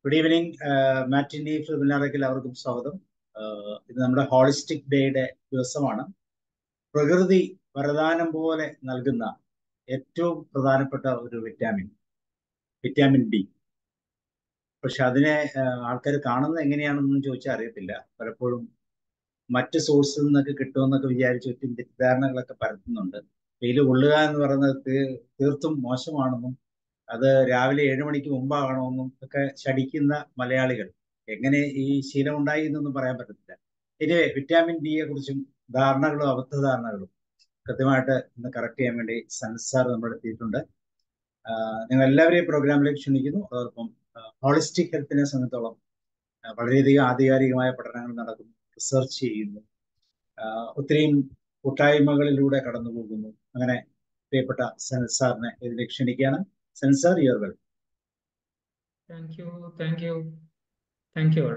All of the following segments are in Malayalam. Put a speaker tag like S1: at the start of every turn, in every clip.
S1: Good evening. മാറ്റിനി വെബിനാറിലേക്ക് എല്ലാവർക്കും സ്വാഗതം. ഇത് നമ്മുടെ ഹോളിസ്റ്റിക് ഡേയുടെ ദിവസമാണ്. പ്രകൃതി വരദാനം പോലെ നൽകുന്ന ഏറ്റവും പ്രധാനപ്പെട്ട ഒരു വിറ്റാമിൻ ഡി. പക്ഷെ അതിനെ ആൾക്കാർ കാണുന്നത് എങ്ങനെയാണെന്നൊന്നും ചോദിച്ചാൽ അറിയത്തില്ല. പലപ്പോഴും മറ്റ് സോഴ്സിൽ നിന്നൊക്കെ കിട്ടുമെന്നൊക്കെ വിചാരിച്ച് ഒത്തിരി തെറ്റിദ്ധാരണകളൊക്കെ പരത്തുന്നുണ്ട്. വെയിൽ കൊള്ളുക എന്ന് പറയുന്നത് തീർത്തും മോശമാണെന്നും അത് രാവിലെ 7 മണിക്ക് മുമ്പാകണമെന്നും ഒക്കെ ശടിക്കുന്ന മലയാളികൾ എങ്ങനെ ഈ ശീലം ഉണ്ടായി എന്നൊന്നും പറയാൻ പറ്റത്തില്ല. ഇനി വിറ്റാമിൻ ഡിയെ കുറിച്ചും ധാരണകളും അബദ്ധധാരണകളും കൃത്യമായിട്ട് ഇന്ന് കറക്റ്റ് ചെയ്യാൻ വേണ്ടി സൻസാർ നമ്മുടെ എത്തിയിട്ടുണ്ട്. നിങ്ങൾ എല്ലാവരെയും പ്രോഗ്രാമിലേക്ക് ക്ഷണിക്കുന്നു. അതോടൊപ്പം ഹോളിസ്റ്റിക് ഹെൽത്തിനെ സംബന്ധിച്ചോളം വളരെയധികം ആധികാരികമായ പഠനങ്ങൾ നടക്കുന്നു, റിസർച്ച് ചെയ്യുന്നു, ഒത്തിരിയും കൂട്ടായ്മകളിലൂടെ കടന്നു പോകുന്നു. അങ്ങനെ പ്രിയപ്പെട്ട സൻസാറിനെ ഇതിലേക്ക് ക്ഷണിക്കുകയാണ്. Sensor your well.
S2: Thank you.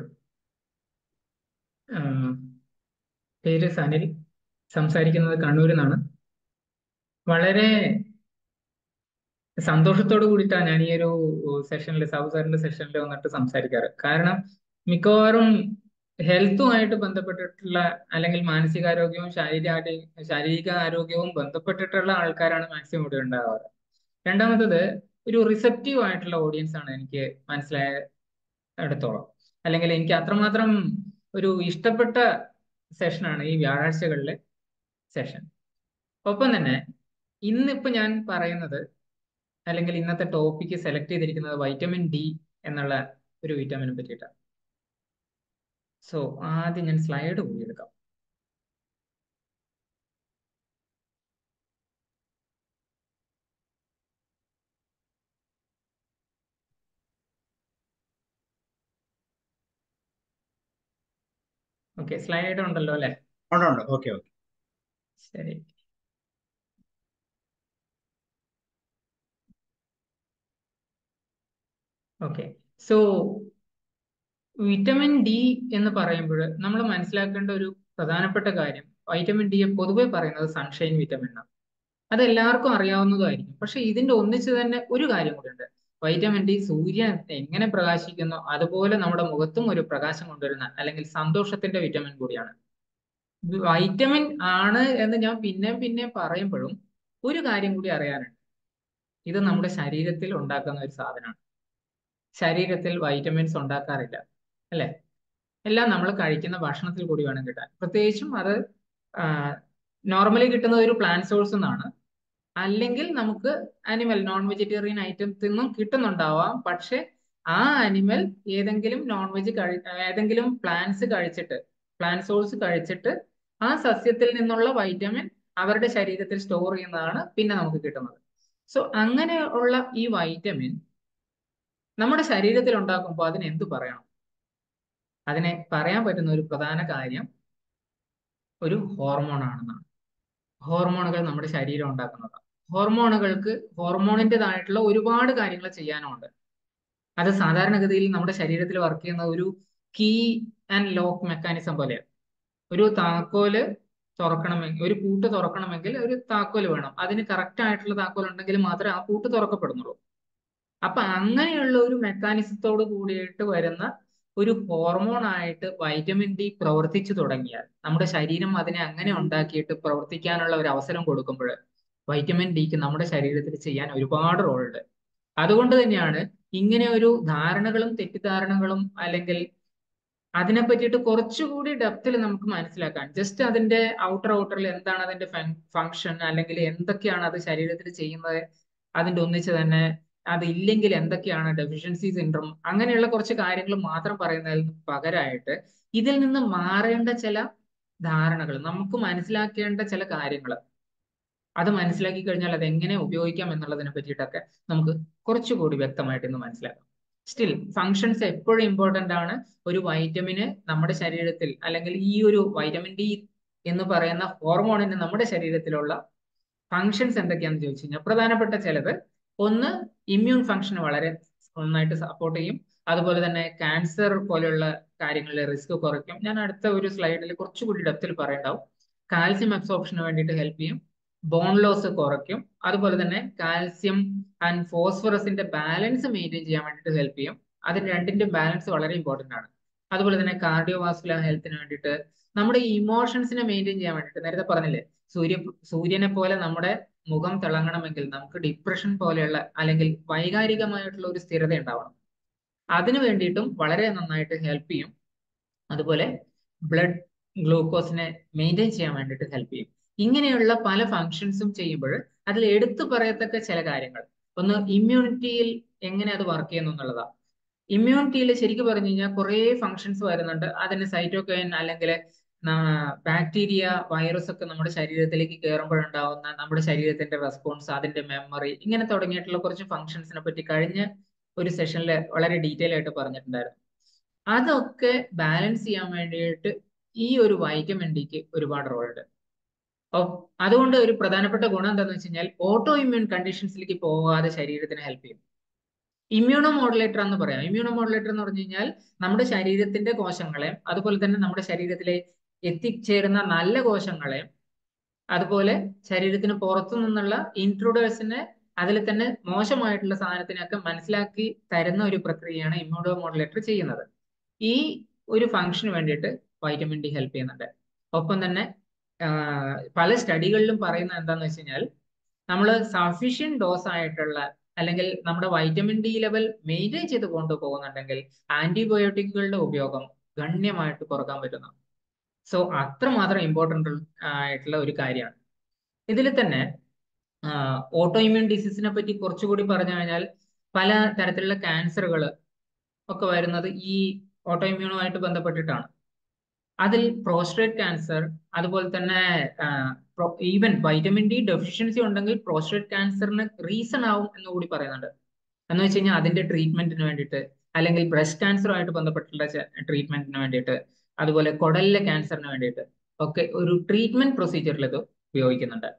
S2: പേര് സനിൽ, സംസാരിക്കുന്നത് കണ്ണൂരിൽ നിന്നാണ്. വളരെ സന്തോഷത്തോട് കൂടിയിട്ടാണ് ഞാൻ ഈ ഒരു സെഷനിൽ, സൗസാറിന്റെ സെഷനിൽ വന്നിട്ട് സംസാരിക്കാറ്. കാരണം മിക്കവാറും ഹെൽത്തുമായിട്ട് ബന്ധപ്പെട്ടിട്ടുള്ള അല്ലെങ്കിൽ മാനസികാരോഗ്യവും ശാരീരിക ആരോഗ്യവും ബന്ധപ്പെട്ടിട്ടുള്ള ആൾക്കാരാണ് മാക്സിമം ഇവിടെ ഉണ്ടാവാറ്. രണ്ടാമത്തത്, ഒരു റിസപ്റ്റീവ് ആയിട്ടുള്ള ഓഡിയൻസ് ആണ് എനിക്ക് മനസ്സിലായിടത്തോളം. അല്ലെങ്കിൽ എനിക്ക് അത്രമാത്രം ഒരു ഇഷ്ടപ്പെട്ട സെഷനാണ് ഈ വ്യാഴാഴ്ചകളിലെ സെഷൻ. ഒപ്പം തന്നെ ഇന്നിപ്പോൾ ഞാൻ പറയുന്നത്, അല്ലെങ്കിൽ ഇന്നത്തെ ടോപ്പിക്ക് സെലക്ട് ചെയ്തിരിക്കുന്നത് വൈറ്റമിൻ ഡി എന്നുള്ള ഒരു വിറ്റാമിനെ പറ്റിയിട്ടാണ്. സോ ആദ്യം ഞാൻ സ്ലൈഡ് പോയി എടുക്കാം. ഓക്കെ, സ്ലൈഡ് ഉണ്ടല്ലോ അല്ലേ?
S1: ഉണ്ട്. ഓക്കെ.
S2: ശരി. ഓക്കെ, സോ വിറ്റമിൻ ഡി എന്ന് പറയുമ്പോൾ നമ്മൾ മനസ്സിലാക്കേണ്ട ഒരു പ്രധാനപ്പെട്ട കാര്യം, വൈറ്റമിൻ ഡിയെ പൊതുവെ പറയുന്നത് സൺഷൈൻ വിറ്റമിൻ ആണ്. അത് എല്ലാവർക്കും അറിയാവുന്നതായിരിക്കും. പക്ഷെ ഇതിന്റെ ഒന്നിച്ച് തന്നെ ഒരു കാര്യം കൂടിയുണ്ട്. വൈറ്റമിൻ ഡി സൂര്യൻ എങ്ങനെ പ്രകാശിക്കുന്നു അതുപോലെ നമ്മുടെ മുഖത്തും ഒരു പ്രകാശം കൊണ്ടുവരുന്ന, അല്ലെങ്കിൽ സന്തോഷത്തിന്റെ വിറ്റമിൻ കൂടിയാണ്. വൈറ്റമിൻ ആണ് എന്ന് ഞാൻ പിന്നെ പറയുമ്പോഴും ഒരു കാര്യം കൂടി അറിയാനുണ്ട്. ഇത് നമ്മുടെ ശരീരത്തിൽ ഉണ്ടാക്കുന്ന ഒരു സാധനമാണ്. ശരീരത്തിൽ വൈറ്റമിൻസ് ഉണ്ടാക്കാറില്ല, അല്ലെ? എല്ലാം നമ്മൾ കഴിക്കുന്ന ഭക്ഷണത്തിൽ കൂടി വേണം കിട്ടാൻ. പ്രത്യേകിച്ചും അത് നോർമലി കിട്ടുന്ന ഒരു പ്ലാന്റ് സോഴ്സ് നിന്നാണ്, അല്ലെങ്കിൽ നമുക്ക് അനിമൽ നോൺ വെജിറ്റേറിയൻ ഐറ്റംസിൽ നിന്നും കിട്ടുന്നുണ്ടാവാം. പക്ഷെ ആ അനിമൽ ഏതെങ്കിലും ഏതെങ്കിലും പ്ലാന്റ് സോഴ്സ് കഴിച്ചിട്ട് ആ സസ്യത്തിൽ നിന്നുള്ള വൈറ്റമിൻ അവരുടെ ശരീരത്തിൽ സ്റ്റോർ ചെയ്യുന്നതാണ് പിന്നെ നമുക്ക് കിട്ടുന്നത്. സോ അങ്ങനെയുള്ള ഈ വൈറ്റമിൻ നമ്മുടെ ശരീരത്തിൽ ഉണ്ടാക്കുമ്പോൾ അതിന് എന്ത് പറയണം? അതിനെ പറയാൻ പറ്റുന്ന ഒരു പ്രധാന കാര്യം ഒരു ഹോർമോൺ ആണെന്നാണ്. ഹോർമോണുകൾ നമ്മുടെ ശരീരം ഉണ്ടാക്കുന്നതാണ്. ഹോർമോണിൻ്റെതായിട്ടുള്ള ഒരുപാട് കാര്യങ്ങൾ ചെയ്യാനുമുണ്ട്. അത് സാധാരണഗതിയിൽ നമ്മുടെ ശരീരത്തിൽ വർക്ക് ചെയ്യുന്ന ഒരു കീ ആൻഡ് ലോക്ക് മെക്കാനിസം പോലെയാണ്. ഒരു താക്കോല് തുറക്കണമെങ്കിൽ, ഒരു പൂട്ട് തുറക്കണമെങ്കിൽ ഒരു താക്കോല് വേണം. അതിന് കറക്റ്റ് ആയിട്ടുള്ള താക്കോൽ ഉണ്ടെങ്കിൽ മാത്രമേ ആ പൂട്ട് തുറക്കപ്പെടുന്നുള്ളൂ. അപ്പൊ അങ്ങനെയുള്ള ഒരു മെക്കാനിസത്തോട് കൂടിയിട്ട് വരുന്ന ഒരു ഹോർമോൺ ആയിട്ട് വൈറ്റമിൻ ഡി പ്രവർത്തിച്ചു തുടങ്ങിയാൽ, നമ്മുടെ ശരീരം അതിനെ അങ്ങനെ ഉണ്ടാക്കിയിട്ട് പ്രവർത്തിക്കാനുള്ള ഒരു അവസരം കൊടുക്കുമ്പോൾ വൈറ്റമിൻ ഡിക്ക് നമ്മുടെ ശരീരത്തിൽ ചെയ്യാൻ ഒരുപാട് റോളുണ്ട്. അതുകൊണ്ട് തന്നെയാണ് ഇങ്ങനെ ഒരു ധാരണകളും തെറ്റിദ്ധാരണകളും, അല്ലെങ്കിൽ അതിനെ പറ്റിയിട്ട് കുറച്ചുകൂടി ഡെപ്തിൽ നമുക്ക് മനസ്സിലാക്കാൻ, ജസ്റ്റ് അതിന്റെ ഔട്ടറിൽ എന്താണ് അതിന്റെ ഫങ്ഷൻ, അല്ലെങ്കിൽ എന്തൊക്കെയാണ് അത് ശരീരത്തിൽ ചെയ്യുന്നത്, അതിന്റെ ഒന്നിച്ച് തന്നെ അതില്ലെങ്കിൽ എന്തൊക്കെയാണ് ഡെഫിഷ്യൻസി സിൻഡ്രോം, അങ്ങനെയുള്ള കുറച്ച് കാര്യങ്ങൾ മാത്രം പറയുന്നതിന് പകരമായിട്ട് ഇതിൽ നിന്ന് മാറേണ്ട ചില ധാരണകൾ, നമുക്ക് മനസ്സിലാക്കേണ്ട ചില കാര്യങ്ങൾ, അത് മനസ്സിലാക്കി കഴിഞ്ഞാൽ അത് എങ്ങനെ ഉപയോഗിക്കാം എന്നുള്ളതിനെ പറ്റിയിട്ടൊക്കെ നമുക്ക് കുറച്ചുകൂടി വ്യക്തമായിട്ട് ഇന്ന് മനസ്സിലാക്കാം. സ്റ്റിൽ ഫങ്ഷൻസ് എപ്പോഴും ഇമ്പോർട്ടന്റ് ആണ്. ഒരു വൈറ്റമിന് നമ്മുടെ ശരീരത്തിൽ, അല്ലെങ്കിൽ ഈ ഒരു വൈറ്റമിൻ ഡി എന്ന് പറയുന്ന ഹോർമോണിന് നമ്മുടെ ശരീരത്തിലുള്ള ഫങ്ഷൻസ് എന്തൊക്കെയാണെന്ന് ചോദിച്ചു കഴിഞ്ഞാൽ പ്രധാനപ്പെട്ട ചിലത്, ഒന്ന് ഇമ്മ്യൂൺ ഫങ്ഷന് വളരെ നന്നായിട്ട് സപ്പോർട്ട് ചെയ്യും. അതുപോലെ തന്നെ ക്യാൻസർ പോലെയുള്ള കാര്യങ്ങളിലെ റിസ്ക് കുറയ്ക്കും. ഞാൻ അടുത്ത ഒരു സ്ലൈഡിൽ കുറച്ചുകൂടി ഡെപ്തിൽ പറയണ്ടാവും. കാൽസ്യം അബ്സോർപ്ഷന് വേണ്ടിയിട്ട് ഹെൽപ്പ് ചെയ്യും. ബോൺ ലോസ് കുറയ്ക്കും. അതുപോലെ തന്നെ കാൽസ്യം ആൻഡ് ഫോസ്ഫറസിന്റെ ബാലൻസ് മെയിൻറ്റെയിൻ ചെയ്യാൻ വേണ്ടിയിട്ട് ഹെൽപ്പ് ചെയ്യും. അതിന് രണ്ടിന്റെ ബാലൻസ് വളരെ ഇമ്പോർട്ടന്റ് ആണ്. അതുപോലെ തന്നെ കാർഡിയോവാസ്കുലർ ഹെൽത്തിന് വേണ്ടിയിട്ട് നമ്മുടെ ഇമോഷൻസിനെ മെയിൻറ്റെയിൻ ചെയ്യാൻ വേണ്ടിയിട്ട് നേരത്തെ പറഞ്ഞില്ലേ, സൂര്യനെ പോലെ നമ്മുടെ മുഖം തിളങ്ങണമെങ്കിൽ നമുക്ക് ഡിപ്രഷൻ പോലെയുള്ള അല്ലെങ്കിൽ വൈകാരികമായിട്ടുള്ള ഒരു സ്ഥിരത ഉണ്ടാവണം. അതിനു വേണ്ടിയിട്ടും വളരെ നന്നായിട്ട് ഹെൽപ്പ് ചെയ്യും. അതുപോലെ ബ്ലഡ് ഗ്ലൂക്കോസിനെ മെയിൻറ്റെയിൻ ചെയ്യാൻ വേണ്ടിയിട്ട് ഹെൽപ്പ് ചെയ്യും. ഇങ്ങനെയുള്ള പല ഫങ്ഷൻസും ചെയ്യുമ്പോൾ അതിൽ എടുത്തു പറയത്തക്ക ചില കാര്യങ്ങൾ, ഒന്ന് ഇമ്മ്യൂണിറ്റിയിൽ എങ്ങനെ അത് വർക്ക് ചെയ്യുന്നു എന്നുള്ളതാണ്. ഇമ്മ്യൂണിറ്റിയിൽ ശരിക്കും പറഞ്ഞു കഴിഞ്ഞാൽ കുറേ ഫങ്ഷൻസ് വരുന്നുണ്ട്. അതിന് സൈറ്റോകൈൻ അല്ലെങ്കിൽ ബാക്ടീരിയ, വൈറസ് ഒക്കെ നമ്മുടെ ശരീരത്തിലേക്ക് കയറുമ്പോഴുണ്ടാവുന്ന നമ്മുടെ ശരീരത്തിന്റെ റെസ്പോൺസ്, അതിന്റെ മെമ്മറി, ഇങ്ങനെ തുടങ്ങിയിട്ടുള്ള കുറച്ച് ഫങ്ഷൻസിനെ പറ്റി കഴിഞ്ഞ ഒരു സെഷനിൽ വളരെ ഡീറ്റെയിൽ ആയിട്ട് പറഞ്ഞിട്ടുണ്ടായിരുന്നു. അതൊക്കെ ബാലൻസ് ചെയ്യാൻ വേണ്ടിയിട്ട് ഈ ഒരു വൈറ്റമിൻ ഡിക്ക് ഒരുപാട് റോൾ ഉണ്ട്. അതുകൊണ്ട് ഒരു പ്രധാനപ്പെട്ട ഗുണം എന്താണെന്ന് വെച്ച് കഴിഞ്ഞാൽ ഓട്ടോ ഇമ്മ്യൂൺ കണ്ടീഷൻസിലേക്ക് പോകാതെ ശരീരത്തിന് ഹെൽപ്പ് ചെയ്യും. ഇമ്മ്യൂണോ മോഡുലേറ്റർ എന്ന് പറയാം. ഇമ്മ്യൂണോ മോഡുലേറ്റർ എന്ന് പറഞ്ഞു കഴിഞ്ഞാൽ നമ്മുടെ ശരീരത്തിന്റെ കോശങ്ങളെ, അതുപോലെ തന്നെ നമ്മുടെ ശരീരത്തിലെ എത്തിച്ചേരുന്ന നല്ല കോശങ്ങളെ, അതുപോലെ ശരീരത്തിന് പുറത്തു നിന്നുള്ള ഇൻട്രൂഡേഴ്സിനെ, അതിൽ തന്നെ മോശമായിട്ടുള്ള സാധനത്തിനൊക്കെ മനസ്സിലാക്കി തരുന്ന ഒരു പ്രക്രിയയാണ് ഇമ്മ്യൂണോ മോഡുലേറ്റർ ചെയ്യുന്നത്. ഈ ഒരു ഫംഗ്ഷന് വേണ്ടിയിട്ട് വൈറ്റമിൻ ഡി ഹെൽപ്പ് ചെയ്യുന്നുണ്ട്. ഒപ്പം തന്നെ പല സ്റ്റഡികളിലും പറയുന്നത് എന്താന്ന് വെച്ച് കഴിഞ്ഞാൽ നമ്മൾ സഫീഷ്യന്റ് ഡോസ് ആയിട്ടുള്ള അല്ലെങ്കിൽ നമ്മുടെ വൈറ്റമിൻ ഡി ലെവൽ മെയിൻറ്റെയിൻ ചെയ്ത് കൊണ്ടുപോകുന്നുണ്ടെങ്കിൽ ആന്റിബയോട്ടിക്കുകളുടെ ഉപയോഗം ഗണ്യമായിട്ട് കുറക്കാൻ പറ്റുന്നു. സോ അത്രമാത്രം ഇമ്പോർട്ടൻ്റ് ആയിട്ടുള്ള ഒരു കാര്യമാണ്. ഇതിൽ തന്നെ ഓട്ടോ ഇമ്മ്യൂൺ ഡിസീസിനെ പറ്റി കുറച്ചുകൂടി പറഞ്ഞു കഴിഞ്ഞാൽ പല തരത്തിലുള്ള ക്യാൻസറുകൾ ഒക്കെ വരുന്നത് ഈ ഓട്ടോ ഇമ്മ്യൂണുമായിട്ട് ബന്ധപ്പെട്ടിട്ടാണ്. അതിൽ പ്രോസ്റ്റേറ്റ് ക്യാൻസർ, അതുപോലെ തന്നെ ഈവൻ വൈറ്റമിൻ ഡി ഡെഫിഷ്യൻസി ഉണ്ടെങ്കിൽ പ്രോസ്റ്റേറ്റ് ക്യാൻസറിന് റീസൺ ആവും എന്ന് കൂടി പറയുന്നുണ്ട്. എന്ന് വെച്ച് കഴിഞ്ഞാൽ അതിന്റെ ട്രീറ്റ്മെന്റിന് വേണ്ടിയിട്ട്, അല്ലെങ്കിൽ ബ്രസ്റ്റ് ക്യാൻസറുമായിട്ട് ബന്ധപ്പെട്ടുള്ള ട്രീറ്റ്മെന്റിന് വേണ്ടിയിട്ട്, അതുപോലെ കുടലിലെ ക്യാൻസറിന് വേണ്ടിയിട്ട് ഒക്കെ ഒരു ട്രീറ്റ്മെന്റ് പ്രൊസീജിയറിൽ ഇത് ഉപയോഗിക്കുന്നുണ്ട്.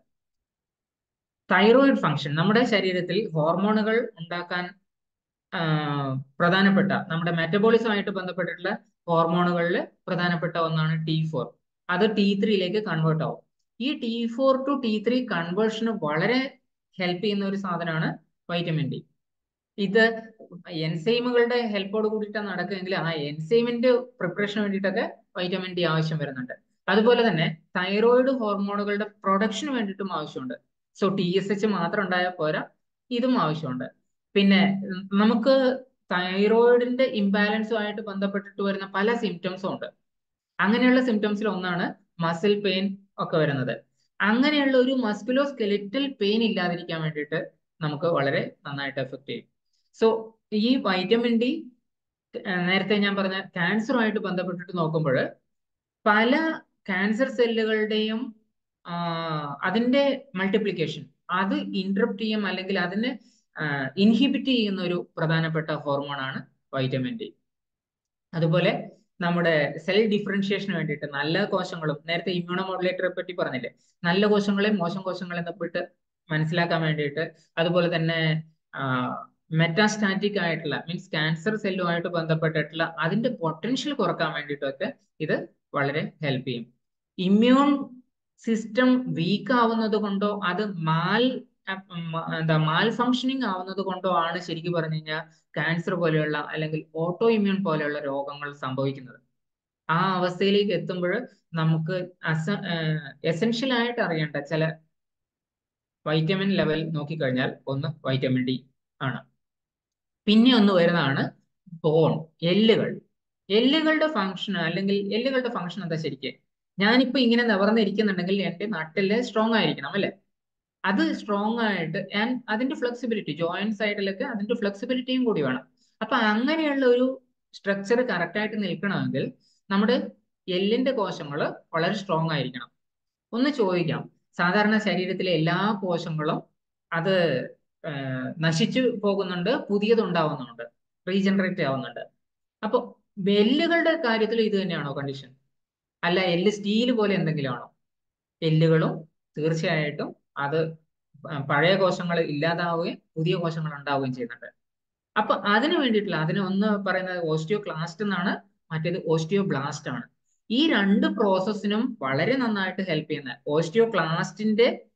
S2: തൈറോയിഡ് ഫംഗ്ഷൻ, നമ്മുടെ ശരീരത്തിൽ ഹോർമോണുകൾ ഉണ്ടാക്കാൻ പ്രധാനപ്പെട്ട നമ്മുടെ മെറ്റബോളിസമായിട്ട് ബന്ധപ്പെട്ടിട്ടുള്ള ഹോർമോണുകളിൽ പ്രധാനപ്പെട്ട ഒന്നാണ് T4. അത് T3യിലേക്ക് കൺവേർട്ട് ആവും. ഈ T4 to T3 കൺവേർഷന് വളരെ ഹെൽപ്പ് ചെയ്യുന്ന ഒരു സാധനമാണ് വൈറ്റമിൻ ഡി. ഇത് എൻസൈമുകളുടെ ഹെൽപ്പോട് കൂടിയിട്ടാണ് നടക്കുകയെങ്കിൽ ആ എൻസൈമിന്റെ പ്രിപ്പറേഷന് വേണ്ടിയിട്ടൊക്കെ വൈറ്റമിൻ ഡി ആവശ്യം വരുന്നുണ്ട്. അതുപോലെ തന്നെ തൈറോയിഡ് ഹോർമോണുകളുടെ പ്രൊഡക്ഷന് വേണ്ടിയിട്ടും ആവശ്യമുണ്ട്. സോ TSH മാത്രം ഉണ്ടായാൽ പോരാ, ഇതും ആവശ്യമുണ്ട്. പിന്നെ നമുക്ക് തൈറോയിഡിന്റെ ഇംബാലൻസുമായിട്ട് ബന്ധപ്പെട്ടിട്ട് വരുന്ന പല സിംറ്റംസും ഉണ്ട്. അങ്ങനെയുള്ള സിംറ്റംസിൽ ഒന്നാണ് മസിൽ പെയിൻ ഒക്കെ വരുന്നത്. അങ്ങനെയുള്ള ഒരു മസ്കുലോ സ്കെലിറ്റൽ പെയിൻ ഇല്ലാതിരിക്കാൻ വേണ്ടിയിട്ട് നമുക്ക് വളരെ നന്നായിട്ട് എഫക്ട് ചെയ്യും. സോ ഈ വൈറ്റമിൻ ഡി നേരത്തെ ഞാൻ പറഞ്ഞ ക്യാൻസറുമായിട്ട് ബന്ധപ്പെട്ടിട്ട് നോക്കുമ്പോൾ പല ക്യാൻസർ സെല്ലുകളുടെയും അതിന്റെ മൾട്ടിപ്ലിക്കേഷൻ അത് ഇന്ററപ്റ്റ് ചെയ്യും, അല്ലെങ്കിൽ അതിനെ ഇൻഹിബിറ്റ് ചെയ്യുന്ന ഒരു പ്രധാനപ്പെട്ട ഹോർമോണാണ് വൈറ്റമിൻ ഡി. അതുപോലെ നമ്മുടെ സെൽ ഡിഫറൻഷിയേഷന് വേണ്ടിയിട്ട് നല്ല കോശങ്ങളും, നേരത്തെ ഇമ്മ്യൂണോ മോഡുലേറ്ററെ പറ്റി പറഞ്ഞില്ലേ, നല്ല കോശങ്ങളെയും മോശം കോശങ്ങളെയും തമ്മിട്ട് മനസ്സിലാക്കാൻ വേണ്ടിയിട്ട്, അതുപോലെ തന്നെ മെറ്റാസ്റ്റാറ്റിക് ആയിട്ടുള്ള മീൻസ് ക്യാൻസർ സെല്ലുമായിട്ട് ബന്ധപ്പെട്ടിട്ടുള്ള അതിന്റെ പൊട്ടൻഷ്യൽ കുറക്കാൻ വേണ്ടിയിട്ടൊക്കെ ഇത് വളരെ ഹെൽപ്പ് ചെയ്യും. ഇമ്മ്യൂൺ സിസ്റ്റം വീക്ക് ആവുന്നത് കൊണ്ടോ അത് മാൽ ഫങ്ഷനിങ് ആവുന്നത് കൊണ്ടോ ആണ് ശരിക്കും പറഞ്ഞു കഴിഞ്ഞാൽ ക്യാൻസർ പോലെയുള്ള അല്ലെങ്കിൽ ഓട്ടോ ഇമ്മ്യൂൺ പോലെയുള്ള രോഗങ്ങൾ സംഭവിക്കുന്നത്. ആ അവസ്ഥയിലേക്ക് എത്തുമ്പോൾ നമുക്ക് എസെൻഷ്യൽ ആയിട്ട് അറിയേണ്ട ചില വൈറ്റമിൻ ലെവൽ നോക്കിക്കഴിഞ്ഞാൽ ഒന്ന് വൈറ്റമിൻ ഡി ആണ്. പിന്നെ ഒന്ന് വരുന്നതാണ് ബോൺ, എല്ലുകൾ. എല്ലുകളുടെ ഫംഗ്ഷൻ അല്ലെങ്കിൽ എല്ലുകളുടെ ഫംഗ്ഷൻ എന്താ ശരിക്കും? ഞാനിപ്പോ ഇങ്ങനെ നിവർന്നിരിക്കുന്നുണ്ടെങ്കിൽ എന്റെ നട്ടില് സ്ട്രോങ് ആയിരിക്കണം അല്ലെ? അത് സ്ട്രോങ് ആയിട്ട് അതിന്റെ ഫ്ലെക്സിബിലിറ്റി, ജോയിന്റ് സൈഡിലൊക്കെ അതിന്റെ ഫ്ലെക്സിബിലിറ്റിയും കൂടി വേണം. അപ്പൊ അങ്ങനെയുള്ള ഒരു സ്ട്രക്ചർ കറക്റ്റ് ആയിട്ട് നിൽക്കണമെങ്കിൽ നമ്മുടെ എല്ലിന്റെ കോശങ്ങൾ വളരെ സ്ട്രോങ് ആയിരിക്കണം. ഒന്ന് ചോദിക്കാം, സാധാരണ ശരീരത്തിലെ എല്ലാ കോശങ്ങളും അത് നശിച്ചു പോകുന്നുണ്ട്, പുതിയതുണ്ടാവുന്നുണ്ട്, റീജനറേറ്റ് ആവുന്നുണ്ട്. അപ്പൊ എല്ലുകളുടെ കാര്യത്തിൽ ഇത് തന്നെയാണോ കണ്ടീഷൻ? അല്ല എല്ല് സ്റ്റീൽ പോലെ എന്തെങ്കിലും ആണോ? എല്ലുകളും തീർച്ചയായിട്ടും അത് പഴയ കോശങ്ങൾ ഇല്ലാതാവുകയും പുതിയ കോശങ്ങൾ ഉണ്ടാവുകയും ചെയ്യുന്നുണ്ട്. അപ്പൊ അതിന് വേണ്ടിയിട്ടുള്ള, അതിന് ഒന്ന് പറയുന്നത് ഓസ്റ്റിയോക്ലാസ്റ്റ് എന്നാണ്, മറ്റേത് ഓസ്റ്റിയോബ്ലാസ്റ്റ് ആണ്. ഈ രണ്ട് പ്രോസസ്സിനും വളരെ നന്നായിട്ട് ഹെൽപ്പ് ചെയ്യുന്ന ഓസ്റ്റിയോക്ലാസ്റ്റിന്റെ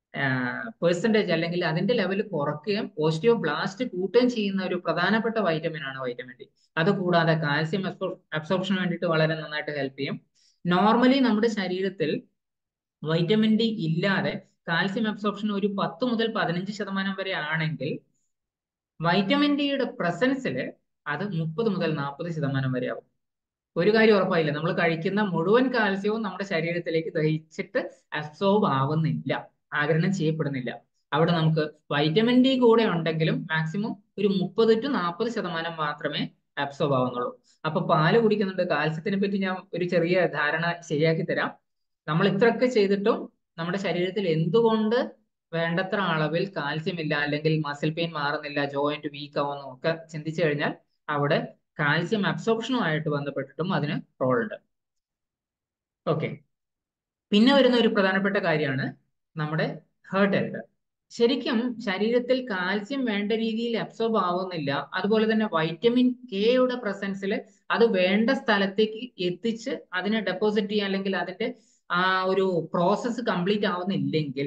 S2: പെർസെൻറ്റേജ് അല്ലെങ്കിൽ അതിന്റെ ലെവൽ കുറയ്ക്കുകയും ഓസ്റ്റിയോബ്ലാസ്റ്റ് കൂട്ടുകയും ചെയ്യുന്ന ഒരു പ്രധാനപ്പെട്ട വൈറ്റമിൻ ആണ് വൈറ്റമിൻ ഡി. അതുകൂടാതെ കാൽസ്യം അബ്സോർപ്ഷന് വേണ്ടിയിട്ട് വളരെ നന്നായിട്ട് ഹെൽപ്പ് ചെയ്യും. നോർമലി നമ്മുടെ ശരീരത്തിൽ വൈറ്റമിൻ ഡി ഇല്ലാതെ കാൽസ്യം അബ്സോർപ്ഷൻ ഒരു 10 മുതൽ 15% വരെ ആണെങ്കിൽ വൈറ്റമിൻ ഡിയുടെ പ്രസൻസിൽ അത് 30 മുതൽ 40% വരെ ആവും. ഒരു കാര്യം ഉറപ്പായില്ല, നമ്മൾ കഴിക്കുന്ന മുഴുവൻ കാൽസ്യവും നമ്മുടെ ശരീരത്തിലേക്ക് ദഹിച്ചിട്ട് അബ്സോർബ് ആവുന്നില്ല, ആഗിരണം ചെയ്യപ്പെടുന്നില്ല. അവിടെ നമുക്ക് വൈറ്റമിൻ ഡി കൂടെ ഉണ്ടെങ്കിലും മാക്സിമം ഒരു 30 to 40% മാത്രമേ അബ്സോർബ് ആവുന്നുള്ളൂ. അപ്പൊ പാല് കുടിക്കുന്നുണ്ട്, കാൽസ്യത്തിനെ പറ്റി ഞാൻ ഒരു ചെറിയ ധാരണ ശരിയാക്കി തരാം. നമ്മൾ ഇത്രയൊക്കെ ചെയ്തിട്ടും നമ്മുടെ ശരീരത്തിൽ എന്തുകൊണ്ട് വേണ്ടത്ര അളവിൽ കാൽസ്യം ഇല്ല, അല്ലെങ്കിൽ മസിൽ പെയിൻ മാറുന്നില്ല, ജോയിന്റ് വീക്ക് ആവുന്നു ഒക്കെ ചിന്തിച്ചു കഴിഞ്ഞാൽ അവിടെ കാൽസ്യം അബ്സോർപ്ഷനുമായിട്ട് ബന്ധപ്പെട്ടിട്ടും അതിന് റോൾ ഉണ്ട്. ഓക്കെ, പിന്നെ വരുന്ന ഒരു പ്രധാനപ്പെട്ട കാര്യമാണ് നമ്മുടെ ഹേർട്ട് ഹെൽത്ത്. ശരിക്കും ശരീരത്തിൽ കാൽസ്യം വേണ്ട രീതിയിൽ അബ്സോർബ് ആവുന്നില്ല, അതുപോലെ തന്നെ വൈറ്റമിൻ കെയുടെ പ്രസൻസിൽ അത് വേണ്ട സ്ഥലത്തേക്ക് എത്തിച്ച് അതിനെ ഡെപ്പോസിറ്റ് ചെയ്യാൻ, അല്ലെങ്കിൽ അതിന്റെ ആ ഒരു പ്രോസസ്സ് കംപ്ലീറ്റ് ആവുന്നില്ലെങ്കിൽ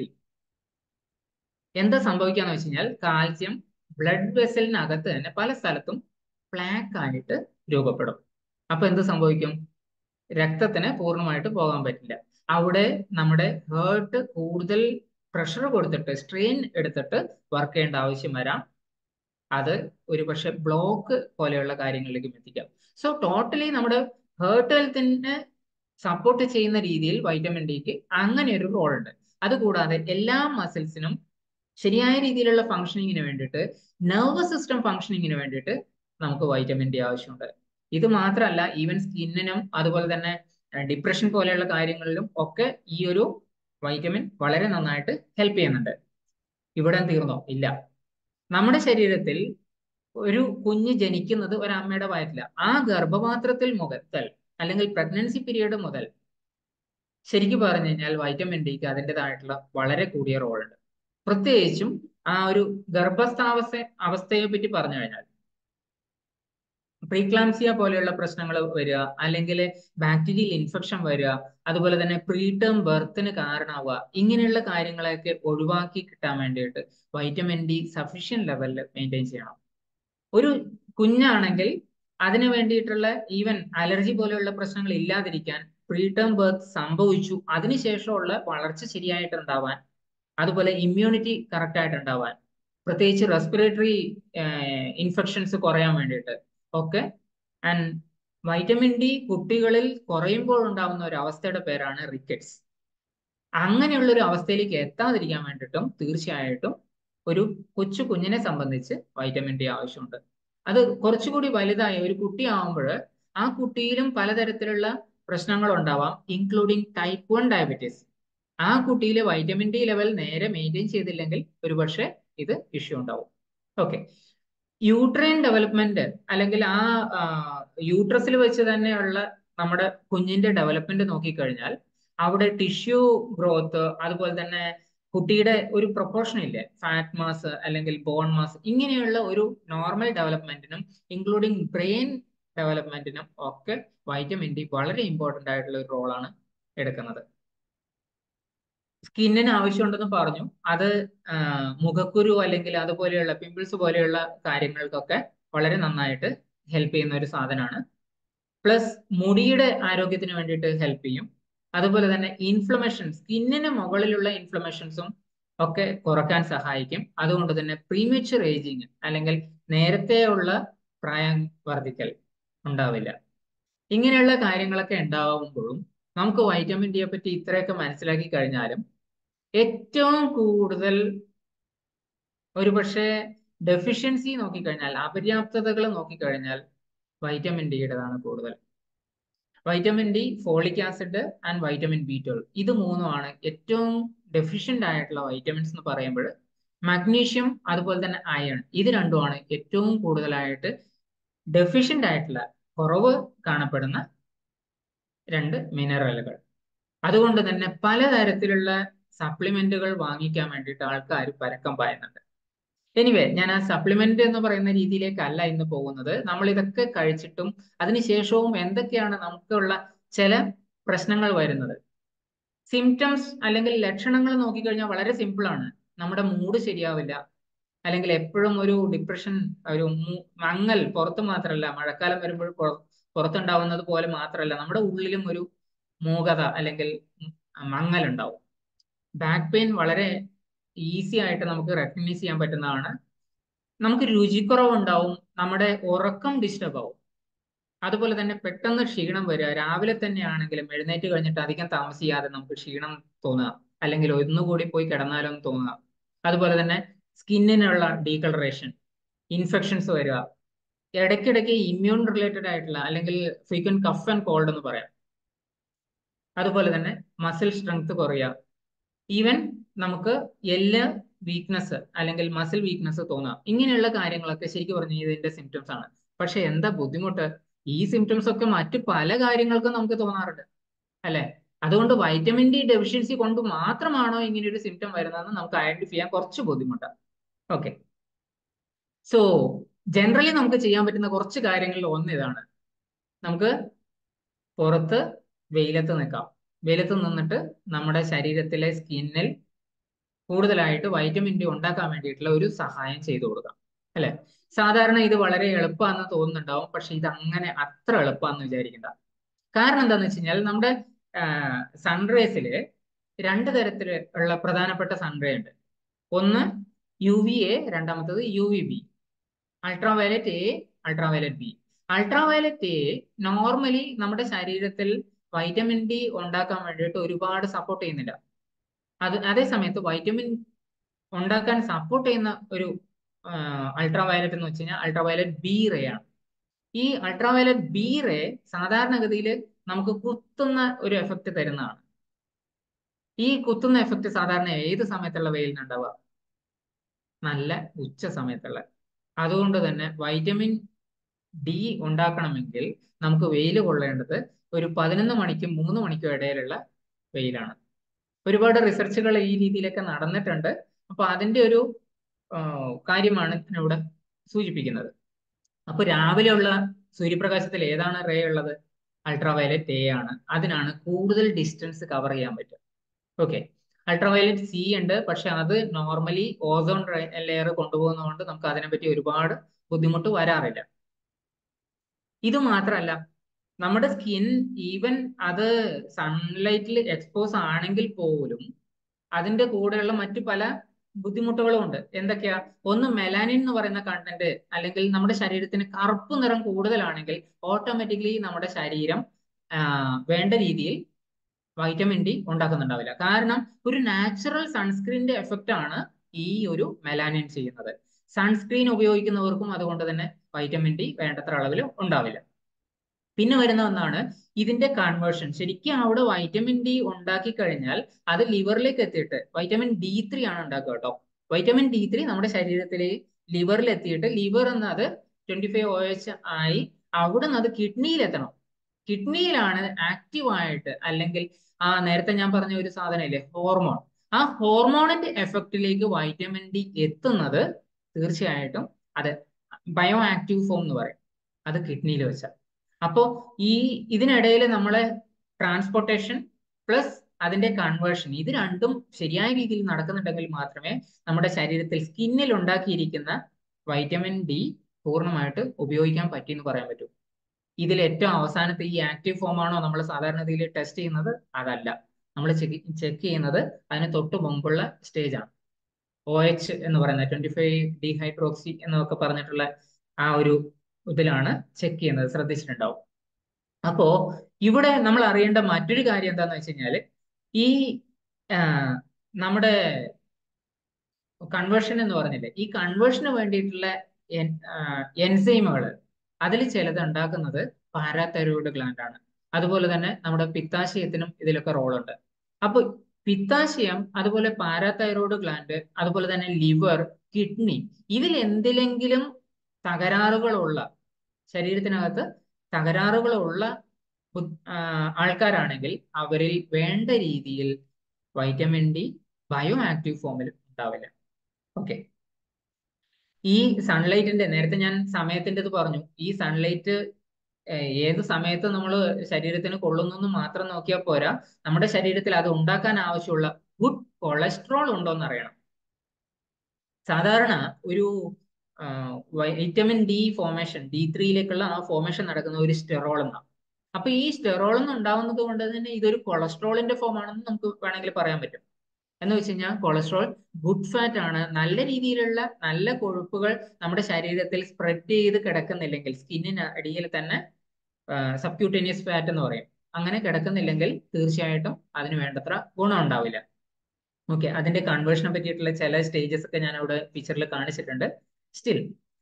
S2: എന്താ സംഭവിക്കാന്ന് വെച്ച് കഴിഞ്ഞാൽ കാൽസ്യം ബ്ലഡ് വെസലിനകത്ത് തന്നെ പല സ്ഥലത്തും പ്ലാക്ക് ആയിട്ട് രൂപപ്പെടും. അപ്പൊ എന്ത് സംഭവിക്കും? രക്തത്തിന് പൂർണ്ണമായിട്ട് പോകാൻ പറ്റില്ല. അവിടെ നമ്മുടെ ഹേർട്ട് കൂടുതൽ പ്രഷർ കൊടുത്തിട്ട് സ്ട്രെയിൻ എടുത്തിട്ട് വർക്ക് ചെയ്യേണ്ട ആവശ്യം വരാം. അത് ഒരുപക്ഷെ ബ്ലോക്ക് പോലെയുള്ള കാര്യങ്ങളിലേക്കും എത്തിക്കാം. സോ ടോട്ടലി നമ്മുടെ ഹേർട്ട് ഹെൽത്തിനെ സപ്പോർട്ട് ചെയ്യുന്ന രീതിയിൽ വൈറ്റമിൻ ഡിക്ക് അങ്ങനെ ഒരു റോൾ ഉണ്ട്. അതുകൂടാതെ എല്ലാ മസിൽസിനും ശരിയായ രീതിയിലുള്ള ഫംഗ്ഷനിങ്ങിന് വേണ്ടിയിട്ട്, നെർവസ് സിസ്റ്റം ഫംഗ്ഷനിങ്ങിന് വേണ്ടിയിട്ട് നമുക്ക് വൈറ്റമിൻ ഡി ആവശ്യമുണ്ട്. ഇത് മാത്രമല്ല, ഈവൻ സ്കിന്നിനും അതുപോലെ തന്നെ ഡിപ്രഷൻ പോലെയുള്ള കാര്യങ്ങളിലും ഒക്കെ ഈ ഒരു വൈറ്റമിൻ വളരെ നന്നായിട്ട് ഹെൽപ്പ് ചെയ്യുന്നുണ്ട്. ഇവിടെ തീർന്നോ? ഇല്ല. നമ്മുടെ ശരീരത്തിൽ ഒരു കുഞ്ഞ് ജനിക്കുന്നത് ഒരു അമ്മയുടെ വയറ്റിലാണ്. ആ ഗർഭപാത്രത്തിൽ മുതൽ അല്ലെങ്കിൽ പ്രഗ്നൻസി പീരീഡ് മുതൽ ശരിക്കും പറഞ്ഞു കഴിഞ്ഞാൽ വൈറ്റമിൻ ഡിക്ക് അതിൻ്റെതായിട്ടുള്ള വളരെ കൂടിയ റോൾ ഉണ്ട്. പ്രത്യേകിച്ചും ആ ഒരു അവസ്ഥയെ പറ്റി പറഞ്ഞു കഴിഞ്ഞാൽ പ്രീക്ലാംസിയ പോലെയുള്ള പ്രശ്നങ്ങൾ വരിക, അല്ലെങ്കിൽ ബാക്ടീരിയൽ ഇൻഫെക്ഷൻ വരിക, അതുപോലെ തന്നെ പ്രീടേം ബർത്തിന് കാരണമാവുക, ഇങ്ങനെയുള്ള കാര്യങ്ങളെയൊക്കെ ഒഴിവാക്കി കിട്ടാൻ വേണ്ടിയിട്ട് വൈറ്റമിൻ ഡി സഫീഷ്യന്റ് ലെവലിൽ മെയിൻറ്റെയിൻ ചെയ്യണം. ഒരു കുഞ്ഞാണെങ്കിൽ അതിന് വേണ്ടിയിട്ടുള്ള ഈവൻ അലർജി പോലെയുള്ള പ്രശ്നങ്ങൾ ഇല്ലാതിരിക്കാൻ, പ്രീടേം ബർത്ത് സംഭവിച്ചു അതിനുശേഷമുള്ള വളർച്ച ശരിയായിട്ട് ഉണ്ടാവാൻ, അതുപോലെ ഇമ്മ്യൂണിറ്റി കറക്റ്റ് ആയിട്ട് ഉണ്ടാവാൻ, പ്രത്യേകിച്ച് റെസ്പിറേറ്ററി ഇൻഫെക്ഷൻസ് കുറയാൻ വേണ്ടിയിട്ട് ഒക്കെ. ആൻഡ് വൈറ്റമിൻ ഡി കുട്ടികളിൽ കുറയുമ്പോൾ ഉണ്ടാവുന്ന ഒരു അവസ്ഥയുടെ പേരാണ് റിക്കറ്റ്സ്. അങ്ങനെയുള്ള ഒരു അവസ്ഥയിലേക്ക് എത്താതിരിക്കാൻ വേണ്ടിയിട്ടും തീർച്ചയായിട്ടും ഒരു കൊച്ചു കുഞ്ഞിനെ സംബന്ധിച്ച് വൈറ്റമിൻ ഡി ആവശ്യമുണ്ട്. അത് കുറച്ചുകൂടി വലുതായ ഒരു കുട്ടിയാവുമ്പോൾ ആ കുട്ടിയിലും പലതരത്തിലുള്ള പ്രശ്നങ്ങൾ ഉണ്ടാവാം, ഇൻക്ലൂഡിങ് ടൈപ്പ് 1 ഡയബറ്റീസ്. ആ കുട്ടിയിലെ വൈറ്റമിൻ ഡി ലെവൽ നേരെ മെയിൻറ്റെയിൻ ചെയ്തില്ലെങ്കിൽ ഒരുപക്ഷെ ഇത് ഇഷ്യൂ ഉണ്ടാവും. ഓക്കെ, യൂട്രൈൻ ഡെവലപ്മെന്റ് അല്ലെങ്കിൽ ആ യൂട്രസിൽ വെച്ച് തന്നെയുള്ള നമ്മുടെ കുഞ്ഞിന്റെ ഡെവലപ്മെന്റ് നോക്കിക്കഴിഞ്ഞാൽ അവിടെ ടിഷ്യൂ ഗ്രോത്ത്, അതുപോലെ തന്നെ കുട്ടിയുടെ ഒരു പ്രൊപ്പോർഷൻ ഇല്ലേ, ഫാറ്റ് മാസ് അല്ലെങ്കിൽ ബോൺ മാസ്, ഇങ്ങനെയുള്ള ഒരു നോർമൽ ഡെവലപ്മെന്റിനും ഇൻക്ലൂഡിങ് ബ്രെയിൻ ഡെവലപ്മെന്റിനും ഒക്കെ വൈറ്റമിൻ ഡി വളരെ ഇമ്പോർട്ടന്റ് ആയിട്ടുള്ള ഒരു റോളാണ് എടുക്കുന്നത്. സ്കിന്നിന് ആവശ്യമുണ്ടെന്ന് പറഞ്ഞു. അത് മുഖക്കുരു അല്ലെങ്കിൽ അതുപോലെയുള്ള പിമ്പിൾസ് പോലെയുള്ള കാര്യങ്ങൾക്കൊക്കെ വളരെ നന്നായിട്ട് ഹെൽപ്പ് ചെയ്യുന്ന ഒരു സാധനമാണ്. പ്ലസ് മുടിയുടെ ആരോഗ്യത്തിന് വേണ്ടിയിട്ട് ഹെൽപ്പ് ചെയ്യും. അതുപോലെ തന്നെ ഇൻഫ്ലമേഷൻ, സ്കിന്നിന് മുകളിലുള്ള ഇൻഫ്ലമേഷൻസും ഒക്കെ കുറയ്ക്കാൻ സഹായിക്കും. അതുകൊണ്ട് തന്നെ പ്രീമച്വർ ഏജിങ് അല്ലെങ്കിൽ നേരത്തെയുള്ള പ്രായം വർദ്ധിക്കൽ ഉണ്ടാവില്ല. ഇങ്ങനെയുള്ള കാര്യങ്ങളൊക്കെ ഉണ്ടാവുമ്പോഴും നമുക്ക് വൈറ്റമിൻ ഡിയെ പറ്റി ഇത്രയൊക്കെ മനസ്സിലാക്കി കഴിഞ്ഞാലും ഏറ്റവും കൂടുതൽ ഒരുപക്ഷെ ഡെഫിഷ്യൻസി നോക്കിക്കഴിഞ്ഞാൽ, അപര്യാപ്തതകൾ നോക്കിക്കഴിഞ്ഞാൽ വൈറ്റമിൻ ഡിയുടേതാണ് കൂടുതൽ. Vitamin D, folic acid and vitamin B12, ഇത് മൂന്നുമാണ് ഏറ്റവും ഡെഫിഷ്യന്റ് ആയിട്ടുള്ള വൈറ്റമിൻസ് എന്ന് പറയുമ്പോൾ. മഗ്നീഷ്യം അതുപോലെ തന്നെ അയൺ, ഇത് രണ്ടുമാണ് ഏറ്റവും കൂടുതലായിട്ട് ഡെഫിഷ്യന്റ് ആയിട്ടുള്ള, കുറവ് കാണപ്പെടുന്ന 2 മിനറലുകൾ. അതുകൊണ്ട് തന്നെ പലതരത്തിലുള്ള സപ്ലിമെന്റുകൾ വാങ്ങിക്കാൻ വേണ്ടിയിട്ട് ആൾക്കാർ പരക്കം പായുന്നുണ്ട്. എനിവേ, ഞാൻ ആ സപ്ലിമെന്റ് എന്ന് പറയുന്ന രീതിയിലേക്കല്ല ഇന്ന് പോകുന്നത്. നമ്മൾ ഇതൊക്കെ കഴിച്ചിട്ടും അതിനുശേഷവും എന്തൊക്കെയാണ് നമുക്കുള്ള ചില പ്രശ്നങ്ങൾ വരുന്നത്. സിംറ്റംസ് അല്ലെങ്കിൽ ലക്ഷണങ്ങൾ നോക്കിക്കഴിഞ്ഞാൽ വളരെ സിമ്പിൾ ആണ്. നമ്മുടെ മൂഡ് ശരിയാവില്ല, അല്ലെങ്കിൽ എപ്പോഴും ഒരു ഡിപ്രഷൻ, ഒരു മങ്ങൽ, പുറത്ത് മാത്രമല്ല, മഴക്കാലം വരുമ്പോൾ പുറത്തുണ്ടാവുന്നത് പോലെ മാത്രമല്ല, നമ്മുടെ ഉള്ളിലും ഒരു മൂകത അല്ലെങ്കിൽ മങ്ങൽ ഉണ്ടാവും. ബാക്ക് പെയിൻ വളരെ ഈസി ആയിട്ട് നമുക്ക് റെക്കഗ്നൈസ് ചെയ്യാൻ പറ്റുന്നതാണ്. നമുക്ക് രുചിക്കുറവുണ്ടാവും, നമ്മുടെ ഉറക്കം ഡിസ്റ്റർബ് ആവും, അതുപോലെ തന്നെ പെട്ടെന്ന് ക്ഷീണം വരിക. രാവിലെ തന്നെ ആണെങ്കിലും എഴുന്നേറ്റ് കഴിഞ്ഞിട്ട് അധികം താമസിയാതെ നമുക്ക് ക്ഷീണം തോന്നുക, അല്ലെങ്കിൽ ഒന്നുകൂടി പോയി കിടന്നാലോ എന്ന് തോന്നുക. അതുപോലെ തന്നെ സ്കിന്നിനുള്ള ഡീകളറേഷൻ, ഇൻഫെക്ഷൻസ് വരിക, ഇടയ്ക്കിടയ്ക്ക് ഇമ്മ്യൂൺ റിലേറ്റഡ് ആയിട്ടുള്ള അല്ലെങ്കിൽ ഫ്രീക്വന്റ് കഫ് ആൻഡ് കോൾഡ് എന്ന് പറയാം. അതുപോലെ തന്നെ മസിൽ സ്ട്രെങ്ത് കുറയുക, ഈവൻ നമുക്ക് എല്ല് വീക്ക്നെസ് അല്ലെങ്കിൽ മസിൽ വീക്ക്നെസ് തോന്നുക. ഇങ്ങനെയുള്ള കാര്യങ്ങളൊക്കെ ശരിക്കും പറഞ്ഞാൽ ഇതിന്റെ സിംറ്റംസ് ആണ്. പക്ഷെ എന്താ ബുദ്ധിമുട്ട്, ഈ സിംറ്റംസ് ഒക്കെ മറ്റു പല കാര്യങ്ങൾക്കും നമുക്ക് തോന്നാറുണ്ട്, അല്ലെ? അതുകൊണ്ട് വൈറ്റമിൻ ഡി ഡെഫിഷ്യൻസി കൊണ്ട് മാത്രമാണോ ഇങ്ങനെ ഒരു സിംറ്റം വരുന്നതെന്ന് നമുക്ക് ഐഡന്റിഫൈ ചെയ്യാൻ കുറച്ച് ബുദ്ധിമുട്ടാണ്. ഓക്കെ, സോ ജനറലി നമുക്ക് ചെയ്യാൻ പറ്റുന്ന കുറച്ച് കാര്യങ്ങളിൽ ഒന്ന് ഇതാണ്. നമുക്ക് പുറത്ത് വെയിലത്ത് നിൽക്കാം. വെയിലത്ത് നിന്നിട്ട് നമ്മുടെ ശരീരത്തിലെ സ്കിന്നിൽ കൂടുതലായിട്ട് വൈറ്റമിൻ ഡി ഉണ്ടാക്കാൻ വേണ്ടിയിട്ടുള്ള ഒരു സഹായം ചെയ്തു കൊടുക്കാം, അല്ലെ? സാധാരണ ഇത് വളരെ എളുപ്പമാണെന്ന് തോന്നുന്നുണ്ടാവും, പക്ഷെ ഇത് അങ്ങനെ അത്ര എളുപ്പമാണെന്ന് വിചാരിക്കണ്ട. കാരണം എന്താന്ന് വെച്ച് കഴിഞ്ഞാൽ നമ്മുടെ സൺറേസില് രണ്ട് തരത്തിലുള്ള പ്രധാനപ്പെട്ട സൺറേ ഉണ്ട്. ഒന്ന് UVA, രണ്ടാമത്തത് UVB. Ultraviolet A, ultraviolet B. Ultraviolet A normally നമ്മുടെ ശരീരത്തിൽ വൈറ്റമിൻ ഡി ഉണ്ടാക്കാൻ വേണ്ടിയിട്ട് ഒരുപാട് സപ്പോർട്ട് ചെയ്യുന്നില്ല. അതേ സമയത്ത് വൈറ്റമിൻ ഉണ്ടാക്കാൻ സപ്പോർട്ട് ചെയ്യുന്ന ഒരു അൾട്രാവയലറ്റ് എന്ന് വെച്ച് കഴിഞ്ഞാൽ അൾട്രാവയലറ്റ് ബി റേ ആണ്. ഈ അൾട്രാവയലറ്റ് ബി റേ സാധാരണഗതിയിൽ നമുക്ക് കുത്തുന്ന ഒരു എഫക്റ്റ് തരുന്നതാണ്. ഈ കുത്തുന്ന എഫക്റ്റ് സാധാരണ ഏത് സമയത്തുള്ള വെയിലിനുണ്ടാവുക? നല്ല ഉച്ച സമയത്തുള്ള. അതുകൊണ്ട് തന്നെ വൈറ്റമിൻ ഡി ഉണ്ടാക്കണമെങ്കിൽ നമുക്ക് വെയിൽ കൊള്ളേണ്ടത് ഒരു 11 മണിക്കും 3 മണിക്കും ഇടയിലുള്ള വെയിലാണ്. ഒരുപാട് റിസർച്ചുകൾ ഈ രീതിയിലൊക്കെ നടന്നിട്ടുണ്ട്. അപ്പൊ അതിന്റെ ഒരു കാര്യമാണ് ഞാൻ ഇവിടെ സൂചിപ്പിക്കുന്നത്. അപ്പൊ രാവിലെയുള്ള സൂര്യപ്രകാശത്തിൽ ഏതാണ് റേ ഉള്ളത്? അൾട്രാവയലറ്റ് എ ആണ്. അതിനാണ് കൂടുതൽ ഡിസ്റ്റൻസ് കവർ ചെയ്യാൻ പറ്റുക. ഓക്കെ, അൾട്രാവയലറ്റ് സി ഉണ്ട്, പക്ഷെ അത് നോർമലി ഓസോൺ ലെയർ കൊണ്ടുപോകുന്നതുകൊണ്ട് നമുക്ക് അതിനെപ്പറ്റി ഒരുപാട് ബുദ്ധിമുട്ട് വരാറില്ല. ഇത് മാത്രമല്ല, നമ്മുടെ സ്കിൻ ഈവൻ അത് സൺലൈറ്റിൽ എക്സ്പോസ് ആണെങ്കിൽ പോലും അതിന്റെ കൂടെയുള്ള മറ്റു പല ബുദ്ധിമുട്ടുകളും ഉണ്ട്. എന്തൊക്കെയാ? ഒന്ന്, മെലാനിൻ എന്ന് പറയുന്ന കണ്ടന്റ്, അല്ലെങ്കിൽ നമ്മുടെ ശരീരത്തിന് കറുപ്പ് നിറം കൂടുതലാണെങ്കിൽ ഓട്ടോമാറ്റിക്കലി നമ്മുടെ ശരീരം വേണ്ട രീതിയിൽ വൈറ്റമിൻ ഡി ഉണ്ടാക്കുന്നുണ്ടാവില്ല. കാരണം ഒരു നാച്ചുറൽ സൺസ്ക്രീനിന്റെ എഫക്റ്റ് ആണ് ഈ ഒരു മെലാനിൻ ചെയ്യുന്നത്. സൺസ്ക്രീൻ ഉപയോഗിക്കുന്നവർക്കും അതുകൊണ്ട് തന്നെ വൈറ്റമിൻ ഡി വേണ്ടത്ര അളവിൽ ഉണ്ടാവില്ല. പിന്നെ വരുന്ന ഒന്നാണ് ഇതിന്റെ കൺവേർഷൻ. ശരിക്കും അവിടെ വൈറ്റമിൻ ഡി ഉണ്ടാക്കി കഴിഞ്ഞാൽ അത് ലിവറിലേക്ക് എത്തിയിട്ട് വൈറ്റമിൻ D3 ആണ് ഉണ്ടാക്കുക കേട്ടോ. വൈറ്റമിൻ D3 നമ്മുടെ ശരീരത്തിലെ ലിവറിൽ എത്തിയിട്ട് ലിവർ എന്ന് അത് 25 OH ആയി അവിടെ നിന്ന് അത് കിഡ്നിയിൽ എത്തണം. കിഡ്നിയിലാണ് ആക്റ്റീവായിട്ട്, അല്ലെങ്കിൽ നേരത്തെ ഞാൻ പറഞ്ഞ ഒരു സാധനം ഇല്ലേ, ഹോർമോൺ, ആ ഹോർമോണിന്റെ എഫക്റ്റിലേക്ക് വൈറ്റമിൻ ഡി എത്തുന്നത് തീർച്ചയായിട്ടും അത് ബയോ ആക്റ്റീവ് ഫോം എന്ന് പറയും, അത് കിഡ്നിയിൽ വെച്ചാൽ. അപ്പോ ഇതിനിടയിൽ നമ്മളെ ട്രാൻസ്പോർട്ടേഷൻ പ്ലസ് അതിന്റെ കൺവേർഷൻ, ഇത് രണ്ടും ശരിയായ രീതിയിൽ നടക്കുന്നുണ്ടെങ്കിൽ മാത്രമേ നമ്മുടെ ശരീരത്തിൽ സ്കിന്നിൽ ഉണ്ടാക്കിയിരിക്കുന്ന വൈറ്റമിൻ ഡി പൂർണ്ണമായിട്ട് ഉപയോഗിക്കാൻ പറ്റിയെന്ന് പറയാൻ പറ്റൂ. ഇതിൽ ഏറ്റവും അവസാനത്തെ ഈ ആക്റ്റീവ് ഫോം ആണോ നമ്മൾ സാധാരണ രീതിയിൽ ടെസ്റ്റ് ചെയ്യുന്നത്? അതല്ല. നമ്മൾ ചെക്ക് ചെയ്യുന്നത് അതിന് തൊട്ട് മുമ്പുള്ള സ്റ്റേജ് ആണ്. OH എന്ന് പറയുന്നത് 25 ഡീഹൈഡ്രോക്സി എന്നൊക്കെ പറഞ്ഞിട്ടുള്ള ആ ഒരു ഇതിലാണ് ചെക്ക് ചെയ്യുന്നത്, ശ്രദ്ധിച്ചിട്ടുണ്ടാവും. അപ്പോ ഇവിടെ നമ്മൾ അറിയേണ്ട മറ്റൊരു കാര്യം എന്താന്ന് വെച്ച് കഴിഞ്ഞാൽ, ഈ നമ്മുടെ കൺവേർഷൻ എന്ന് പറഞ്ഞില്ലേ, ഈ കൺവേർഷന് വേണ്ടിയിട്ടുള്ള എൻസൈമുകൾ, അതിൽ ചിലത് ഉണ്ടാക്കുന്നത് പാരാതൈറോയ്ഡ് ഗ്ലാൻഡ് ആണ്. അതുപോലെ തന്നെ നമ്മുടെ പിത്താശയത്തിനും ഇതിലൊക്കെ റോളുണ്ട്. അപ്പൊ പിത്താശയം, അതുപോലെ പാരാതൈറോയ്ഡ് ഗ്ലാൻഡ്, അതുപോലെ തന്നെ ലിവർ, കിഡ്നി, ഇതിൽ എന്തിലെങ്കിലും തകരാറുകളുള്ള, ശരീരത്തിനകത്ത് തകരാറുകളുള്ള ആൾക്കാരാണെങ്കിൽ അവരിൽ വേണ്ട രീതിയിൽ വൈറ്റമിൻ ഡി ബയോ ആക്റ്റീവ് ഫോമിൽ ഉണ്ടാവില്ല. ഓക്കെ, ഈ സൺലൈറ്റിന്റെ, നേരത്തെ ഞാൻ സമയത്തിൻ്റെത് പറഞ്ഞു, ഈ സൺലൈറ്റ് ഏത് സമയത്ത് നമ്മൾ ശരീരത്തിന് കൊള്ളുന്നു എന്ന് മാത്രം നോക്കിയാൽ പോരാ, നമ്മുടെ ശരീരത്തിൽ അത് ഉണ്ടാക്കാൻ ആവശ്യമുള്ള ഗുഡ് കൊളസ്ട്രോൾ ഉണ്ടോ എന്ന് അറിയണം. സാധാരണ ഒരു വൈറ്റമിൻ ഡി ഫോർമേഷൻ, D3 ആ ഫോർമേഷൻ നടക്കുന്ന ഒരു സ്റ്റെറോൾ എന്നാണ്. അപ്പൊ ഈ സ്റ്റെറോൾ എന്ന് ഉണ്ടാവുന്നത് കൊണ്ട് തന്നെ ഇതൊരു കൊളസ്ട്രോളിന്റെ ഫോം ആണെന്ന് നമുക്ക് വേണമെങ്കിൽ പറയാൻ പറ്റും. എന്ന് വെച്ച് കഴിഞ്ഞാൽ കൊളസ്ട്രോൾ ഗുഡ് ഫാറ്റ് ആണ്. നല്ല രീതിയിലുള്ള നല്ല കൊഴുപ്പുകൾ നമ്മുടെ ശരീരത്തിൽ സ്പ്രെഡ് ചെയ്ത് കിടക്കുന്നില്ലെങ്കിൽ, സ്കിന്നിന് അടിയിൽ തന്നെ സബ്ക്യൂട്ടേനിയസ് ഫാറ്റ് എന്ന് പറയും, അങ്ങനെ കിടക്കുന്നില്ലെങ്കിൽ തീർച്ചയായിട്ടും അതിന് വേണ്ടത്ര ഗുണം ഉണ്ടാവില്ല. ഓക്കെ, അതിന്റെ കൺവേർഷനെ പറ്റിയിട്ടുള്ള ചില സ്റ്റേജസ് ഒക്കെ ഞാൻ അവിടെ പിക്ചറിൽ കാണിച്ചിട്ടുണ്ട്. സ്റ്റിൽ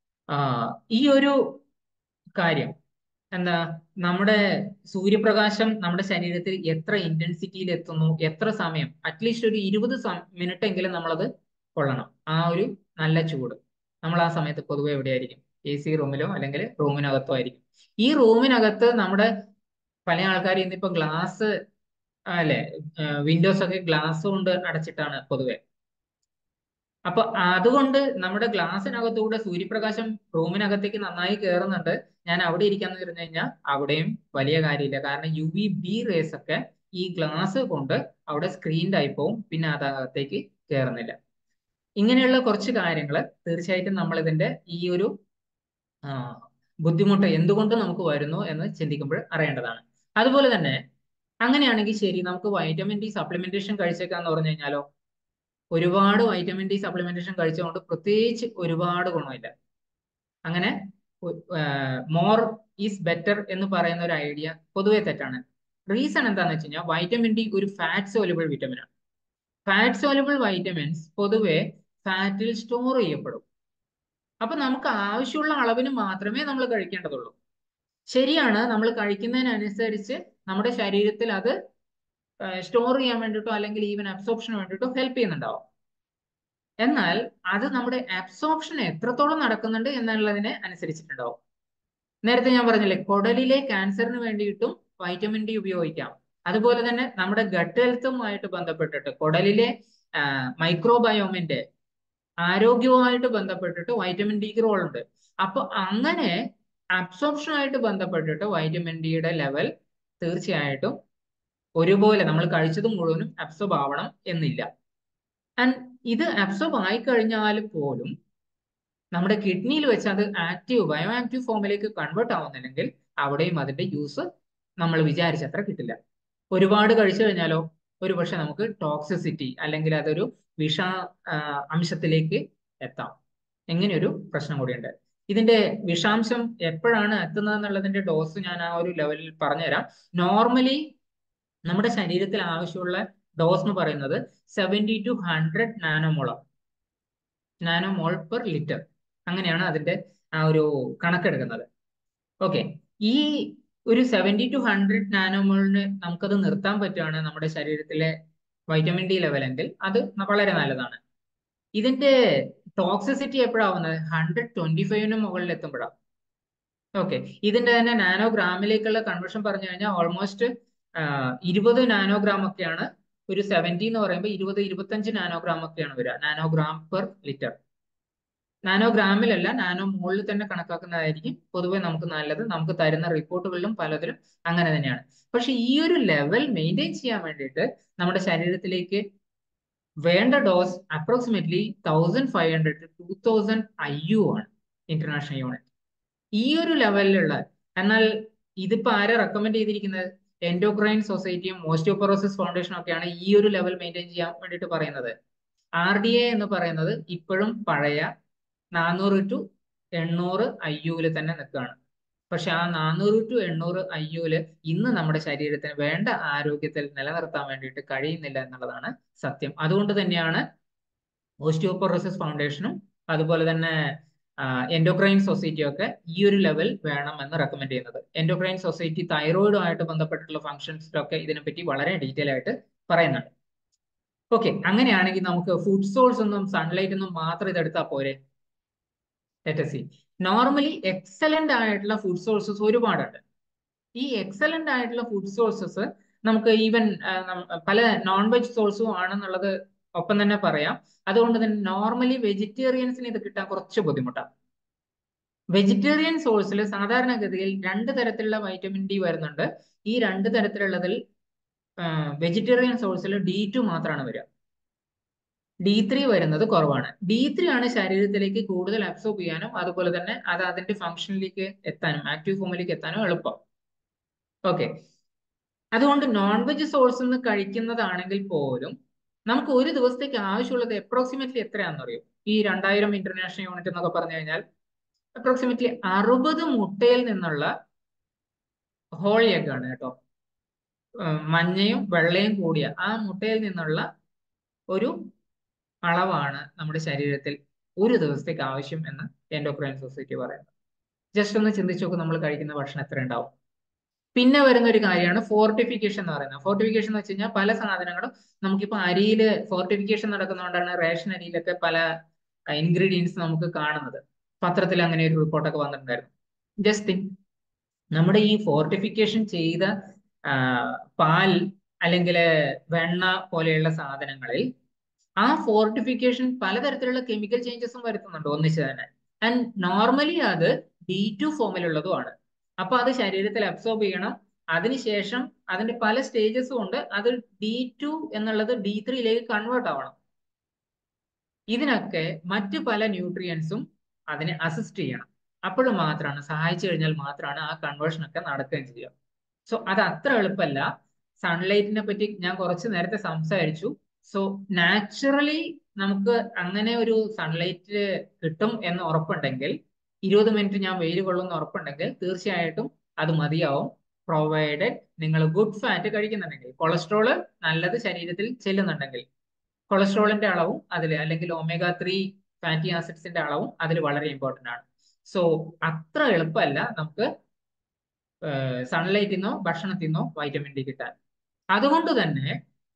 S2: ഈ ഒരു കാര്യം എന്താ, നമ്മുടെ സൂര്യപ്രകാശം നമ്മുടെ ശരീരത്തിൽ എത്ര ഇന്റൻസിറ്റിയിൽ എത്തുന്നു, എത്ര സമയം, അറ്റ്ലീസ്റ്റ് ഒരു 20 മിനിറ്റ് എങ്കിലും നമ്മളത് കൊള്ളണം. ആ ഒരു നല്ല ചൂട് നമ്മൾ ആ സമയത്ത് പൊതുവെ എവിടെയായിരിക്കും? AC റൂമിലോ അല്ലെങ്കിൽ റൂമിനകത്തോ ആയിരിക്കും. ഈ റൂമിനകത്ത് നമ്മുടെ പല ആൾക്കാരും ഇന്നിപ്പോ ഗ്ലാസ് അല്ലെ, വിൻഡോസ് ഒക്കെ ഗ്ലാസ് കൊണ്ട് അടച്ചിട്ടാണ് പൊതുവെ. അപ്പൊ അതുകൊണ്ട് നമ്മുടെ ഗ്ലാസിനകത്തൂടെ സൂര്യപ്രകാശം റൂമിനകത്തേക്ക് നന്നായി കയറുന്നുണ്ട്. ഞാൻ അവിടെ ഇരിക്കാന്ന് പറഞ്ഞു കഴിഞ്ഞാൽ അവിടെയും വലിയ കാര്യമില്ല, കാരണം UVB റേസ് ഒക്കെ ഈ ഗ്ലാസ് കൊണ്ട് അവിടെ സ്ക്രീൻഡ് ആയി പോവും, പിന്നെ അതകത്തേക്ക് കയറുന്നില്ല. ഇങ്ങനെയുള്ള കുറച്ച് കാര്യങ്ങൾ തീർച്ചയായിട്ടും നമ്മൾ ഇതിന്റെ ഈ ഒരു ബുദ്ധിമുട്ട് എന്തുകൊണ്ട് നമുക്ക് വരുന്നു എന്ന് ചിന്തിക്കുമ്പോൾ അറിയേണ്ടതാണ്. അതുപോലെ തന്നെ അങ്ങനെയാണെങ്കിൽ ശരി, നമുക്ക് വൈറ്റമിൻ ഡി സപ്ലിമെന്റേഷൻ കഴിച്ചേക്കാന്ന് പറഞ്ഞു കഴിഞ്ഞാലോ? ഒരുപാട് വൈറ്റമിൻ ഡി സപ്ലിമെന്റേഷൻ കഴിച്ചുകൊണ്ട് പ്രത്യേകിച്ച് ഒരുപാട് ഗുണമില്ല. അങ്ങനെ മോർ ഈസ് ബെറ്റർ എന്ന് പറയുന്ന ഒരു ഐഡിയ പൊതുവെ തെറ്റാണ്. റീസൺ എന്താണെന്ന് വെച്ച് കഴിഞ്ഞാൽ വൈറ്റമിൻ ഡി ഒരു ഫാറ്റ് സോലുബിൾ വിറ്റമിൻ ആണ്. ഫാറ്റ് സോലുബിൾ വൈറ്റമിൻസ് പൊതുവെ ഫാറ്റിൽ സ്റ്റോർ ചെയ്യപ്പെടും. അപ്പൊ നമുക്ക് ആവശ്യമുള്ള അളവിന് മാത്രമേ നമ്മൾ കഴിക്കേണ്ടതുള്ളൂ. ശരിയാണ്, നമ്മൾ കഴിക്കുന്നതിനനുസരിച്ച് നമ്മുടെ ശരീരത്തിൽ അത് സ്റ്റോർ ചെയ്യാൻ വേണ്ടിയിട്ടോ അല്ലെങ്കിൽ ഈവൻ അബ്സോർപ്ഷന് വേണ്ടിയിട്ടോ ഹെൽപ്പ് ചെയ്യുന്നുണ്ടാവും. എന്നാൽ അത് നമ്മുടെ അബ്സോർപ്ഷൻ എത്രത്തോളം നടക്കുന്നുണ്ട് എന്നുള്ളതിനെ അനുസരിച്ചിട്ടുണ്ടാവും. നേരത്തെ ഞാൻ പറഞ്ഞില്ലേ, കുടലിലെ ക്യാൻസറിന് വേണ്ടിയിട്ടും വൈറ്റമിൻ ഡി ഉപയോഗിക്കാം. അതുപോലെ തന്നെ നമ്മുടെ ഗട്ട് ഹെൽത്തുമായിട്ട് ബന്ധപ്പെട്ടിട്ട്, കുടലിലെ മൈക്രോബയോമിന്റെ ആരോഗ്യവുമായിട്ട് ബന്ധപ്പെട്ടിട്ട് വൈറ്റമിൻ ഡിക്ക് റോൾ ഉണ്ട്. അപ്പൊ അങ്ങനെ അബ്സോർപ്ഷനുമായിട്ട് ബന്ധപ്പെട്ടിട്ട് വൈറ്റമിൻ ഡിയുടെ ലെവൽ തീർച്ചയായിട്ടും ഒരുപോലെ നമ്മൾ കഴിച്ചത് മുഴുവനും അബ്സോർബ് ആവണം എന്നില്ല. ആൻഡ് ഇത് അബ്സോർബ് ആയി കഴിഞ്ഞാൽ പോലും നമ്മുടെ കിഡ്നിയിൽ വെച്ച് അത് ബയോ ആക്റ്റീവ് ഫോമിലേക്ക് കൺവേർട്ട് ആവുന്നില്ലെങ്കിൽ അവിടെയും അതിന്റെ യൂസ് നമ്മൾ വിചാരിച്ചത്ര കിട്ടില്ല. ഒരുപാട് കഴിച്ചു കഴിഞ്ഞാലോ ഒരുപക്ഷെ നമുക്ക് ടോക്സിസിറ്റി അല്ലെങ്കിൽ അതൊരു വിഷ അംശത്തിലേക്ക് എത്താം. എങ്ങനെയൊരു പ്രശ്നം കൂടിയുണ്ട്. ഇതിന്റെ വിഷാംശം എപ്പോഴാണ് എത്തുന്നത് എന്നുള്ളതിന്റെ ഡോസ് ഞാൻ ആ ഒരു ലെവലിൽ പറഞ്ഞുതരാം. നോർമലി നമ്മുടെ ശരീരത്തിൽ ആവശ്യമുള്ള ഡോസ് എന്ന് പറയുന്നത് 70 to 100 നാനോമോൾ പെർ ലിറ്റർ. അങ്ങനെയാണ് അതിന്റെ ആ ഒരു കണക്കെടുക്കുന്നത്. ഓക്കെ, ഈ ഒരു 70 to 100 നാനോമോളിന് നമുക്കത് നിർത്താൻ പറ്റുകയാണ് നമ്മുടെ ശരീരത്തിലെ വൈറ്റമിൻ ഡി ലെവൽ എങ്കിൽ അത് വളരെ നല്ലതാണ്. ഇതിന്റെ ടോക്സിസിറ്റി എപ്പോഴാവുന്നത്? 125 മുകളിൽ എത്തുമ്പോഴാണ്. ഓക്കെ, ഇതിന്റെ തന്നെ നാനോഗ്രാമിലേക്കുള്ള കൺവേർഷൻ പറഞ്ഞു കഴിഞ്ഞാൽ ഓൾമോസ്റ്റ് 20 നാനോഗ്രാം ഒക്കെയാണ്. ഒരു 70 എന്ന് പറയുമ്പോൾ 20-25 നാനോഗ്രാം ഒക്കെയാണ് വരിക, നാനോഗ്രാം പെർ ലിറ്റർ. നാനോഗ്രാമിലല്ല, നാനോ മോളിൽ തന്നെ കണക്കാക്കുന്നതായിരിക്കും പൊതുവെ നമുക്ക് നല്ലത്. നമുക്ക് തരുന്ന റിപ്പോർട്ടുകളിലും പലതിലും അങ്ങനെ തന്നെയാണ്. പക്ഷെ ഈ ഒരു ലെവൽ മെയിൻറ്റെയിൻ ചെയ്യാൻ വേണ്ടിയിട്ട് നമ്മുടെ ശരീരത്തിലേക്ക് വേണ്ട ഡോസ് അപ്രോക്സിമേറ്റ്ലി 1500 to 2000 IU ആണ്, ഇന്റർനാഷണൽ യൂണിറ്റ്. ഈ ഒരു ലെവലിലുള്ള, എന്നാൽ ഇതിപ്പോ ആരെ റെക്കമെൻഡ് ചെയ്തിരിക്കുന്നത്? എൻഡോക്രൈൻ സൊസൈറ്റിയും ഓസ്റ്റിയോപൊറോസിസ് ഫൗണ്ടേഷനും ഒക്കെയാണ് ഈ ഒരു ലെവൽ മെയിൻറ്റെയിൻ ചെയ്യാൻ വേണ്ടിയിട്ട് പറയുന്നത്. RDA എന്ന് പറയുന്നത് ഇപ്പോഴും പഴയ 400 to 800 IU തന്നെ നിൽക്കുകയാണ്. പക്ഷെ ആ 400 to 800 IU ഇന്ന് നമ്മുടെ ശരീരത്തിന് വേണ്ട ആരോഗ്യത്തിൽ നിലനിർത്താൻ വേണ്ടിയിട്ട് കഴിയുന്നില്ല എന്നുള്ളതാണ് സത്യം. അതുകൊണ്ട് തന്നെയാണ് ഓസ്റ്റിയോപൊറോസിസ് ഫൗണ്ടേഷനും അതുപോലെ തന്നെ എൻഡോക്രൈൻ സൊസൈറ്റിയും ഒക്കെ ഈ ഒരു ലെവൽ വേണമെന്ന് റെക്കമെൻഡ് ചെയ്യുന്നത്. എൻഡോക്രൈൻ സൊസൈറ്റി തൈറോയിഡുമായിട്ട് ബന്ധപ്പെട്ടിട്ടുള്ള ഫംഗ്ഷൻസിലൊക്കെ ഇതിനെപ്പറ്റി വളരെ ഡീറ്റെയിൽ ആയിട്ട് പറയുന്നുണ്ട്. ഓക്കെ, അങ്ങനെയാണെങ്കിൽ നമുക്ക് ഫുഡ് സോഴ്സ് ഒന്നും സൺലൈറ്റ് ഒന്നും മാത്രം ഇതെടുത്താൽ പോരെ? നോർമലി എക്സലന്റ് ആയിട്ടുള്ള ഫുഡ് സോഴ്സസ് ഒരുപാടുണ്ട്. ഈ എക്സലന്റ് ആയിട്ടുള്ള ഫുഡ് സോഴ്സസ് നമുക്ക് ഈവൻ പല നോൺ വെജ് സോഴ്സും ആണെന്നുള്ളത് ഒപ്പം തന്നെ പറയാം. അതുകൊണ്ട് തന്നെ നോർമലി വെജിറ്റേറിയൻസിന് ഇത് കിട്ടാൻ കുറച്ച് ബുദ്ധിമുട്ടാണ്. വെജിറ്റേറിയൻ സോഴ്സിൽ സാധാരണഗതിയിൽ 2 തരത്തിലുള്ള വൈറ്റമിൻ ഡി വരുന്നുണ്ട്. ഈ 2 തരത്തിലുള്ളതിൽ വെജിറ്റേറിയൻ സോഴ്സിൽ D2 മാത്രമാണ് വരിക. D3 വരുന്നത് കുറവാണ്. D3 ആണ് ശരീരത്തിലേക്ക് കൂടുതൽ അബ്സോർബ് ചെയ്യാനും അതുപോലെ തന്നെ അത് അതിന്റെ ഫംഗ്ഷനിലേക്ക് എത്താനും ആക്റ്റീവ് ഫോമിലേക്ക് എത്താനും എളുപ്പം. ഓക്കെ, അതുകൊണ്ട് നോൺ വെജ് സോഴ്സിൽ നിന്ന് കഴിക്കുന്നതാണെങ്കിൽ പോലും നമുക്ക് ഒരു ദിവസത്തേക്ക് ആവശ്യമുള്ളത് അപ്രോക്സിമേറ്റ്ലി എത്രയാണെന്ന് അറിയും? ഈ 2000 ഇന്റർനാഷണൽ യൂണിറ്റ് എന്നൊക്കെ പറഞ്ഞു കഴിഞ്ഞാൽ അപ്രോക്സിമേറ്റ്ലി 60 മുട്ടയിൽ നിന്നുള്ള ഹോൾ എഗ് ആണ് കേട്ടോ. മഞ്ഞയും വെള്ളയും കൂടിയ ആ മുട്ടയിൽ നിന്നുള്ള ഒരു അളവാണ് നമ്മുടെ ശരീരത്തിൽ ഒരു ദിവസത്തേക്ക് ആവശ്യം എന്ന് എൻഡോക്രൈൻ സൊസൈറ്റി പറയുന്നത്. ജസ്റ്റ് ഒന്ന് ചിന്തിച്ചു നോക്കും, നമ്മൾ കഴിക്കുന്ന ഭക്ഷണം എത്ര ഉണ്ടാവും. പിന്നെ വരുന്ന ഒരു കാര്യമാണ് ഫോർട്ടിഫിക്കേഷൻ എന്ന് പറയുന്നത്. ഫോർട്ടിഫിക്കേഷൻ എന്ന് വെച്ച് കഴിഞ്ഞാൽ പല സാധനങ്ങളും നമുക്കിപ്പോൾ അരിയിൽ ഫോർട്ടിഫിക്കേഷൻ നടക്കുന്നതുകൊണ്ടാണ് റേഷൻ അരിയിലൊക്കെ പല ഇൻഗ്രീഡിയൻസ് നമുക്ക് കാണുന്നത്. പത്രത്തിൽ അങ്ങനെ ഒരു റിപ്പോർട്ടൊക്കെ വന്നിട്ടുണ്ടായിരുന്നു. ജസ്റ്റ് തിങ്ക്, നമ്മുടെ ഈ ഫോർട്ടിഫിക്കേഷൻ ചെയ്ത പാൽ അല്ലെങ്കിൽ വെണ്ണ പോലെയുള്ള സാധനങ്ങളിൽ ആ ഫോർട്ടിഫിക്കേഷൻ പലതരത്തിലുള്ള കെമിക്കൽ ചേഞ്ചസും വരുത്തുന്നുണ്ട് ഒന്നിച്ച് തന്നെ. ആൻഡ് നോർമലി അത് D2 ഫോമിലുള്ളതുമാണ്. അപ്പൊ അത് ശരീരത്തിൽ അബ്സോർബ് ചെയ്യണം. അതിനുശേഷം അതിന്റെ പല സ്റ്റേജസും ഉണ്ട്. അത് D2 എന്നുള്ളത് D3യിലേക്ക് കൺവേർട്ട് ആവണം. ഇതിനൊക്കെ മറ്റു പല ന്യൂട്രിയൻസും അതിനെ അസിസ്റ്റ് ചെയ്യണം. അപ്പോഴും മാത്രമാണ്, സഹായിച്ചു കഴിഞ്ഞാൽ മാത്രമാണ് ആ കൺവേർഷൻ ഒക്കെ നടക്കുകയും ചെയ്യുക. സോ അത് അത്ര എളുപ്പമല്ല. സൺലൈറ്റിനെ പറ്റി ഞാൻ കുറച്ച് നേരത്തെ സംസാരിച്ചു. സോ നാച്ചുറലി നമുക്ക് അങ്ങനെ ഒരു സൺലൈറ്റ് കിട്ടും എന്ന് ഉറപ്പുണ്ടെങ്കിൽ, 20 മിനിറ്റ് ഞാൻ വെയിൽ കൊള്ളുന്ന ഉറപ്പുണ്ടെങ്കിൽ തീർച്ചയായിട്ടും അത് മതിയാവും. പ്രൊവൈഡഡ് നിങ്ങൾ ഗുഡ് ഫാറ്റ് കഴിക്കുന്നുണ്ടെങ്കിൽ, കൊളസ്ട്രോള് നല്ലത് ശരീരത്തിൽ ചെല്ലുന്നുണ്ടെങ്കിൽ, കൊളസ്ട്രോളിന്റെ അളവും അതിൽ, അല്ലെങ്കിൽ ഒമേഗ 3 ഫാറ്റി ആസിഡ്സിന്റെ അളവും അതിൽ വളരെ ഇമ്പോർട്ടന്റ് ആണ്. സോ അത്ര എളുപ്പമല്ല നമുക്ക് സൺലൈറ്റിൽ നിന്നോ ഭക്ഷണത്തിൽ നിന്നോ വൈറ്റമിൻ ഡി കിട്ടാൻ. അതുകൊണ്ട് തന്നെ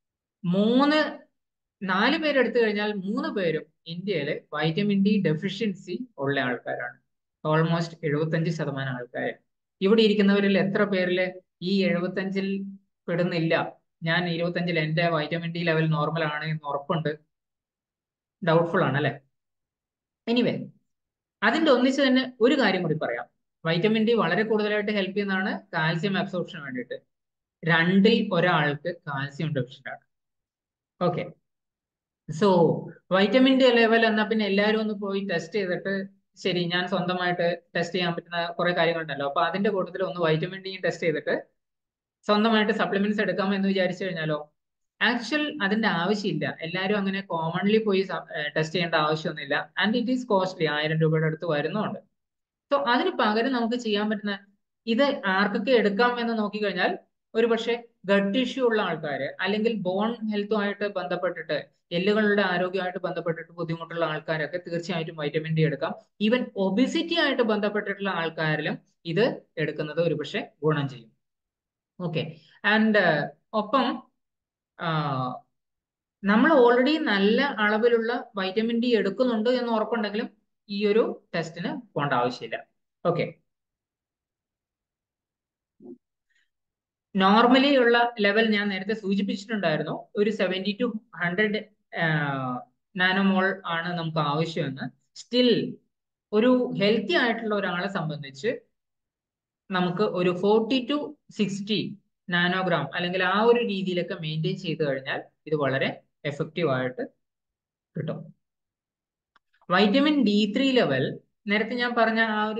S2: 4 പേരെടുത്തു കഴിഞ്ഞാൽ 3 പേരും ഇന്ത്യയിൽ വൈറ്റമിൻ ഡി ഡെഫിഷ്യൻസി ഉള്ള ആൾക്കാരാണ്. ഓൾമോസ്റ്റ് 75% ആൾക്കാർ. ഇവിടെ ഇരിക്കുന്നവരിൽ എത്ര പേരിൽ ഈ 75-ൽ പെടുന്നില്ല? ഞാൻ 25-ൽ എന്റെ വൈറ്റമിൻ ഡി ലെവൽ നോർമൽ ആണ് എന്ന് ഉറപ്പുണ്ട്? ഡൗട്ട്ഫുൾ ആണ് അല്ലെ? എനിവേ, അതിന്റെ ഒന്നിച്ച് തന്നെ ഒരു കാര്യം കൂടി പറയാം. വൈറ്റമിൻ ഡി വളരെ കൂടുതലായിട്ട് ഹെൽപ്പ് ചെയ്യുന്നതാണ് കാൽസ്യം അബ്സോർപ്ഷന് വേണ്ടിയിട്ട്. 2-ൽ ഒരാൾക്ക് കാൽസ്യം ഡെഫിഷ്യന്റ് ആണ്. Okay, so vitamin D level എന്നാ പിന്നെ എല്ലാവരും ഒന്ന് പോയി ടെസ്റ്റ് ചെയ്തിട്ട്, ശരി ഞാൻ സ്വന്തമായിട്ട് ടെസ്റ്റ് ചെയ്യാൻ പറ്റുന്ന കുറെ കാര്യങ്ങളുണ്ടല്ലോ, അപ്പൊ അതിന്റെ കൂട്ടത്തിൽ ഒന്ന് വൈറ്റമിൻ ഡി ടെസ്റ്റ് ചെയ്തിട്ട് സ്വന്തമായിട്ട് സപ്ലിമെന്റ്സ് എടുക്കാം എന്ന് വിചാരിച്ചു കഴിഞ്ഞാലോ, ആക്ച്വൽ അതിന്റെ ആവശ്യമില്ല. എല്ലാവരും അങ്ങനെ കോമൺലി പോയി ടെസ്റ്റ് ചെയ്യേണ്ട ആവശ്യമൊന്നുമില്ല. ആൻഡ് ഇറ്റ് ഈസ് കോസ്റ്റ്ലി, 1000 രൂപയുടെ അടുത്ത് വരുന്നുണ്ട്. സോ അതിന് പകരം നമുക്ക് ചെയ്യാൻ പറ്റുന്ന, ഇത് ആർക്കൊക്കെ എടുക്കാം എന്ന് നോക്കിക്കഴിഞ്ഞാൽ, ഒരു പക്ഷേ ഗട്ട് ഇഷ്യൂ ഉള്ള ആൾക്കാർ, അല്ലെങ്കിൽ ബോൺ ഹെൽത്തുമായിട്ട് ബന്ധപ്പെട്ടിട്ട്, എല്ലുകളുടെ ആരോഗ്യമായിട്ട് ബന്ധപ്പെട്ടിട്ട് ബുദ്ധിമുട്ടുള്ള ആൾക്കാരൊക്കെ തീർച്ചയായിട്ടും വൈറ്റമിൻ ഡി എടുക്കാം. ഈവൻ ഒബിസിറ്റി ആയിട്ട് ബന്ധപ്പെട്ടിട്ടുള്ള ആൾക്കാരിലും ഇത് എടുക്കുന്നത് ഒരു പക്ഷേ ഗുണം ചെയ്യും. ഓക്കെ, ആൻഡ് ഒപ്പം നമ്മൾ ഓൾറെഡി നല്ല അളവിലുള്ള വൈറ്റമിൻ ഡി എടുക്കുന്നുണ്ട് എന്ന് ഉറപ്പുണ്ടെങ്കിലും ഈ ഒരു ടെസ്റ്റിന് പോകേണ്ട ആവശ്യമില്ല. ഓക്കെ, നോർമലി ഉള്ള ലെവൽ ഞാൻ നേരത്തെ സൂചിപ്പിച്ചിട്ടുണ്ടായിരുന്നു. ഒരു 70 to 100 നാനോമോൾ ആണ് നമുക്ക് ആവശ്യമെന്ന്. സ്റ്റിൽ ഒരു ഹെൽത്തി ആയിട്ടുള്ള ഒരാളെ സംബന്ധിച്ച് നമുക്ക് ഒരു 40 to 60 നാനോഗ്രാം അല്ലെങ്കിൽ ആ ഒരു രീതിയിലൊക്കെ മെയിൻറ്റെയിൻ ചെയ്ത് കഴിഞ്ഞാൽ ഇത് വളരെ എഫക്റ്റീവ് ആയിട്ട് കിട്ടും. വൈറ്റമിൻ D3 ലെവൽ നേരത്തെ ഞാൻ പറഞ്ഞ ആ ഒരു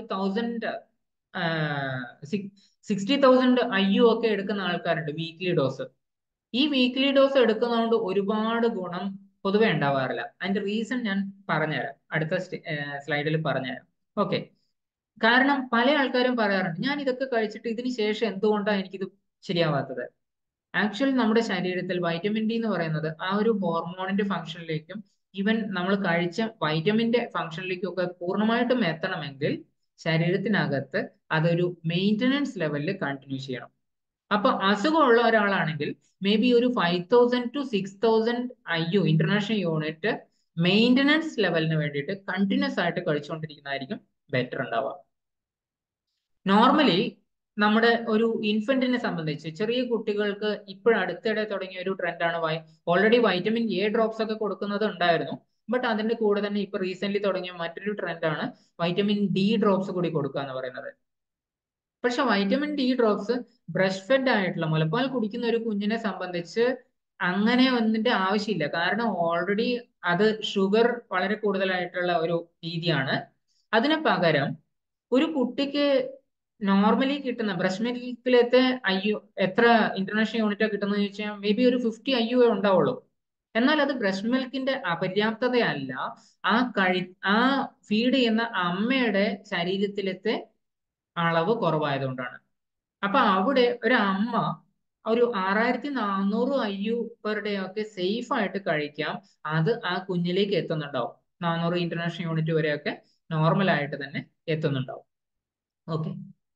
S2: 60,000 IU ഒക്കെ എടുക്കുന്ന ആൾക്കാരുണ്ട് വീക്ക്ലി ഡോസ്. ഈ വീക്ക്ലി ഡോസ് എടുക്കുന്നതുകൊണ്ട് ഒരുപാട് ഗുണം പൊതുവെ ഉണ്ടാവാറില്ല. അതിന്റെ റീസൺ ഞാൻ പറഞ്ഞുതരാം, അടുത്ത സ്ലൈഡിൽ പറഞ്ഞുതരാം. ഓക്കെ, കാരണം പല ആൾക്കാരും പറയാറുണ്ട്, ഞാൻ ഇതൊക്കെ കഴിച്ചിട്ട് ഇതിന് ശേഷം എന്തുകൊണ്ടാണ് എനിക്കിത് ശരിയാവാത്തത്? ആക്ച്വലി നമ്മുടെ ശരീരത്തിൽ വൈറ്റമിൻ ഡി എന്ന് പറയുന്നത് ആ ഒരു ഹോർമോണിന്റെ ഫംഗ്ഷനിലേക്കും ഈവൻ നമ്മൾ കഴിച്ച വൈറ്റമിന്റെ ഫംഗ്ഷനിലേക്കും ഒക്കെ പൂർണ്ണമായിട്ടും എത്തണമെങ്കിൽ ശരീരത്തിനകത്ത് അതൊരു മെയിൻ്റനൻസ് ലെവലിൽ കണ്ടിന്യൂ ചെയ്യണം. അപ്പൊ അസുഖമുള്ള ഒരാളാണെങ്കിൽ മേ ബി ഒരു 5000 to 6000 IU international unit maintenance ലെവലിന് വേണ്ടിയിട്ട് കണ്ടിന്യൂസ് ആയിട്ട് കഴിച്ചുകൊണ്ടിരിക്കുന്നതായിരിക്കും ബെറ്റർ ഉണ്ടാവുക. നോർമലി നമ്മുടെ ഒരു ഇൻഫന്റിനെ സംബന്ധിച്ച്, ചെറിയ കുട്ടികൾക്ക് ഇപ്പോഴും അടുത്തിടെ തുടങ്ങിയ ഒരു ട്രെൻഡാണ്, ഓൾറെഡി വൈറ്റമിൻ A ഡ്രോപ്സ് ഒക്കെ കൊടുക്കുന്നത് ഉണ്ടായിരുന്നു. ബട്ട് അതിന്റെ കൂടെ തന്നെ ഇപ്പൊ റീസെന്റ് തുടങ്ങിയ മറ്റൊരു ട്രെൻഡാണ് വൈറ്റമിൻ ഡി ഡ്രോപ്സ് കൂടി കൊടുക്കുക എന്ന് പറയുന്നത്. പക്ഷെ vitamin D drops breast fed ആയിട്ടുള്ള മുലപ്പാൽ കുടിക്കുന്ന ഒരു കുഞ്ഞിനെ സംബന്ധിച്ച് അങ്ങനെ ഒന്നിന്റെ ആവശ്യമില്ല. കാരണം ഓൾറെഡി അത് ഷുഗർ വളരെ കൂടുതലായിട്ടുള്ള ഒരു രീതിയാണ്. അതിന് പകരം ഒരു കുട്ടിക്ക് നോർമലി കിട്ടുന്ന ബ്രസ്റ്റ് മിൽക്കിലത്തെ IU എത്ര ഇന്റർനാഷണൽ യൂണിറ്റാ കിട്ടുന്നത് ചോദിച്ചാൽ മേ ബി ഒരു 50 IU ഉണ്ടാവുള്ളൂ. എന്നാൽ അത് ബ്രസ്റ്റ് മിൽക്കിന്റെ അപര്യാപ്തതയല്ല, ആ ഫീഡ് ചെയ്യുന്ന അമ്മയുടെ ശരീരത്തിലത്തെ അളവ് കുറവായതുകൊണ്ടാണ്. അപ്പൊ അവിടെ ഒരു അമ്മ ഒരു 6400 IU പെർ ഡേ ഒക്കെ സേഫ് ആയിട്ട് കഴിക്കാം. അത് ആ കുഞ്ഞിലേക്ക് എത്തുന്നുണ്ടാവും. 400 ഇന്റർനാഷണൽ യൂണിറ്റ് വരെയൊക്കെ നോർമൽ ആയിട്ട് തന്നെ എത്തുന്നുണ്ടാവും. ഓക്കെ,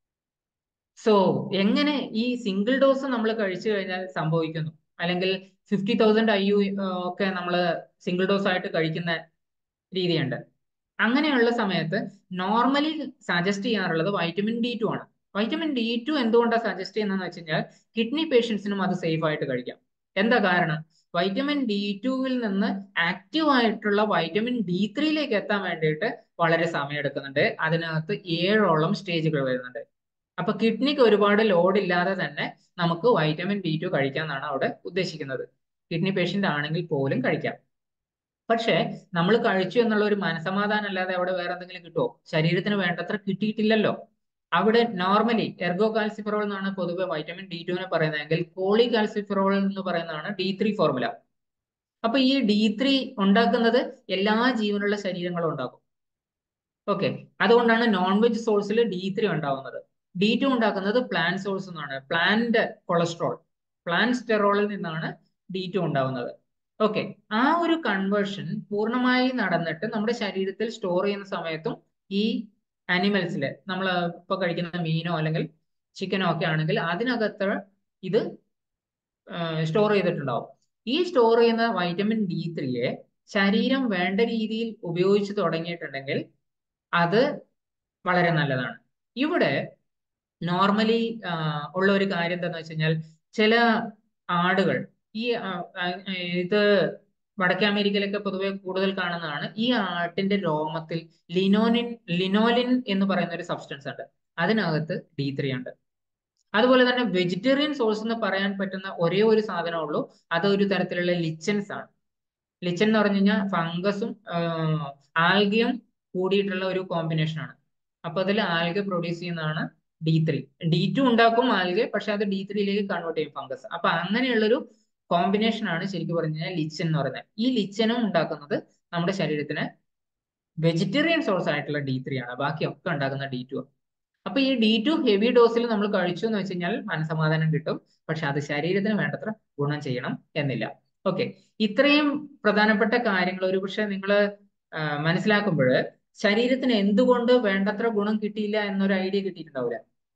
S2: സോ എങ്ങനെ ഈ സിംഗിൾ ഡോസ് നമ്മൾ കഴിച്ചു കഴിഞ്ഞാൽ സംഭവിക്കുന്നു, അല്ലെങ്കിൽ 50,000 IU ഒക്കെ നമ്മൾ സിംഗിൾ ഡോസ് ആയിട്ട് കഴിക്കുന്ന രീതിയുണ്ട്. അങ്ങനെയുള്ള സമയത്ത് നോർമലി സജസ്റ്റ് ചെയ്യാറുള്ളത് വൈറ്റമിൻ D2 ആണ്. വൈറ്റമിൻ D2 എന്തുകൊണ്ടാണ് സജസ്റ്റ് ചെയ്യുന്നതെന്ന് വെച്ച് കഴിഞ്ഞാൽ കിഡ്നി പേഷ്യൻസിനും അത് സേഫ് ആയിട്ട് കഴിക്കാം. എന്താ കാരണം? വൈറ്റമിൻ D2വിൽ നിന്ന് ആക്റ്റീവ് ആയിട്ടുള്ള വൈറ്റമിൻ D3യിലേക്ക് എത്താൻ വേണ്ടിയിട്ട് വളരെ സമയം എടുക്കുന്നുണ്ട്. അതിനകത്ത് 7ഓളം സ്റ്റേജുകൾ വരുന്നുണ്ട്. അപ്പൊ കിഡ്നിക്ക് ഒരുപാട് ലോഡ് ഇല്ലാതെ തന്നെ നമുക്ക് വൈറ്റമിൻ D2 കഴിക്കാമെന്നാണ് അവിടെ ഉദ്ദേശിക്കുന്നത്. കിഡ്നി പേഷ്യന്റ് ആണെങ്കിൽ പോലും കഴിക്കാം. പക്ഷെ നമ്മൾ കഴിച്ചു എന്നുള്ള ഒരു മനസമാധാനം അല്ലാതെ അവിടെ വേറെ എന്തെങ്കിലും കിട്ടുമോ? ശരീരത്തിന് വേണ്ടത്ര കിട്ടിയിട്ടില്ലല്ലോ. അവിടെ നോർമലി എർഗോ കാൽസിഫെറോൾ എന്നാണ് പൊതുവെ വൈറ്റമിൻ D2വിനെ പറയുന്നതെങ്കിൽ കോളി കാൽസിഫെറോൾ എന്ന് പറയുന്നതാണ് D3 ഫോർമുല. അപ്പൊ ഈ D3 ഉണ്ടാക്കുന്നത് എല്ലാ ജീവനുള്ള ശരീരങ്ങളും ഉണ്ടാക്കും. ഓക്കെ, അതുകൊണ്ടാണ് നോൺ വെജ് സോഴ്സിൽ D3 ഉണ്ടാവുന്നത്. D2 ഉണ്ടാക്കുന്നത് പ്ലാന്റ് സോഴ്സ് നിന്നാണ്, പ്ലാന്റ് കൊളസ്ട്രോൾ, പ്ലാന്റ് സ്റ്റെറോളിൽ നിന്നാണ് D2 ഉണ്ടാവുന്നത്. ഓക്കെ, ആ ഒരു കൺവേർഷൻ പൂർണ്ണമായി നടന്നിട്ട് നമ്മുടെ ശരീരത്തിൽ സ്റ്റോർ ചെയ്യുന്ന സമയത്തും ഈ ആനിമൽസിൽ നമ്മൾ ഇപ്പൊ കഴിക്കുന്ന മീനോ അല്ലെങ്കിൽ ചിക്കനോ ഒക്കെ ആണെങ്കിൽ അതിനകത്ത് ഇത് സ്റ്റോർ ചെയ്തിട്ടുണ്ടാവും. ഈ സ്റ്റോർ ചെയ്യുന്ന വൈറ്റമിൻ D3യെ ശരീരം വേണ്ട രീതിയിൽ ഉപയോഗിച്ച് തുടങ്ങിയിട്ടുണ്ടെങ്കിൽ അത് വളരെ നല്ലതാണ്. ഇവിടെ നോർമലി ഉള്ള ഒരു കാര്യം എന്താന്ന് വെച്ച് കഴിഞ്ഞാൽ ചില ആടുകൾ ഈ ഇത് വടക്കേ അമേരിക്കയിലൊക്കെ പൊതുവെ കൂടുതൽ കാണുന്നതാണ്. ഈ ആട്ടിന്റെ രോമത്തിൽ ലിനോലിൻ എന്ന് പറയുന്ന ഒരു സബ്സ്റ്റൻസ് ഉണ്ട്. അതിനകത്ത് D3 ഉണ്ട്. അതുപോലെ തന്നെ വെജിറ്റേറിയൻ സോഴ്സ് എന്ന് പറയാൻ പറ്റുന്ന ഒരേ ഒരു സാധനമേ ഉള്ളൂ, അത് ഒരു തരത്തിലുള്ള ലിച്ചൻസ് ആണ്. ലിച്ചൻ എന്ന് പറഞ്ഞു കഴിഞ്ഞാൽ ഫംഗസും ആൽഗയും കൂടിയിട്ടുള്ള ഒരു കോമ്പിനേഷൻ ആണ്. അപ്പൊ അതിൽ ആൽഗ പ്രൊഡ്യൂസ് ചെയ്യുന്നതാണ് D3. D2 ഉണ്ടാക്കും ആൽഗ, പക്ഷെ അത് D3യിലേക്ക് കൺവേർട്ട് ചെയ്യും ഫംഗസ്. അപ്പൊ അങ്ങനെയുള്ളൊരു കോമ്പിനേഷൻ ആണ് ശരിക്കും പറഞ്ഞു കഴിഞ്ഞാൽ ലിച്ചൻ എന്ന് പറയുന്നത്. ഈ ലിച്ചനും ഉണ്ടാക്കുന്നത് നമ്മുടെ ശരീരത്തിന് വെജിറ്റേറിയൻ സോഴ്സ് ആയിട്ടുള്ള D3 ആണ്. ബാക്കിയൊക്കെ ഉണ്ടാക്കുന്ന D2 ആണ്. അപ്പൊ ഈ D2 ഹെവി ഡോസിൽ നമ്മൾ കഴിച്ചു എന്ന് വെച്ച് കഴിഞ്ഞാൽ മനസമാധാനം കിട്ടും, പക്ഷെ അത് ശരീരത്തിന് വേണ്ടത്ര ഗുണം ചെയ്യണം എന്നില്ല. ഓക്കെ, ഇത്രയും പ്രധാനപ്പെട്ട കാര്യങ്ങൾ ഒരുപക്ഷെ നിങ്ങൾ മനസ്സിലാക്കുമ്പോൾ ശരീരത്തിന് എന്തുകൊണ്ട് വേണ്ടത്ര ഗുണം കിട്ടിയില്ല എന്നൊരു ഐഡിയ കിട്ടിയിട്ടുണ്ടാവില്ല.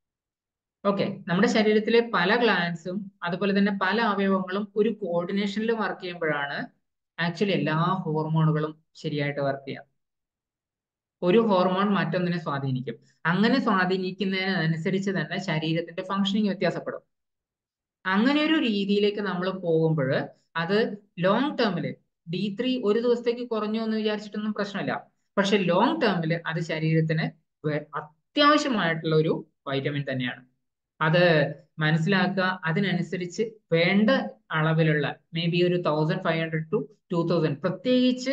S2: ഓക്കെ, നമ്മുടെ ശരീരത്തിലെ പല ഗ്ലാൻസും അതുപോലെ തന്നെ പല അവയവങ്ങളും ഒരു കോർഡിനേഷനിൽ വർക്ക് ചെയ്യുമ്പോഴാണ് ആക്ച്വലി എല്ലാ ഹോർമോണുകളും ശരിയായിട്ട് വർക്ക് ചെയ്യാം. ഒരു ഹോർമോൺ മറ്റൊന്നിനെ സ്വാധീനിക്കും. അങ്ങനെ സ്വാധീനിക്കുന്നതിനനുസരിച്ച് തന്നെ ശരീരത്തിന്റെ ഫങ്ഷനിങ് വ്യത്യാസപ്പെടും. അങ്ങനെ ഒരു രീതിയിലേക്ക് നമ്മൾ പോകുമ്പോൾ അത് ലോങ് ടേമിൽ D3 ഒരു ദിവസത്തേക്ക് കുറഞ്ഞു എന്ന് വിചാരിച്ചിട്ടൊന്നും പ്രശ്നമില്ല. പക്ഷെ ലോങ് ടേമിൽ അത് ശരീരത്തിന് അത്യാവശ്യമായിട്ടുള്ള ഒരു വൈറ്റമിൻ തന്നെയാണ്. അത് മനസ്സിലാക്കുക. അതിനനുസരിച്ച് വേണ്ട അളവിലുള്ള മേ ബി ഒരു 1500 to 2000, പ്രത്യേകിച്ച്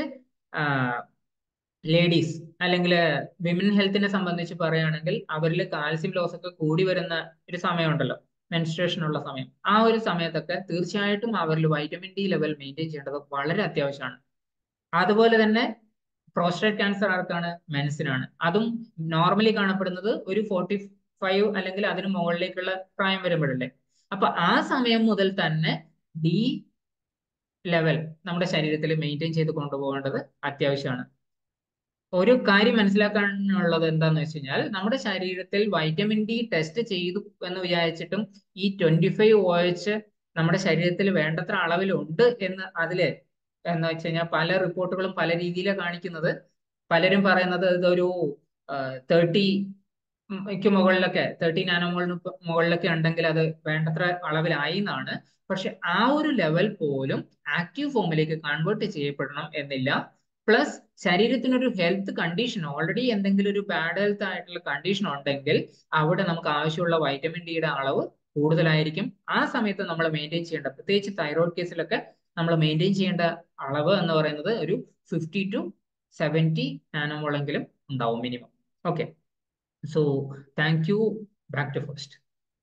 S2: ലേഡീസ് അല്ലെങ്കിൽ വിമൻ ഹെൽത്തിനെ സംബന്ധിച്ച് പറയുകയാണെങ്കിൽ അവരിൽ കാൽസ്യം ലോസ് ഒക്കെ കൂടി വരുന്ന ഒരു സമയമുണ്ടല്ലോ, മെൻസ്ട്രേഷൻ ഉള്ള സമയം. ആ ഒരു സമയത്തൊക്കെ തീർച്ചയായിട്ടും അവരിൽ വൈറ്റമിൻ D ലെവൽ മെയിൻറ്റെയിൻ ചെയ്യേണ്ടത് വളരെ അത്യാവശ്യമാണ്. അതുപോലെ തന്നെ പ്രോസ്റ്റേറ്റ് ക്യാൻസർ ആർക്കാണ്? മെൻസിനാണ്. അതും നോർമലി കാണപ്പെടുന്നത് ഒരു 45 അല്ലെങ്കിൽ അതിന് മുകളിലേക്കുള്ള പ്രായം വരുമ്പോഴല്ലേ. അപ്പൊ ആ സമയം മുതൽ തന്നെ D ലെവൽ നമ്മുടെ ശരീരത്തിൽ മെയിൻറ്റെയിൻ ചെയ്ത് കൊണ്ടുപോകേണ്ടത് അത്യാവശ്യമാണ്. ഒരു കാര്യം മനസ്സിലാക്കാനുള്ളത് എന്താന്ന് വെച്ച് കഴിഞ്ഞാൽ നമ്മുടെ ശരീരത്തിൽ വൈറ്റമിൻ D ടെസ്റ്റ് ചെയ്തു എന്ന് വിചാരിച്ചിട്ടും ഈ 25OH നമ്മുടെ ശരീരത്തിൽ വേണ്ടത്ര അളവിലുണ്ട് എന്ന് അതില് എന്ന് വെച്ച് കഴിഞ്ഞാൽ പല റിപ്പോർട്ടുകളും പല രീതിയിലാണ് കാണിക്കുന്നത്. പലരും പറയുന്നത് ഇതൊരു 30ക്ക് മുകളിലൊക്കെ 30 നാനോമോളിന് മുകളിലൊക്കെ ഉണ്ടെങ്കിൽ അത് വേണ്ടത്ര അളവിലായി എന്നാണ്. പക്ഷെ ആ ഒരു ലെവൽ പോലും ആക്റ്റീവ് ഫോമിലേക്ക് കൺവേർട്ട് ചെയ്യപ്പെടണം എന്നില്ല. പ്ലസ് ശരീരത്തിനൊരു ഹെൽത്ത് കണ്ടീഷൻ, ഓൾറെഡി എന്തെങ്കിലും ഒരു ബാഡ് ഹെൽത്ത് ആയിട്ടുള്ള കണ്ടീഷൻ ഉണ്ടെങ്കിൽ അവിടെ നമുക്ക് ആവശ്യമുള്ള വൈറ്റമിൻ ഡിയുടെ അളവ് കൂടുതലായിരിക്കും. ആ സമയത്ത് നമ്മൾ മെയിൻറ്റെയിൻ ചെയ്യേണ്ട, പ്രത്യേകിച്ച് തൈറോയ്ഡ് കേസിലൊക്കെ നമ്മൾ മെയിൻറ്റെയിൻ ചെയ്യേണ്ട അളവ് എന്ന് പറയുന്നത് ഒരു 50 to 70 നാനോമോളെങ്കിലും ഉണ്ടാവും minimum. Okay, so thank you. Back to first.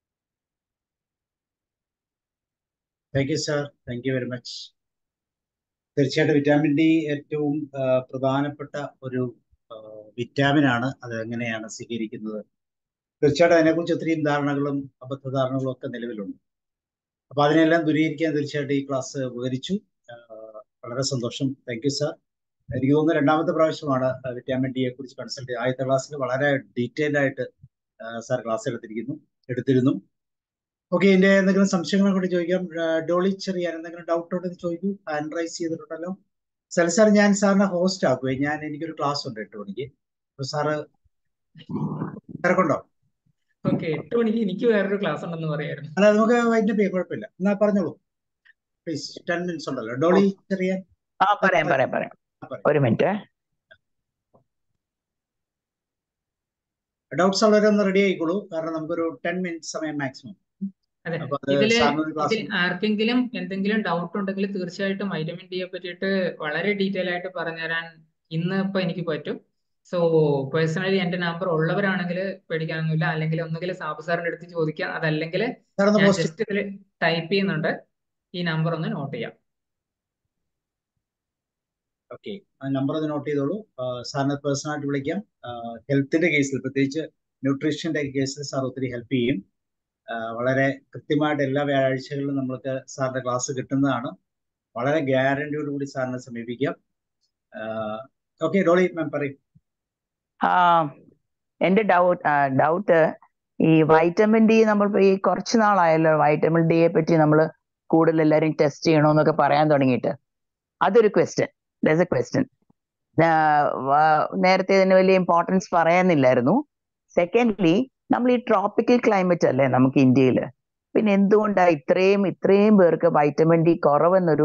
S1: Thank you sir, thank you very much. തീർച്ചയായിട്ടും വിറ്റാമിൻ ഡി ഏറ്റവും പ്രധാനപ്പെട്ട ഒരു വിറ്റാമിൻ ആണ്. അത് എങ്ങനെയാണ് സ്വീകരിക്കുന്നത്, തീർച്ചയായിട്ടും അതിനെക്കുറിച്ച് ഒത്തിരിയും ധാരണകളും അബദ്ധധാരണകളും ഒക്കെ നിലവിലുണ്ട്. അപ്പൊ അതിനെല്ലാം ദൂരീകരിക്കാൻ തീർച്ചയായിട്ടും ഈ ക്ലാസ് ഉപകരിച്ചു. വളരെ സന്തോഷം. Thank you sir. എനിക്ക് തോന്നുന്നു രണ്ടാമത്തെ പ്രാവശ്യമാണ് വിറ്റാമിൻ ഡിയെ കുറിച്ച് കൺസൾട്ട് ചെയ്യുക. ആദ്യത്തെ ക്ലാസ്സിൽ വളരെ ഡീറ്റെയിൽഡ് ആയിട്ട് സാർ ക്ലാസ് എടുത്തിരുന്നു. ഓക്കെ, ഇതിന്റെ എന്തെങ്കിലും സംശയങ്ങളെ കൂടി ചോദിക്കാം. ഡോളി ചെറിയാൻ എന്തെങ്കിലും ഡൗട്ട് ഉണ്ടെന്ന് ചോദിക്കൂ. ഹാൻഡ് റൈസ് ചെയ്തിട്ടുണ്ടല്ലോ. സാർ, ഞാൻ സാറിനെ ഹോസ്റ്റ് ആക്കുവേ. എനിക്കൊരു ക്ലാസ് ഉണ്ട് 8 മണിക്ക്. അപ്പൊ സാറ് തിരക്കുണ്ടോ?
S2: ഓക്കെ, 8 മണിക്ക് എനിക്ക് വേറൊരു ക്ലാസ് ഉണ്ടെന്ന് പറയായിരുന്നു.
S1: അല്ല, നമുക്ക് വൈകിട്ട് പോയി, കുഴപ്പമില്ല. എന്നാ പറഞ്ഞോളൂ പ്ലീസ്. 10 minutes ഉണ്ടല്ലോ. ഡോളി ചെറിയാൻ.
S3: പറയാം. ഒരു മിനിറ്റ്.
S1: ഡൗട്ട്സ് ഉള്ളവരൊന്ന് റെഡി ആയിക്കോളൂ, കാരണം നമുക്കൊരു 10 minutes സമയം മാക്സിമം.
S2: അതെ, ഇതിൽ ആർക്കെങ്കിലും എന്തെങ്കിലും ഡൗട്ട് ഉണ്ടെങ്കിൽ തീർച്ചയായിട്ടും വൈറ്റമിൻ ഡിയെ പറ്റിയിട്ട് വളരെ ഡീറ്റെയിൽ ആയിട്ട് പറഞ്ഞുതരാൻ ഇന്ന് ഇപ്പൊ എനിക്ക് പറ്റും. സോ പേഴ്സണലി എന്റെ നമ്പർ ഉള്ളവരാണെങ്കിൽ പേടിക്കാനൊന്നുമില്ല. അല്ലെങ്കിൽ ഒന്നുകിൽ സാബു സാറിന്റെ അടുത്ത് ചോദിക്കാം, അതല്ലെങ്കിൽ ഞാൻ ജസ്റ്റ് ഇതിൽ ടൈപ്പ് ചെയ്യുന്നുണ്ട്. ഈ നമ്പർ ഒന്ന് നോട്ട് ചെയ്യാം.
S1: ഓക്കെ, ആ നമ്പർ ഒന്ന് നോട്ട് ചെയ്തോളൂ. സാറിനെ പേഴ്സണലായിട്ട് വിളിക്കാം. ഹെൽത്തിന്റെ കേസിൽ, പ്രത്യേകിച്ച് ന്യൂട്രീഷന്റെ കേസിൽ സാർ ഒത്തിരി ഹെൽപ്പ് ചെയ്യും. വളരെ കൃത്യമായിട്ട് എല്ലാ വ്യാഴാഴ്ചകളിലും നമ്മൾക്ക് സാറിന്റെ ക്ലാസ് കിട്ടുന്നതാണ്. വളരെ ഗ്യാരണ്ടിയോടുകൂടി സാറിനെ സമീപിക്കാം. ഓക്കെ, ഡോളി മാം പറയും.
S3: എന്റെ ഡൗട്ട് ഈ വൈറ്റമിൻ ഡി, നമ്മളിപ്പോ ഈ കുറച്ച് നാളായല്ലോ വൈറ്റമിൻ ഡിയെ പറ്റി നമ്മൾ കൂടുതൽ എല്ലാവരും ടെസ്റ്റ് ചെയ്യണമെന്നൊക്കെ പറയാൻ തുടങ്ങിയിട്ട്. അതൊരു ക്വസ്റ്റ്യൻ. നേരത്തെ ഇതിന് വലിയ ഇമ്പോർട്ടൻസ് പറയാനില്ലായിരുന്നു. സെക്കൻഡ്ലി, നമ്മൾ ഈ ട്രോപ്പിക്കൽ ക്ലൈമറ്റ് അല്ലേ നമുക്ക് ഇന്ത്യയിൽ, പിന്നെ എന്തുകൊണ്ടാണ് ഇത്രയും പേർക്ക് വൈറ്റമിൻ ഡി കുറവെന്നൊരു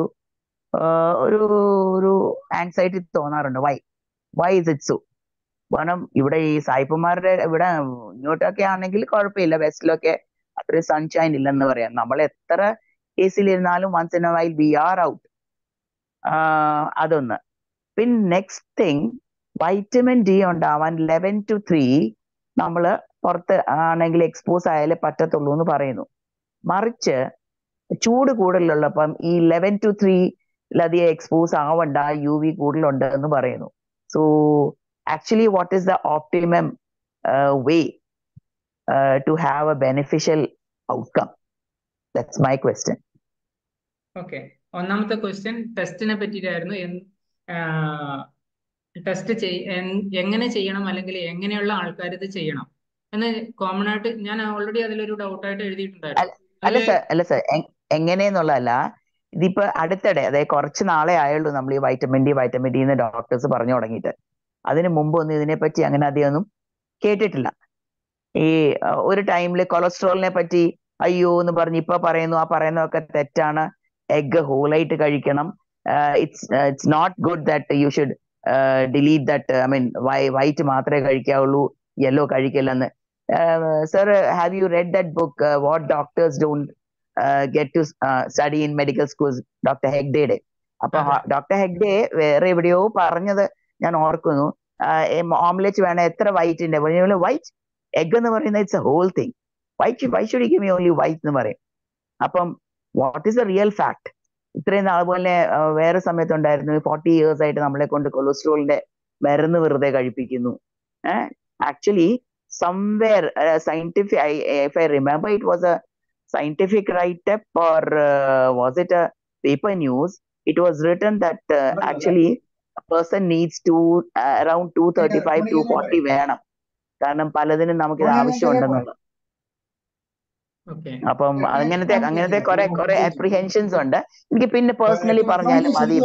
S3: ഒരു ആങ്സൈറ്റി തോന്നാറുണ്ട്. Why is it so? കാരണം ഇവിടെ ഈ സായിപ്പന്മാരുടെ ഇവിടെ ഇങ്ങോട്ടൊക്കെ ആണെങ്കിൽ കുഴപ്പമില്ല, വെസ്റ്റിലൊക്കെ അത്രയും സൺഷൈൻ ഇല്ലെന്ന് പറയാം. നമ്മൾ എത്ര കേസിലിരുന്നാലും once in a while we are out. അതൊന്ന്. പിന്നെ നെക്സ്റ്റ് തിങ്, വൈറ്റമിൻ ഡി ഉണ്ടാവാൻ 11 to 3 നമ്മൾ പുറത്ത് ആണെങ്കിൽ എക്സ്പോസ് ആയാലേ പറ്റത്തുള്ളൂ എന്ന് പറയുന്നു. മറിച്ച് ചൂട് കൂടുതലുള്ളപ്പം ഈ 11 to 3 അധികം എക്സ്പോസ് ആവണ്ട, UV കൂടുതലുണ്ട് എന്ന് പറയുന്നു. So actually what is the optimum way to have a beneficial outcome? That's my question.
S2: Okay, ഒന്നാമത്തെ ക്വസ്റ്റ്യൻ ടെസ്റ്റിനെ പറ്റിയിട്ടായിരുന്നു. ടെസ്റ്റ് എങ്ങനെ ചെയ്യണം, അല്ലെങ്കിൽ എങ്ങനെയുള്ള ആൾക്കാർ ഇത് ചെയ്യണം എന്ന് കോമൺ ആയിട്ട് ഞാൻ ഓൾറെഡി അതിലൊരു ഡൗട്ടായിട്ട് എഴുതിയിട്ടുണ്ടായിരുന്നു.
S3: അല്ല സർ, എങ്ങനെയെന്നുള്ളതല്ല. ഇതിപ്പോ അടുത്തിടെ, അതായത് കുറച്ച് നാളെ ആയുള്ളൂ നമ്മൾ ഈ വൈറ്റമിൻ ഡി എന്ന് ഡോക്ടേഴ്സ് പറഞ്ഞു തുടങ്ങിയിട്ട്. അതിന് മുമ്പ് ഒന്നും ഇതിനെപ്പറ്റി അങ്ങനെ അധികമൊന്നും കേട്ടിട്ടില്ല. ഈ ഒരു ടൈമിൽ കൊളസ്ട്രോളിനെ പറ്റി അയ്യോ എന്ന് പറഞ്ഞ് ഇപ്പൊ പറയുന്നു, ആ പറയുന്നതൊക്കെ തെറ്റാണ്. എഗ് ഹോളായിട്ട് കഴിക്കണം. It's not good that you should delete that. I mean white മാത്രമേ കഴിക്കാവുള്ളൂ, യെല്ലോ കഴിക്കില്ലെന്ന്. Sir, have you read that book what doctors don't get to study in medical schools, doctor ഹെഗ്ഡേയുടെ? അപ്പൊ ഡോക്ടർ ഹെഗ്ഡേ വേറെ എവിടെയോ പറഞ്ഞത് ഞാൻ ഓർക്കുന്നു. ഓംലെറ്റ് വേണം, എത്ര വൈറ്റിന്റെ? വൈറ്റ് എഗ് എന്ന് പറയുന്നത് it's a whole thing. Why should you give me only white എന്ന് പറയും. അപ്പം what is the real fact? ഇത്രയും നാൾ പോലെ വേറെ സമയത്തുണ്ടായിരുന്നു 40 years ആയിട്ട് നമ്മളെ കൊണ്ട് കൊളസ്ട്രോളിന്റെ മരുന്ന് വെറുതെ കഴിപ്പിക്കുന്നു. Actually somewhere scientific, if I remember, it was a scientific write-up or was it a paper news? It was written that actually a person needs to around 235 240 വേണം, കാരണം പലതിനും നമുക്കിത് ആവശ്യമുണ്ടെന്നുള്ളത്. അപ്പം അങ്ങനത്തെ കുറെ അപ്രിഹെൻഷൻസ് ഉണ്ട്. എനിക്ക് പിന്നെ പേഴ്സണലി പറഞ്ഞാലും മതി.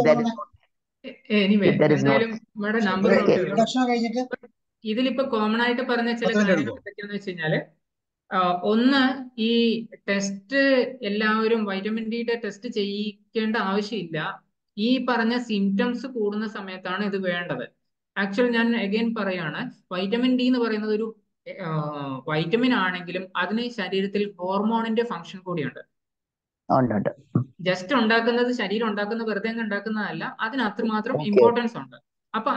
S2: ഇതിലിപ്പോ കോമൺ ആയിട്ട് പറഞ്ഞ ചില കാര്യങ്ങൾ എന്തൊക്കെയാന്ന് വെച്ച് കഴിഞ്ഞാല്, ഒന്ന്, ഈ ടെസ്റ്റ് എല്ലാവരും വൈറ്റമിൻ ഡിയുടെ ടെസ്റ്റ് ചെയ്യിക്കേണ്ട ആവശ്യമില്ല. ഈ പറഞ്ഞ സിംറ്റംസ് കൂടുന്ന സമയത്താണ് ഇത് വേണ്ടത്. ആക്ച്വലി ഞാൻ അഗൈൻ പറയാണ്, വൈറ്റമിൻ ഡി എന്ന് പറയുന്നത് ഒരു വൈറ്റമിൻ ആണെങ്കിലും അതിന് ശരീരത്തിൽ ഹോർമോണിന്റെ ഫംഗ്ഷൻ കൂടിയുണ്ട്. ജസ്റ്റ് ഉണ്ടാക്കുന്നത്, ശരീരം ഉണ്ടാക്കുന്ന വെറുതെ അങ്ങ് ഉണ്ടാക്കുന്നതല്ല, അതിന് അത്രമാത്രം ഇമ്പോർട്ടൻസ് ഉണ്ട്. അപ്പൊ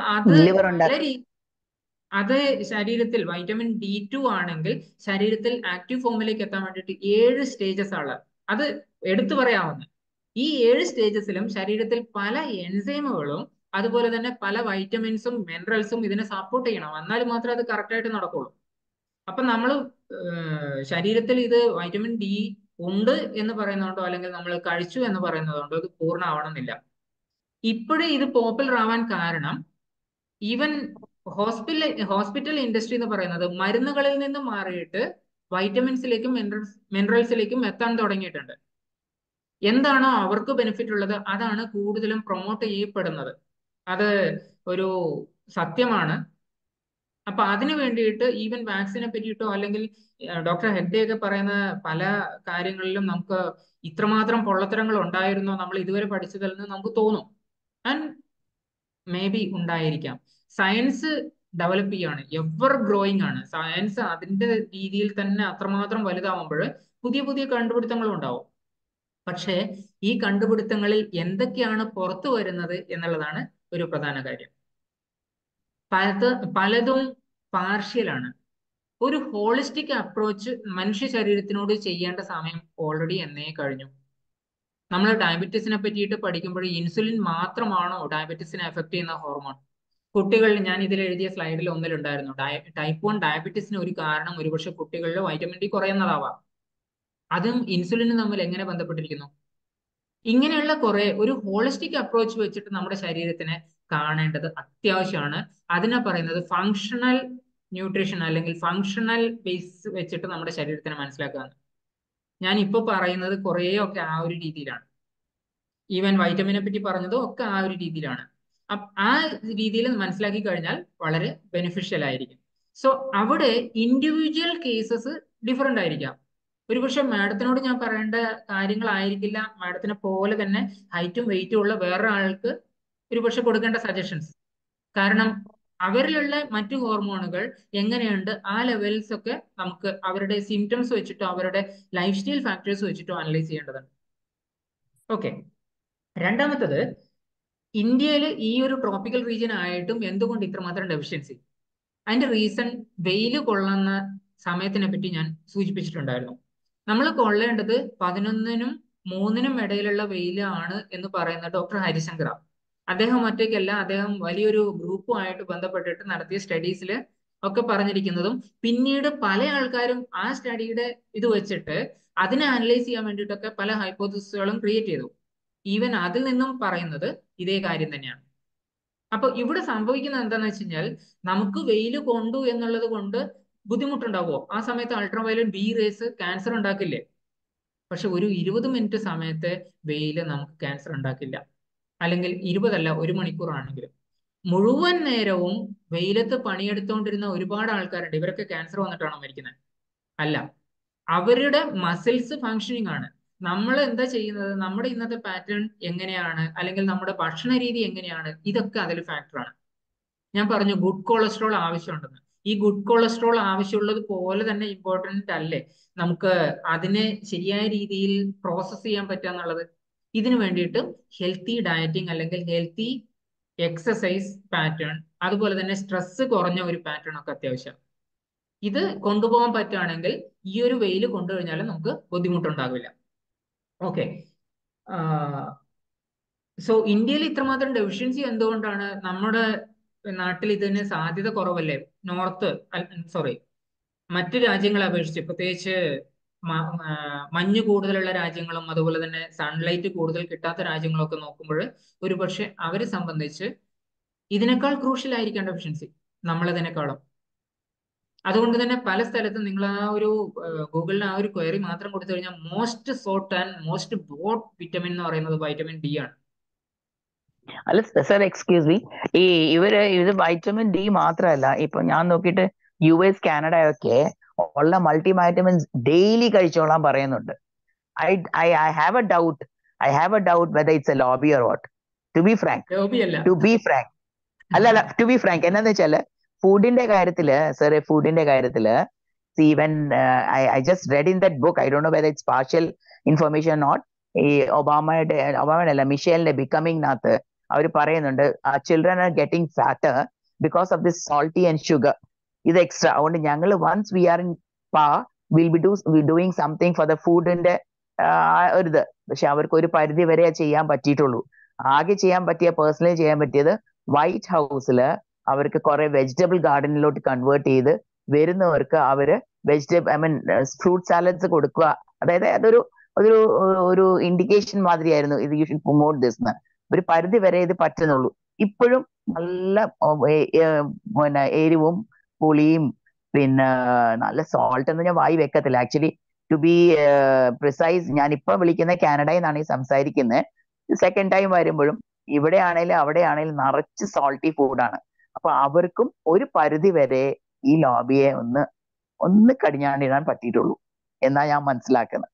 S2: അത് ശരീരത്തിൽ വൈറ്റമിൻ D2 ആണെങ്കിൽ ശരീരത്തിൽ ആക്റ്റീവ് ഫോമിലേക്ക് എത്താൻ വേണ്ടിയിട്ട് 7 സ്റ്റേജസ് ആണ്. അത് എടുത്തു പറയാവുന്ന ഈ 7 സ്റ്റേജസിലും ശരീരത്തിൽ പല എൻസൈമുകളും അതുപോലെ തന്നെ പല വൈറ്റമിൻസും മിനറൽസും ഇതിനെ സപ്പോർട്ട് ചെയ്യണം, എന്നാൽ മാത്രമേ അത് കറക്റ്റ് ആയിട്ട് നടക്കുള്ളൂ. അപ്പൊ നമ്മൾ ശരീരത്തിൽ ഇത് വൈറ്റമിൻ ഡി ഉണ്ട് എന്ന് പറയുന്നതുകൊണ്ടോ അല്ലെങ്കിൽ നമ്മൾ കഴിച്ചു എന്ന് പറയുന്നതുകൊണ്ടോ ഇത് പൂർണ്ണമാവണമെന്നില്ല. ഇപ്പോഴും ഇത് പോപ്പുലർ ആവാൻ കാരണം ഈവൻ ഹോസ്പിറ്റൽ ഇൻഡസ്ട്രി എന്ന് പറയുന്നത് മരുന്നുകളിൽ നിന്ന് മാറിയിട്ട് വൈറ്റമിൻസിലേക്കും മിനറൽസിലേക്കും എത്താൻ തുടങ്ങിയിട്ടുണ്ട്. എന്താണോ അവർക്ക് ബെനിഫിറ്റ് ഉള്ളത് അതാണ് കൂടുതലും പ്രൊമോട്ട് ചെയ്യപ്പെടുന്നത്. അത് ഒരു സത്യമാണ്. അപ്പൊ അതിന് വേണ്ടിയിട്ട് ഈവൻ വാക്സിനെ പറ്റിയിട്ടോ അല്ലെങ്കിൽ ഡോക്ടർ ഹെഗ്ഡെ ഒക്കെ പറയുന്ന പല കാര്യങ്ങളിലും നമുക്ക് ഇത്രമാത്രം പൊള്ളത്തരങ്ങൾ ഉണ്ടായിരുന്നോ നമ്മൾ ഇതുവരെ പഠിച്ചതിൽ നിന്ന് നമുക്ക് തോന്നും. ആൻഡ് മേ ബി ഉണ്ടായിരിക്കാം. സയൻസ് ഡെവലപ്പ് ചെയ്യാണ്, എവർ ഗ്രോയിങ് ആണ് സയൻസ്. അതിന്റെ രീതിയിൽ തന്നെ അത്രമാത്രം വലുതാവുമ്പോൾ പുതിയ പുതിയ കണ്ടുപിടുത്തങ്ങൾ ഉണ്ടാവും. പക്ഷേ ഈ കണ്ടുപിടുത്തങ്ങളിൽ എന്തൊക്കെയാണ് പുറത്തു വരുന്നത് എന്നുള്ളതാണ് ഒരു പ്രധാന കാര്യം. പലതും പാർഷ്യലാണ്. ഒരു ഹോളിസ്റ്റിക് അപ്രോച്ച് മനുഷ്യ ശരീരത്തിനോട് ചെയ്യേണ്ട സമയം ഓൾറെഡി എന്നേ കഴിഞ്ഞു. നമ്മൾ ഡയബറ്റീസിനെ പറ്റിയിട്ട് പഠിക്കുമ്പോൾ ഇൻസുലിൻ മാത്രമാണോ ഡയബറ്റീസിനെ എഫക്ട് ചെയ്യുന്ന ഹോർമോൺ? കുട്ടികളിൽ ഞാൻ ഇതിൽ എഴുതിയ സ്ലൈഡിൽ ഒന്നിലുണ്ടായിരുന്നു, ടൈപ്പ് 1 ഡയബറ്റീസിന് ഒരു കാരണം ഒരുപക്ഷെ കുട്ടികളിൽ വൈറ്റമിൻ ഡി കുറയുന്നതാവാം. അതും ഇൻസുലിനും തമ്മിൽ എങ്ങനെ ബന്ധപ്പെട്ടിരിക്കുന്നു? ഇങ്ങനെയുള്ള ഒരു ഹോളിസ്റ്റിക് അപ്രോച്ച് വെച്ചിട്ട് നമ്മുടെ ശരീരത്തിനെ കാണേണ്ടത് അത്യാവശ്യമാണ്. അതിനെ പറയുന്നത് ഫങ്ഷണൽ ന്യൂട്രീഷൻ അല്ലെങ്കിൽ ഫങ്ഷണൽ ബേസ് വെച്ചിട്ട് നമ്മുടെ ശരീരത്തിനെ മനസ്സിലാക്കുക. ഞാൻ ഇപ്പൊ പറയുന്നത് കുറേയൊക്കെ ആ ഒരു രീതിയിലാണ്. ഈവൻ വൈറ്റമിനെ പറ്റി പറഞ്ഞതും ഒക്കെ ആ ഒരു രീതിയിലാണ്. ആ രീതിയിൽ മനസ്സിലാക്കി കഴിഞ്ഞാൽ വളരെ ബെനിഫിഷ്യൽ ആയിരിക്കും. സോ അവിടെ ഇൻഡിവിജ്വൽ കേസസ് ഡിഫറെന്റ് ആയിരിക്കാം. ഒരുപക്ഷെ മാഡത്തിനോട് ഞാൻ പറയേണ്ട കാര്യങ്ങളായിരിക്കില്ല മാഡത്തിനെ പോലെ തന്നെ ഹൈറ്റും വെയിറ്റും ഉള്ള വേറൊരാൾക്ക് ഒരുപക്ഷെ കൊടുക്കേണ്ട സജഷൻസ്. കാരണം അവരിലുള്ള മറ്റു ഹോർമോണുകൾ എങ്ങനെയുണ്ട് ആ ലെവൽസ് ഒക്കെ നമുക്ക് അവരുടെ സിംറ്റംസ് വെച്ചിട്ടോ അവരുടെ ലൈഫ് സ്റ്റൈൽ ഫാക്ടേഴ്സ് വെച്ചിട്ടോ അനലൈസ് ചെയ്യേണ്ടതുണ്ട്. ഓക്കെ, രണ്ടാമത്തത്, ഇന്ത്യയിൽ ഈ ഒരു ട്രോപ്പിക്കൽ റീജിയൻ ആയിട്ടും എന്തുകൊണ്ട് ഇത്രമാത്രം ഡെഫിഷ്യൻസി? അതിന്റെ റീസൺ വെയിൽ കൊള്ളുന്ന സമയത്തിനെ പറ്റി ഞാൻ സൂചിപ്പിച്ചിട്ടുണ്ടായിരുന്നു. നമ്മൾ കൊള്ളേണ്ടത് 11-നും 3-നും ഇടയിലുള്ള വെയിലാണ് എന്ന് പറയുന്ന ഡോക്ടർ ഹരിശങ്കർ. അദ്ദേഹം ഒറ്റയ്ക്കല്ല, അദ്ദേഹം വലിയൊരു ഗ്രൂപ്പുമായിട്ട് ബന്ധപ്പെട്ടിട്ട് നടത്തിയ സ്റ്റഡീസിൽ ഒക്കെ പറഞ്ഞിരിക്കുന്നതും പിന്നീട് പല ആൾക്കാരും ആ സ്റ്റഡിയുടെ ഇത് വെച്ചിട്ട് അതിനെ അനലൈസ് ചെയ്യാൻ വേണ്ടിയിട്ടൊക്കെ പല ഹൈപ്പോത്തിസുകളും ക്രിയേറ്റ് ചെയ്തു. ഈവൻ അതിൽ നിന്നും പറയുന്നത് ഇതേ കാര്യം തന്നെയാണ്. അപ്പൊ ഇവിടെ സംഭവിക്കുന്നത് എന്താണെന്ന് വെച്ച് കഴിഞ്ഞാൽ നമുക്ക് വെയിൽ കൊണ്ടു എന്നുള്ളത് കൊണ്ട് ബുദ്ധിമുട്ടുണ്ടാവുമോ? ആ സമയത്ത് അൾട്രാവയലറ്റ് ബി റേസ് ക്യാൻസർ ഉണ്ടാക്കില്ലേ? പക്ഷെ ഒരു 20 മിനിറ്റ് സമയത്തെ വെയിൽ നമുക്ക് ക്യാൻസർ ഉണ്ടാക്കില്ല. അല്ലെങ്കിൽ 20 അല്ല, 1 മണിക്കൂറാണെങ്കിലും. മുഴുവൻ നേരവും വെയിലത്ത് പണിയെടുത്തുകൊണ്ടിരുന്ന ഒരുപാട് ആൾക്കാരുണ്ട്. ഇവരൊക്കെ ക്യാൻസർ വന്നിട്ടാണോ മരിക്കുന്നത്? അല്ല, അവരുടെ മസിൽസ് ഫങ്ഷനിങ് ആണ്. നമ്മൾ എന്താ ചെയ്യുന്നത്, നമ്മുടെ ഇന്നത്തെ പാറ്റേൺ എങ്ങനെയാണ്, അല്ലെങ്കിൽ നമ്മുടെ ഭക്ഷണ രീതി എങ്ങനെയാണ്, ഇതൊക്കെ അതിൽ ഫാക്ടറാണ്. ഞാൻ പറഞ്ഞു ഗുഡ് കൊളസ്ട്രോൾ ആവശ്യമുണ്ടെന്ന്. ഈ ഗുഡ് കൊളസ്ട്രോൾ ആവശ്യമുള്ളത് പോലെ തന്നെ ഇമ്പോർട്ടൻ്റ് അല്ലേ നമുക്ക് അതിനെ ശരിയായ രീതിയിൽ പ്രോസസ്സ് ചെയ്യാൻ പറ്റുക എന്നുള്ളത്? ഇതിനു വേണ്ടിയിട്ട് ഹെൽത്തി ഡയറ്റിംഗ് അല്ലെങ്കിൽ ഹെൽത്തി എക്സസൈസ് പാറ്റേൺ, അതുപോലെ തന്നെ സ്ട്രെസ് കുറഞ്ഞ ഒരു പാറ്റേൺ ഒക്കെ അത്യാവശ്യം. ഇത് കൊണ്ടുപോകാൻ പറ്റുകയാണെങ്കിൽ ഈ ഒരു വെയിൽ കൊണ്ടുകഴിഞ്ഞാലും നമുക്ക് ബുദ്ധിമുട്ടുണ്ടാകില്ല. ഓക്കെ, സോ ഇന്ത്യയിൽ ഇത്രമാത്രം ഡെഫിഷ്യൻസി എന്തുകൊണ്ടാണ്? നമ്മുടെ നാട്ടിൽ ഇതിന് സാധ്യത കുറവല്ലേ? മറ്റു രാജ്യങ്ങളെ അപേക്ഷിച്ച്, പ്രത്യേകിച്ച് മഞ്ഞ് കൂടുതലുള്ള രാജ്യങ്ങളും അതുപോലെ തന്നെ സൺലൈറ്റ് കൂടുതൽ കിട്ടാത്ത രാജ്യങ്ങളൊക്കെ നോക്കുമ്പോൾ ഒരുപക്ഷെ അവരെ സംബന്ധിച്ച് ഇതിനേക്കാൾ ക്രൂഷ്യൽ ആയിരിക്കാം ഡെഫിഷ്യൻസി നമ്മളതിനേക്കാളും. അതുകൊണ്ട് തന്നെ പല സ്ഥലത്തും നിങ്ങൾ ആ ഒരു ഗൂഗിളിൽ ആ ഒരു ക്വയറി മാത്രം കൊടുത്തു കഴിഞ്ഞാൽ most sought and most bought vitamin എന്ന് പറയുന്നത് വൈറ്റമിൻ ഡി ആണ്.
S3: അല്ല സർ, എക്സ്ക്യൂസ് മീ, ഇത് വൈറ്റമിൻ ഡി മാത്രമല്ല, ഇപ്പൊ ഞാൻ നോക്കിയിട്ട് US കാനഡ ഒക്കെ ഉള്ള മൾട്ടി വൈറ്റമിൻസ് ഡെയിലി കഴിച്ചോളാൻ പറയുന്നുണ്ട്. I have a doubt whether it's a lobby or what. To be frank
S2: lobby അല്ല.
S3: അല്ല ടു ബി ഫ്രാങ്ക് എന്നാന്ന് വെച്ചാല് ഫുഡിന്റെ കാര്യത്തില് സാറേ, ഫുഡിന്റെ കാര്യത്തില് see when I just read in that book, I don't know whether it's partial information or not, ഈ ഒബാമയുടെ അല്ല മിഷേലിന്റെ ബിക്കമിങ് നകത്ത് അവർ പറയുന്നുണ്ട് children are getting fatter because of this salty and sugar. ഇത് എക്സ്ട്രാ. അതുകൊണ്ട് ഞങ്ങൾ വൺസ് വി ആർ ഇൻ പാ will be doing something for the ഫുഡിന്റെ ഒരിത്. പക്ഷെ അവർക്ക് ഒരു പരിധി വരെ ചെയ്യാൻ പറ്റിയിട്ടുള്ളൂ. ആകെ ചെയ്യാൻ പറ്റിയ, പേഴ്സണലി ചെയ്യാൻ പറ്റിയത് വൈറ്റ് ഹൗസില് അവർക്ക് കുറെ വെജിറ്റബിൾ ഗാർഡനിലോട്ട് കൺവേർട്ട് ചെയ്ത് വരുന്നവർക്ക് അവര് ഫ്രൂട്ട് സാലഡ്സ് കൊടുക്കുക. അതായത് അതൊരു ഒരു ഒരു ഇൻഡിക്കേഷൻ മാതിരിയായിരുന്നു, ഇത് യു ഷുഡ് പ്രൊമോട്ട് ദിസ് എന്ന്. ഒരു പരിധി വരെ ഇത് പറ്റുന്നുള്ളൂ. ഇപ്പോഴും നല്ല പിന്നെ എരിവും പുളിയും പിന്നെ നല്ല സോൾട്ട് എന്ന് ഞാൻ വായി വെക്കത്തില്ല. ആക്ച്വലി ടു ബി പ്രിസൈസ്, ഞാൻ ഇപ്പൊ വിളിക്കുന്ന കാനഡയിൽ നിന്നാണ് ഈ സംസാരിക്കുന്നത്. സെക്കൻഡ് ടൈം വരുമ്പോഴും ഇവിടെ ആണെങ്കിലും അവിടെ ആണെങ്കിലും നിറച്ച് സോൾട്ടി ഫുഡാണ്. അപ്പൊ അവർക്കും ഒരു പരിധി വരെ ഈ ലോബിയെ ഒന്ന് കടിഞ്ഞാണിടാൻ പറ്റിയിട്ടുള്ളൂ എന്നാ ഞാൻ മനസ്സിലാക്കുന്നത്.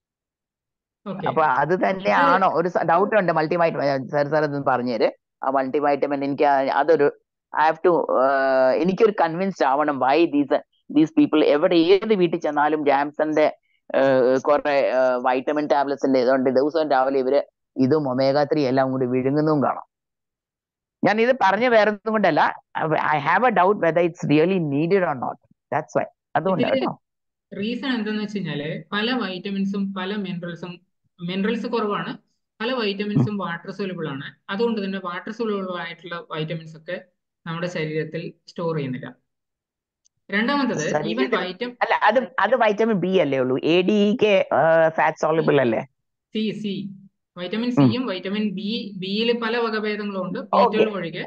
S3: അപ്പൊ അത് തന്നെയാണോ? ഒരു ഡൗട്ട് ഉണ്ട്. മൾട്ടിവൈറ്റമിൻ സാർ ഇതൊന്ന് പറഞ്ഞുതര്. ആ മൾട്ടിവൈറ്റമിൻ എനിക്ക് അതൊരു എനിക്കൊരു കൺവിൻസ്ഡ് ആവണം. വൈ ദീസ് പീപ്പിൾ എവിടെ ഏത് വീട്ടിൽ ചെന്നാലും ജാംസന്റെ കുറെ വൈറ്റമിൻ ടാബ്ലറ്റ്സിന്റെ ഇതുണ്ട്. ദിവസവും രാവിലെ ഇവര് ഇതും ഒമേഗ 3 എല്ലാം കൂടി വിഴുങ്ങുന്നതും കാണാം. ഞാൻ ഇത് പറഞ്ഞു വേറൊന്നും കൊണ്ടല്ല. I have a doubt whether it's really needed or not. That's why. അതുകൊണ്ട് കേട്ടോ.
S2: റീസൺ എന്താന്ന് വെച്ച് കഴിഞ്ഞാല് പല വൈറ്റമിൻസും പല മിനറൽസ് കുറവാണ്. പല വൈറ്റമിൻസും വാട്ടർ സോലുബിൾ ആണ്. അതുകൊണ്ട് തന്നെ വാട്ടർ സോലുബിൾ ആയിട്ടുള്ള വൈറ്റമിൻസ് ഒക്കെ നമ്മുടെ ശരീരത്തിൽ സ്റ്റോർ ചെയ്യുന്നില്ല. രണ്ടാമത്തത് ഈവൻ
S3: അത് വൈറ്റമിൻ ബി അല്ലേ ഉള്ളൂ. ADEK ഫാറ്റ് സോലുബിൾ അല്ലേ?
S2: സി വൈറ്റമിൻ സിയും വൈറ്റമിൻ ബിയിൽ പല വകഭേദങ്ങളുണ്ട്. B12 ഒഴികെ.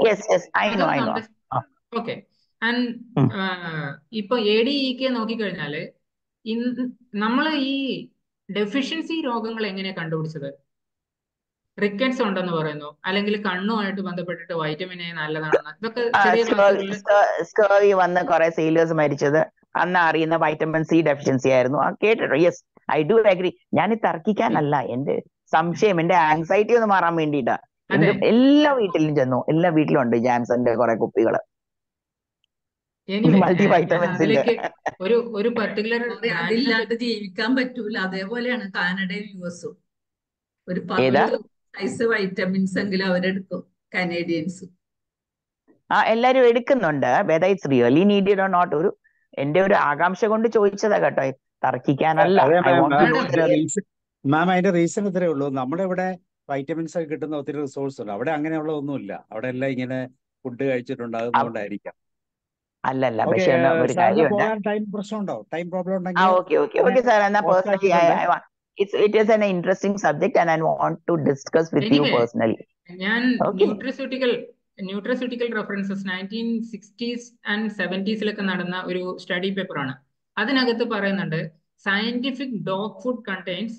S2: ഓക്കെ. ആൻഡ് ഇപ്പൊ ADEK നോക്കിക്കഴിഞ്ഞാല് നമ്മൾ ഈ ഡെഫിഷ്യൻസി രോഗങ്ങൾ എങ്ങനെയാ കണ്ടുപിടിച്ചത്? റിക്കറ്റ്സ് ഉണ്ടെന്ന് പറയുന്നു, അല്ലെങ്കിൽ കണ്ണുമായിട്ട് ബന്ധപ്പെട്ടിട്ട് വൈറ്റമിൻ എ നല്ലതാണെന്ന്. ഇതൊക്കെ ചെറിയ
S3: സ്കർവി വന്ന് കുറെ സെയിലേഴ്സ് മരിച്ചത് അന്ന് അറിയുന്ന വൈറ്റമിൻ സി ഡെഫിഷ്യൻസി ആയിരുന്നു. കേട്ടിട്ടോ? Yes, I do agree. ഞാൻ തർക്കിക്കാനല്ല, എന്റെ സംശയം, എന്റെ ആങ്സൈറ്റി ഒന്ന് മാറാൻ വേണ്ടിയിട്ടാ. എല്ലാ വീട്ടിലും ചെന്നു, എല്ലാ വീട്ടിലും ഉണ്ട് ജാംസന്റെ കുറെ കുപ്പികള് മൾട്ടി വൈറ്റമിൻസിന്റെ.
S2: ഒരു പർട്ടിക്കുലർ
S4: അതില്ലാണ്ട് ജീവിക്കാൻ പറ്റൂല. അതേപോലെയാണ് കാനഡയും US-ഉം. ഒരു സൈസ് വൈറ്റമിൻസ് എങ്കിലും അവരെടുക്കും, കനേഡിയൻസ്.
S3: എല്ലാരും എടുക്കുന്നുണ്ട്. Whether it's really needed or not, എന്റെ ഒരു ആകാംക്ഷ കൊണ്ട് ചോദിച്ചതാ കേട്ടോ, തർക്കിക്കാനല്ല.
S1: മാം, അതിന്റെ റീസൺ ഇത്രേ ഉള്ളൂ. നമ്മുടെ ഇവിടെ വൈറ്റമിൻസ് ഒക്കെ കിട്ടുന്ന ഒത്തിരി റിസോഴ്സ് ഉണ്ട്. അവിടെ അങ്ങനെയുള്ള ഒന്നുമില്ല. അവിടെ എല്ലാം ഇങ്ങനെ ഫുഡ് കഴിച്ചിട്ടുണ്ടാകുന്നതുകൊണ്ടായിരിക്കാം.
S3: അല്ലല്ല, പക്ഷെ ഒരു കാര്യമുണ്ട്.
S1: ടൈം പ്രശ്നമുണ്ടോ? ടൈം പ്രോബ്ലം ഉണ്ടെങ്കിൽ
S3: ഓക്കെ സാർ, എന്നാ personally it is an interesting subject and I want to discuss with you personally.
S2: ഞാൻ nutraceutical references 1960s and 70s നടന്ന ഒരു സ്റ്റഡി പേപ്പറാണ്. അതിനകത്ത് പറയുന്നുണ്ട് scientific dog food contains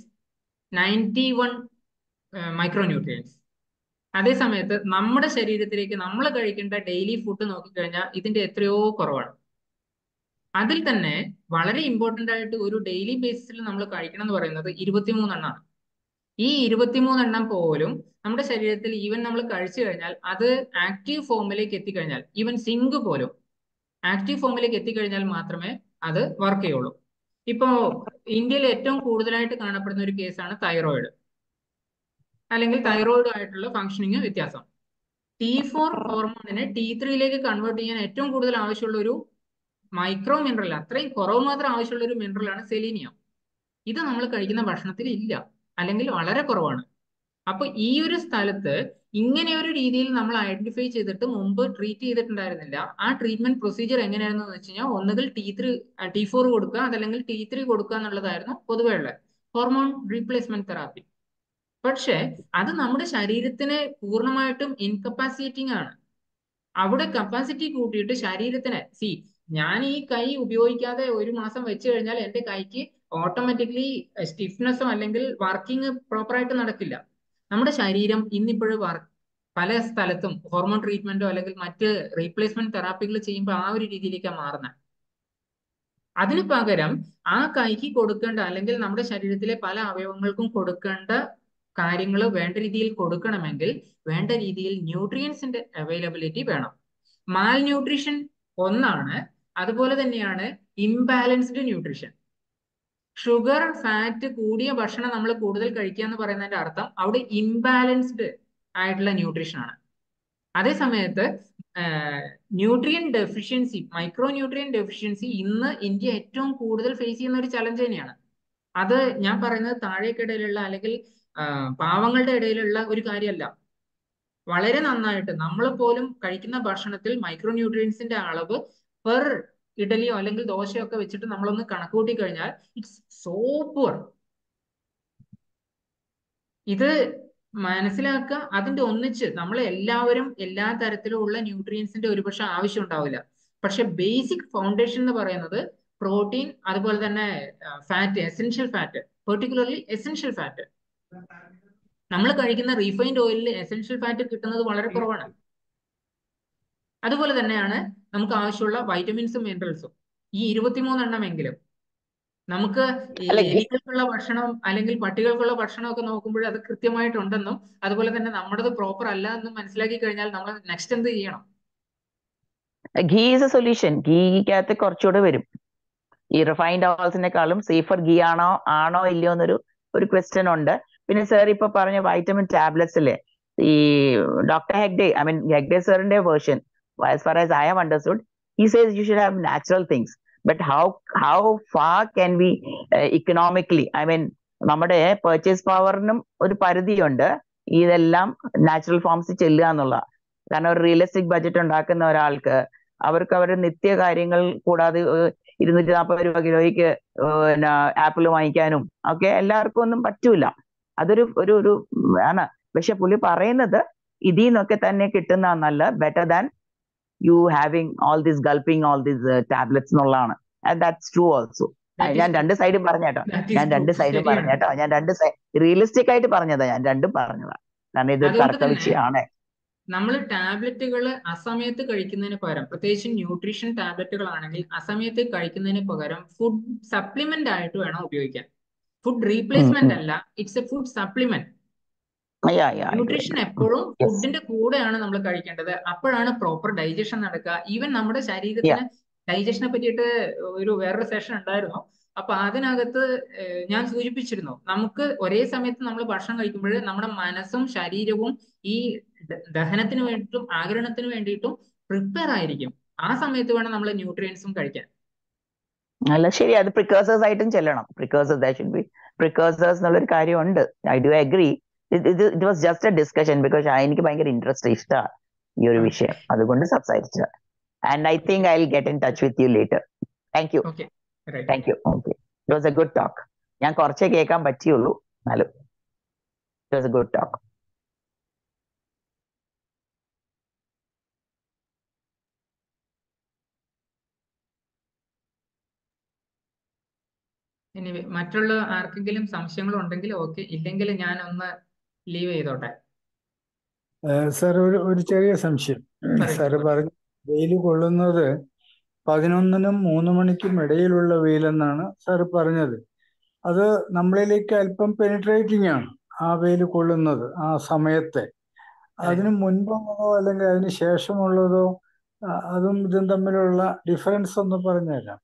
S2: 91 micronutrients. അതേ സമയത്ത് നമ്മുടെ ശരീരത്തിലേക്ക് നമ്മൾ കഴിക്കേണ്ട ഡെയിലി ഫുഡ് നോക്കിക്കഴിഞ്ഞാൽ ഇതിന്റെ എത്രയോ കുറവാണ്. അതിൽ തന്നെ വളരെ ഇമ്പോർട്ടന്റ് ആയിട്ട് ഒരു ഡെയിലി ബേസിസിൽ നമ്മൾ കഴിക്കണം എന്ന് പറയുന്നത് 23 എണ്ണമാണ്. ഈ 23 എണ്ണം പോലും നമ്മുടെ ശരീരത്തിൽ ഈവൻ നമ്മൾ കഴിച്ചു കഴിഞ്ഞാൽ അത് ആക്റ്റീവ് ഫോമിലേക്ക് എത്തിക്കഴിഞ്ഞാൽ, ഈവൻ സിങ്ക് പോലും ആക്റ്റീവ് ഫോമിലേക്ക് എത്തിക്കഴിഞ്ഞാൽ മാത്രമേ അത് വർക്ക് ചെയ്യുള്ളൂ. ഇപ്പോ ഇന്ത്യയിൽ ഏറ്റവും കൂടുതലായിട്ട് കാണപ്പെടുന്ന ഒരു കേസാണ് തൈറോയിഡ്, അല്ലെങ്കിൽ തൈറോയിഡ് ആയിട്ടുള്ള ഫംഗ്ഷനിങ് വ്യത്യാസം. T4 ഹോർമോണിനെ T3 കൺവേർട്ട് ചെയ്യാൻ ഏറ്റവും കൂടുതൽ ആവശ്യമുള്ള ഒരു മൈക്രോ മിനറൽ, അത്രയും കുറവ് മാത്രം ആവശ്യമുള്ള ഒരു മിനറലാണ് സെലീനിയം. ഇത് നമ്മൾ കഴിക്കുന്ന ഭക്ഷണത്തിൽ ഇല്ല, അല്ലെങ്കിൽ വളരെ കുറവാണ്. അപ്പൊ ഈ ഒരു സ്ഥലത്ത് ഇങ്ങനെ ഒരു രീതിയിൽ നമ്മൾ ഐഡന്റിഫൈ ചെയ്തിട്ട് മുമ്പ് ട്രീറ്റ് ചെയ്തിട്ടുണ്ടായിരുന്നില്ല. ആ ട്രീറ്റ്മെന്റ് പ്രൊസീജിയർ എങ്ങനെയായിരുന്നു എന്ന് വെച്ച് കഴിഞ്ഞാൽ ഒന്നുകിൽ T4 കൊടുക്കുക, അതല്ലെങ്കിൽ T3 കൊടുക്കുക എന്നുള്ളതായിരുന്നു പൊതുവെ ഉള്ള ഹോർമോൺ റീപ്ലേസ്മെന്റ് തെറാപ്പി. പക്ഷെ അത് നമ്മുടെ ശരീരത്തിനെ പൂർണ്ണമായിട്ടും ഇൻകപ്പാസിറ്റിംഗ് ആണ്. അവിടെ കപ്പാസിറ്റി കൂട്ടിയിട്ട് ശരീരത്തിനെ ഞാൻ ഈ കൈ ഉപയോഗിക്കാതെ ഒരു മാസം വെച്ച് കഴിഞ്ഞാൽ എന്റെ കൈക്ക് ഓട്ടോമാറ്റിക്കലി സ്റ്റിഫ്നെസ്സോ അല്ലെങ്കിൽ വർക്കിംഗ് പ്രോപ്പറായിട്ട് നടക്കില്ല. നമ്മുടെ ശരീരം ഇന്നിപ്പോഴും പല സ്ഥലത്തും ഹോർമോൺ ട്രീറ്റ്മെന്റോ അല്ലെങ്കിൽ മറ്റ് റീപ്ലേസ്മെന്റ് തെറാപ്പികൾ ചെയ്യുമ്പോൾ ആ ഒരു രീതിയിലേക്കാണ് മാറുന്നത്. അതിന് പകരം ആ കൈക്ക് കൊടുക്കേണ്ട അല്ലെങ്കിൽ നമ്മുടെ ശരീരത്തിലെ പല അവയവങ്ങൾക്കും കൊടുക്കേണ്ട കാര്യങ്ങൾ വേണ്ട രീതിയിൽ കൊടുക്കണമെങ്കിൽ വേണ്ട രീതിയിൽ ന്യൂട്രിയൻസിന്റെ അവൈലബിലിറ്റി വേണം. മാൽ ന്യൂട്രീഷൻ ഒന്നാണ്, അതുപോലെ തന്നെയാണ് ഇംബാലൻസ്ഡ് ന്യൂട്രീഷൻ. ഷുഗർ ഫാറ്റ് കൂടിയ ഭക്ഷണം നമ്മൾ കൂടുതൽ കഴിക്കുക എന്ന് പറയുന്നതിന്റെ അർത്ഥം അവിടെ ഇംബാലൻസ്ഡ് ആയിട്ടുള്ള ന്യൂട്രീഷൻ ആണ്. അതേ സമയത്ത് nutrient deficiency, micro nutrient deficiency ഇന്ന് ഇന്ത്യ ഏറ്റവും കൂടുതൽ ഫേസ് ചെയ്യുന്ന ഒരു ചലഞ്ച് തന്നെയാണ്. അത് ഞാൻ പറയുന്നത് താഴേക്കിടയിലുള്ള അല്ലെങ്കിൽ പാവങ്ങളുടെ ഇടയിലുള്ള ഒരു കാര്യമല്ല. വളരെ നന്നായിട്ട് നമ്മൾ പോലും കഴിക്കുന്ന ഭക്ഷണത്തിൽ മൈക്രോ ന്യൂട്രിയൻസിന്റെ അളവ് പെർ ഇഡലിയോ അല്ലെങ്കിൽ ദോശയോ ഒക്കെ വെച്ചിട്ട് നമ്മളൊന്ന് കണക്കൂട്ടി കഴിഞ്ഞാൽ ഇറ്റ്സ് സോ പുവർ. ഇത് മനസ്സിലാക്കുക. അതിന്റെ ഒന്നിച്ച് നമ്മൾ എല്ലാവരും എല്ലാ തരത്തിലുള്ള ന്യൂട്രിയൻസിന്റെ ഒരുപക്ഷെ ആവശ്യം ഉണ്ടാവില്ല. പക്ഷെ ബേസിക് ഫൗണ്ടേഷൻ എന്ന് പറയുന്നത് പ്രോട്ടീൻ, അതുപോലെ തന്നെ fat, essential fat, particularly essential fat. നമ്മൾ കഴിക്കുന്ന റീഫൈൻഡ് ഓയിലിൽ എസെൻഷ്യൽ ഫാറ്റ് കിട്ടുന്നത് വളരെ കുറവാണ്. അതുപോലെ തന്നെയാണ് നമുക്ക് ആവശ്യമുള്ള വൈറ്റമിൻസും മിനറൽസും. ഈ 23 എണ്ണമെങ്കിലും നമുക്ക് എലികൾക്കുള്ള ഭക്ഷണം അല്ലെങ്കിൽ പട്ടികൾക്കുള്ള ഭക്ഷണം ഒക്കെ നോക്കുമ്പോൾ അത് കൃത്യമായിട്ടുണ്ടെന്നും അതുപോലെ തന്നെ നമ്മുടേത് പ്രോപ്പർ അല്ല എന്നും മനസ്സിലാക്കി കഴിഞ്ഞാൽ നമ്മൾ നെക്സ്റ്റ് എന്ത് ചെയ്യണം?
S3: Ghee is a solution. ഗീക്കകത്ത് കുറച്ചുകൂടെ വരും. ഈ റിഫൈൻഡ് ഓയിൽസിനെക്കാളും സേഫർ ഗീ ആണോ ഇല്ലയോ എന്നൊരു ക്വസ്റ്റ്യൻ ഉണ്ട്. പിന്നെ സാർ ഇപ്പൊ പറഞ്ഞ വൈറ്റമിൻ ടാബ്ലറ്റ്സിലെ ഈ doctor Hegde, I mean Hegde സാറിന്റെ version, as far as I have understood, he says you should have natural things. But how far can we economically, I mean നമ്മുടെ പർച്ചേസ് പവറിനും ഒരു പരിധിയുണ്ട് ഇതെല്ലാം നാച്ചുറൽ ഫോംസ് ചെല്ലുക എന്നുള്ള. കാരണം ഒരു റിയലിസ്റ്റിക് ബഡ്ജറ്റ് ഉണ്ടാക്കുന്ന ഒരാൾക്ക് അവർക്ക് അവരുടെ നിത്യ കാര്യങ്ങൾ കൂടാതെ 240 രൂപ കിലോയ്ക്ക് ആപ്പിൾ വാങ്ങിക്കാനും ഒക്കെ എല്ലാവർക്കും ഒന്നും പറ്റൂല. അതൊരു ഒരു ആണ്. പക്ഷെ പുള്ളി പറയുന്നത് ഇതിൽ നിന്നൊക്കെ തന്നെ കിട്ടുന്ന നല്ല better than you having all this gulping all these tablets എന്നുള്ളതാണ്. and that's true also. ഞാൻ രണ്ട് സൈഡും പറഞ്ഞേട്ടോ, ഞാൻ രണ്ട് റിയലിസ്റ്റിക് ആയിട്ട് പറഞ്ഞതാ, ഞാൻ രണ്ടും പറഞ്ഞതാ. കാരണം ഇതൊരു തർക്ക വിഷയമാണ്.
S2: നമ്മൾ ടാബ്ലറ്റുകൾ അസമയത്ത് കഴിക്കുന്നതിന് പകരം, പ്രത്യേകിച്ച് ന്യൂട്രീഷൻ ടാബ്ലറ്റുകളാണെങ്കിൽ അസമയത്ത് കഴിക്കുന്നതിന് പകരം ഫുഡ് സപ്ലിമെന്റ് ആയിട്ട് വേണം ഉപയോഗിക്കാൻ. ഫുഡ് റീപ്ലേസ്മെന്റ് അല്ല, it's a food supplement. Nutrition എപ്പോഴും ഫുഡിന്റെ കൂടെയാണ് നമ്മൾ കഴിക്കേണ്ടത്. അപ്പോഴാണ് പ്രോപ്പർ ഡൈജഷൻ നടക്കുക. ഈവൻ നമ്മുടെ ശരീരത്തിന് ഡൈജഷനെ പറ്റിയിട്ട് വേറൊരു സെഷൻ ഉണ്ടായിരുന്നു. അപ്പൊ അതിനകത്ത് ഞാൻ സൂചിപ്പിച്ചിരുന്നു, നമുക്ക് ഒരേ സമയത്ത് നമ്മൾ ഭക്ഷണം കഴിക്കുമ്പോൾ നമ്മുടെ മനസ്സും ശരീരവും ഈ ദഹനത്തിന് വേണ്ടിയിട്ടും ആഗിരണത്തിന് വേണ്ടിയിട്ടും പ്രിപ്പയർ ആയിരിക്കും. ആ സമയത്ത് വേണം നമ്മൾ ന്യൂട്രിയൻസും കഴിക്കാൻ.
S3: അല്ല ശരി, അത് പ്രിക്കേഴ്സേഴ്സ് ആയിട്ടും ചെല്ലണം. പ്രിക്കേഴ്സേഴ്സ് എന്നുള്ളൊരു കാര്യമുണ്ട്. I do agree. It was just a discussion because എനിക്ക് ഭയങ്കര ഇൻട്രസ്റ്റ് ഇഷ്ടമാണ് ഈ ഒരു വിഷയം, അതുകൊണ്ട് സംസാരിച്ചത്. And I think I'll get in touch with you later. Thank you.
S2: Okay. Right.
S3: Thank you. Okay. It was a good talk. ഞാൻ കുറച്ചേ കേൾക്കാൻ പറ്റിയുള്ളൂ, എന്നാലും it was a good talk.
S2: ഇനി മറ്റുള്ള ആർക്കെങ്കിലും സംശയങ്ങൾ ഉണ്ടെങ്കിൽ ഓക്കെ, ഇല്ലെങ്കിൽ ഞാൻ ഒന്ന് ലീവ് ചെയ്തോട്ടെ.
S5: സാർ ഒരു ചെറിയ സംശയം. സാറ് പറഞ്ഞു വെയിൽ കൊള്ളുന്നത് 11-നും 3 മണിക്കും ഇടയിലുള്ള വെയിലെന്നാണ് സാറ് പറഞ്ഞത്. അത് നമ്മളിലേക്ക് അല്പം പെനിട്രേറ്റിംഗ് ആണ് ആ വെയിൽ കൊള്ളുന്നത് ആ സമയത്തെ. അതിന് മുൻപുള്ളതോ അല്ലെങ്കിൽ അതിന് ശേഷമുള്ളതോ അതും ഇതും തമ്മിലുള്ള ഡിഫറൻസ് ഒന്ന് പറഞ്ഞുതരാം.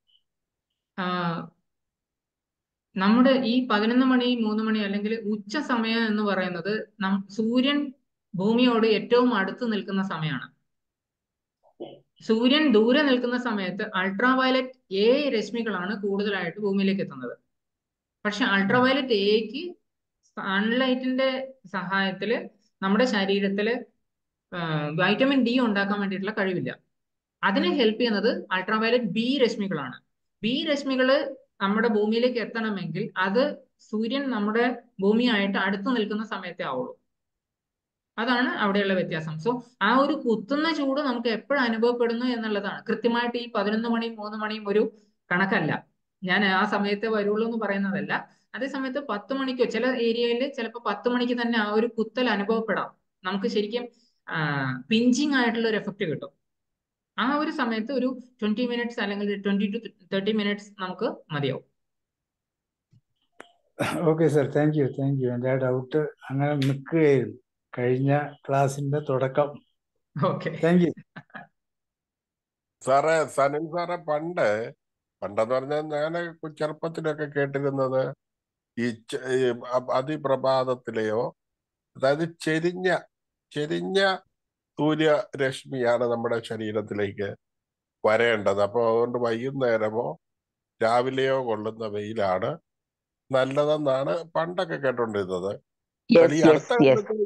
S2: നമ്മുടെ ഈ 11 മണി 3 മണി അല്ലെങ്കിൽ ഉച്ച സമയം എന്ന് പറയുന്നത് സൂര്യൻ ഭൂമിയോട് ഏറ്റവും അടുത്ത് നിൽക്കുന്ന സമയമാണ്. സൂര്യൻ ദൂരെ നിൽക്കുന്ന സമയത്ത് അൾട്രാവയലറ്റ് എ രശ്മികളാണ് കൂടുതലായിട്ട് ഭൂമിയിലേക്ക് എത്തുന്നത്. പക്ഷെ അൾട്രാവയലറ്റ് എക്ക് സൺലൈറ്റിന്റെ സഹായത്തില് നമ്മുടെ ശരീരത്തില് വൈറ്റമിൻ ഡി ഉണ്ടാക്കാൻ വേണ്ടിയിട്ടുള്ള കഴിവില്ല. അതിനെ ഹെൽപ്പ് ചെയ്യുന്നത് അൾട്രാവയലറ്റ് ബി രശ്മികളാണ്. ബി രശ്മികള് നമ്മുടെ ഭൂമിയിലേക്ക് എത്തണമെങ്കിൽ അത് സൂര്യൻ നമ്മുടെ ഭൂമിയായിട്ട് അടുത്ത് നിൽക്കുന്ന സമയത്തേ ആവുള്ളൂ. അതാണ് അവിടെയുള്ള വ്യത്യാസം. സോ ആ ഒരു കുത്തുന്ന ചൂട് നമുക്ക് എപ്പോഴും അനുഭവപ്പെടുന്നു എന്നുള്ളതാണ്. കൃത്യമായിട്ട് ഈ 11 മണിയും 3 മണിയും ഒരു കണക്കല്ല. ഞാൻ ആ സമയത്തെ വരുള്ളൂ എന്ന് പറയുന്നതല്ല. അതേ സമയത്ത് 10 മണിക്കോ ചില ഏരിയയിൽ ചിലപ്പോൾ 10 മണിക്ക് തന്നെ ആ ഒരു കുത്തൽ അനുഭവപ്പെടാം. നമുക്ക് ശരിക്കും പിഞ്ചിങ് ആയിട്ടുള്ള ഒരു എഫക്റ്റ് കിട്ടും. ആ ഒരു സമയത്ത് ഒരു 20 മിനിറ്റ്സ് അല്ലെങ്കിൽ 20 to 30 മിനിറ്റ്സ് നമുക്ക് മതിയാവും.
S5: Okay sir, thank you. എൻ്റെ ആ ഡൗട്ട് അങ്ങനെ നിൽക്കുകയായിരുന്നു കഴിഞ്ഞ ക്ലാസിന്റെ തുടക്കം.
S2: ഓക്കെ.
S5: Thank you.
S6: സാറേ, സനിൽ സാറെ പണ്ടെന്ന് പറഞ്ഞാൽ ഞാൻ ചെറുപ്പത്തിലൊക്കെ കേട്ടിരുന്നത് ഈ അതിപ്രഭാതത്തിലെയോ, അതായത് ചെരിഞ്ഞ സൂര്യരശ്മിയാണ് നമ്മുടെ ശരീരത്തിലേക്ക് വരേണ്ടത്. അപ്പോൾ അതുകൊണ്ട് വൈകുന്നേരമോ രാവിലെയോ കൊള്ളുന്ന വെയിലാണ് നല്ലതെന്നാണ് പണ്ടൊക്കെ കേട്ടോണ്ടിരുന്നത്. ഈ അടുത്ത കാലത്ത്